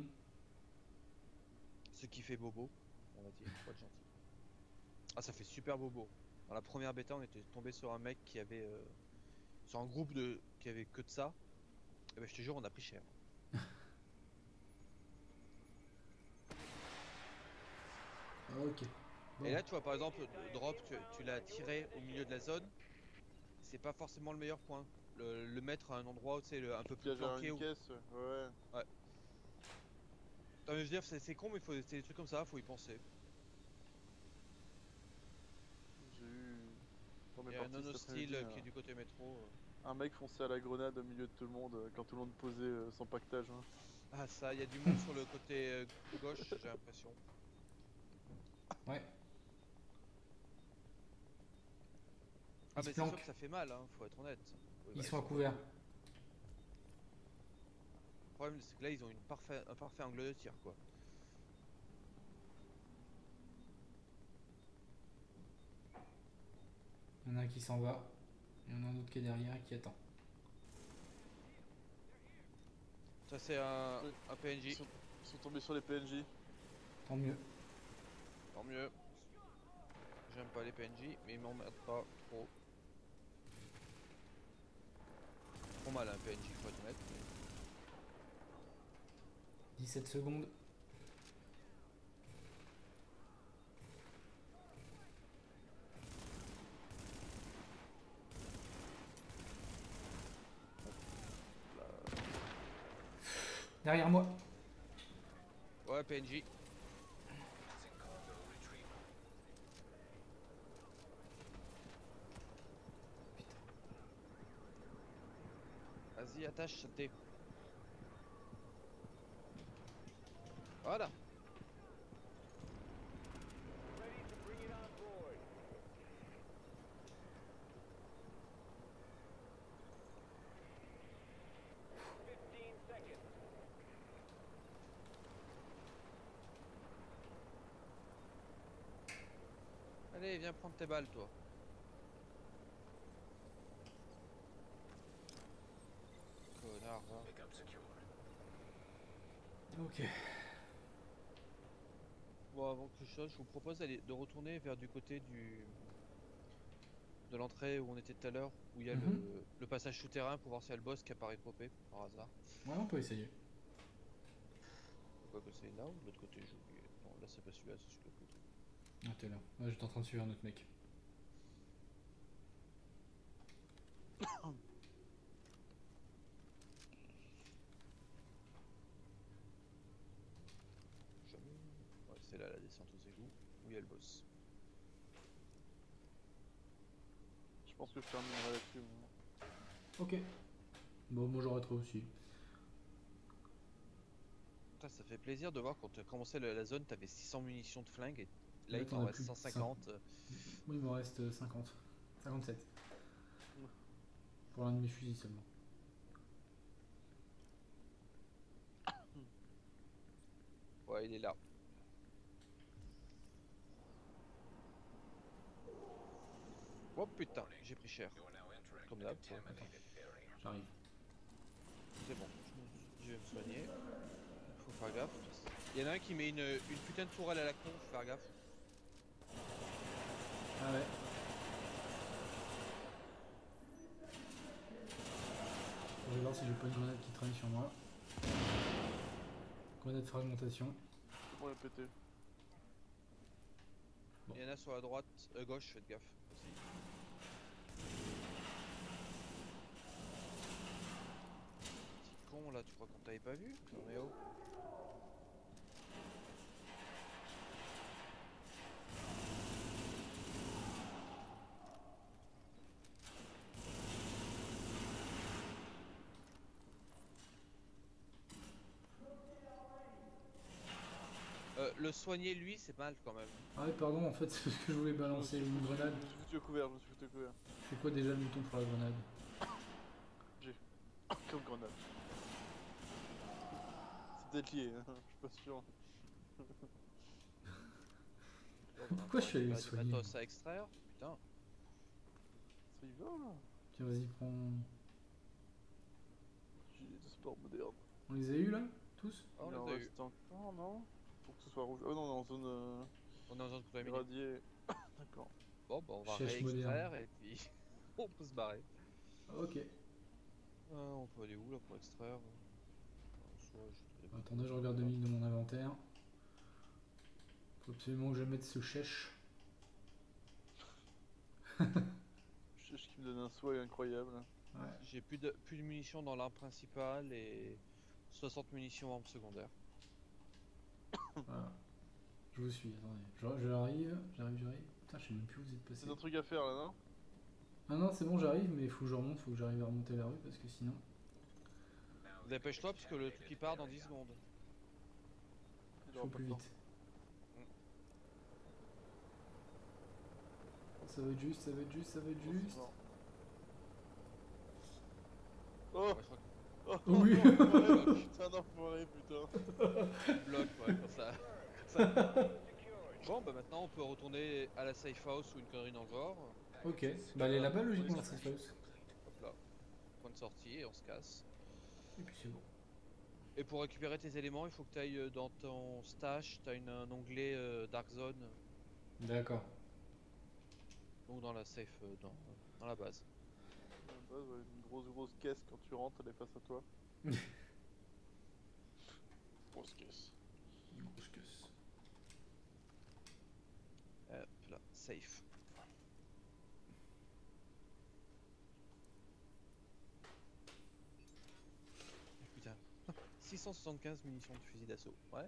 Ce qui fait bobo, on va dire, pour être gentil. Ah, ça fait super bobo. Dans la première bêta, on était tombé sur un mec qui avait. euh, sur un groupe de qui avait que de ça. Et ben, je te jure, on a pris cher. Ah, ok. Bon. Et là, tu vois, par exemple, drop, tu, tu l'as tiré au milieu de la zone. C'est pas forcément le meilleur point. Le, le mettre à un endroit où c'est un peu plus Piège à planqué. une Ou... caisse, ouais. Ouais. Non, mais je veux dire, c'est c'est con, mais faut, c'est des trucs comme ça, faut y penser. J'ai eu. Dans mes Il y a un parties non cet hostile après-midi, qui est euh, du côté métro. euh. un mec fonçait à la grenade au milieu de tout le monde euh, quand tout le monde posait euh, son pactage. Hein. Ah, ça, il y a du monde sur le côté euh, gauche, j'ai l'impression. Ouais. Ah, Ils se mais c'est sûr planquent. que ça fait mal, hein, faut être honnête. Oui, Ils bah, sont à couvert. Le problème, c'est que là, ils ont une parfait, un parfait angle de tir, quoi. Il y en a un qui s'en va. Il y en a un autre qui est derrière et qui attend. Ça, c'est un, Oui. un P N Ils J. sont, ils sont tombés sur les P N J. Tant mieux. Tant mieux. J'aime pas les P N J, mais ils m'emmerdent pas trop. Trop mal un P N J, faut être honnête. Mais... dix-sept secondes. Derrière moi. Ouais, P N J. Vas-y, attache, t'es. Voilà. Ready to bring it on board. Fifteen seconds. Allez, viens prendre tes balles, toi. Connard, va. Pickup secure. Ok. Bon, avant que je chose, je vous propose d'aller de retourner vers du côté du de l'entrée où on était tout à l'heure, où il y a Mhm. le, le passage souterrain pour voir s'il y a le boss qui apparaît popé par hasard. Ouais, on peut essayer. Quoi que c'est là ou de l'autre côté, j'ai oublié. Non, là c'est pas celui-là, c'est celui de l'autre côté. Ah, t'es là. Ouais, j'étais en train de suivre un autre mec. Jamais. Ouais, c'est là la descente aux égouts, où il y a le boss. Je pense que je terminerai là-dessus. moi. Ok. Bon, moi j'aurais trop aussi. Putain, ça fait plaisir de voir quand tu as commencé la, la zone, t'avais six cents munitions de flingue et là Là, il t'en t'en as reste plus. cent cinquante. Moi, il me reste cinquante. cinquante-sept. Pour l'un de mes fusils seulement. Ouais, il est là. Oh putain, j'ai pris cher. You are now entering Comme the d'hab, quoi. contaminated area. J'arrive. C'est bon, je, je vais me soigner. Faut faire gaffe. Il y en a un qui met une, une putain de tourelle à la con, faut faire gaffe. Ah ouais. Je vais voir si j'ai pas une grenade qui traîne sur moi. Grenade fragmentation. C'est bon, elle est pété. Bon. Il y en a sur la droite, euh, gauche, faites gaffe aussi. Petit con là, tu crois qu'on t'avait pas vu? Non mais oh. Euh, le soigner lui, c'est mal quand même. Ah ouais, pardon, en fait, c'est parce que je voulais balancer une grenade. Je me suis foutu au couvert, je me suis foutu au couvert. C'est quoi déjà le bouton pour la grenade? Comme grenade. C'est peut-être lié, hein, je suis pas sûr. Pourquoi je suis allé le Pas de soigner? matos à extraire? Putain. Ça y va là. Tiens, vas-y, prends. J'ai de sport moderne. On les a eu là? Tous? Oh, on Il en les a eu. reste encore, non? Pour que ce soit rouge. Oh non, on est en zone euh, On est en zone contaminée. irradiée. D'accord. Bon, bah on va Chèche réextraire et puis on peut se barrer. Ok. Ah, on peut aller où là pour extraire? En soi, je te- Attendez, je regarde deux minutes de mon inventaire. Faut absolument que je mette ce chèche. Je sais qu'il me donne un swag incroyable. Ouais. J'ai plus de, plus de munitions dans l'arme principale et soixante munitions en arme secondaire. Voilà. Je vous suis, attendez. Je- J'arrive, j'arrive, j'arrive. Putain, je sais même plus où vous êtes passé. C'est un truc à faire là, non? Ah non, c'est bon, j'arrive, mais il faut que je remonte, faut que j'arrive à remonter la rue parce que sinon. Dépêche-toi parce que le truc il part dans dix secondes. Il Il aura faut pas plus le temps. vite. Ça va être juste, ça va être juste, ça va être juste. Oh, Ouais, je crois oh, Oh oui. oh, putain d'enfoiré, putain. que bloc, ouais, comme ça. Comme ça. Bon, bah maintenant on peut retourner à la safe house ou une connerie dans le genre. Ok, bah elle est là-bas logiquement la safe house. Hop là. Point de sortie et on se casse. Et puis c'est bon. Et pour récupérer tes éléments, il faut que tu ailles dans ton stash, tu as un onglet euh, Dark Zone, D'accord. ou dans la safe, euh, dans, dans la base. Ouais, ouais, une grosse grosse caisse quand tu rentres, elle est face à toi. Grosse caisse. Une grosse caisse. Hop là, safe. Putain, six cent soixante-quinze munitions de fusil d'assaut. Ouais.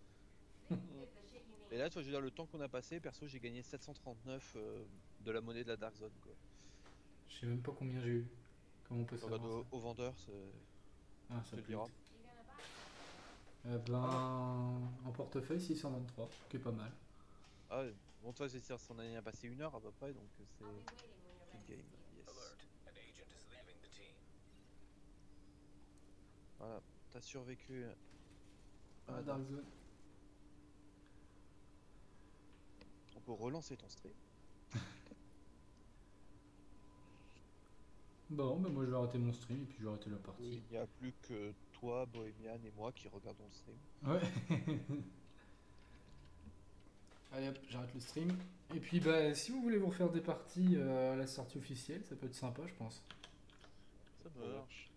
Et là, tu vois, je veux dire, le temps qu'on a passé, perso, j'ai gagné sept cent trente-neuf euh, de la monnaie de la Dark Zone, quoi. Je sais même pas combien j'ai eu. Comment on peut savoir Regarde au, ça au vendeur, c'est- Ah, je ça te le peut dira. être. Eh ben, en portefeuille six cent vingt-trois, qui est pas mal. Ah ouais. Bon, toi, c'est sûr, on en a passé une heure à peu près, donc euh, c'est full game. Yes. Alert. An agent is leaving the team. Voilà, t'as survécu à Ah, la Dark Zone. On peut relancer ton stream. Bon, bah moi je vais arrêter mon stream et puis je vais arrêter la partie. Il n'y a plus que toi, Bohemian et moi qui regardons le stream. Ouais. Allez hop, j'arrête le stream. Et puis bah si vous voulez vous refaire des parties euh, à la sortie officielle, ça peut être sympa je pense. Ça marche.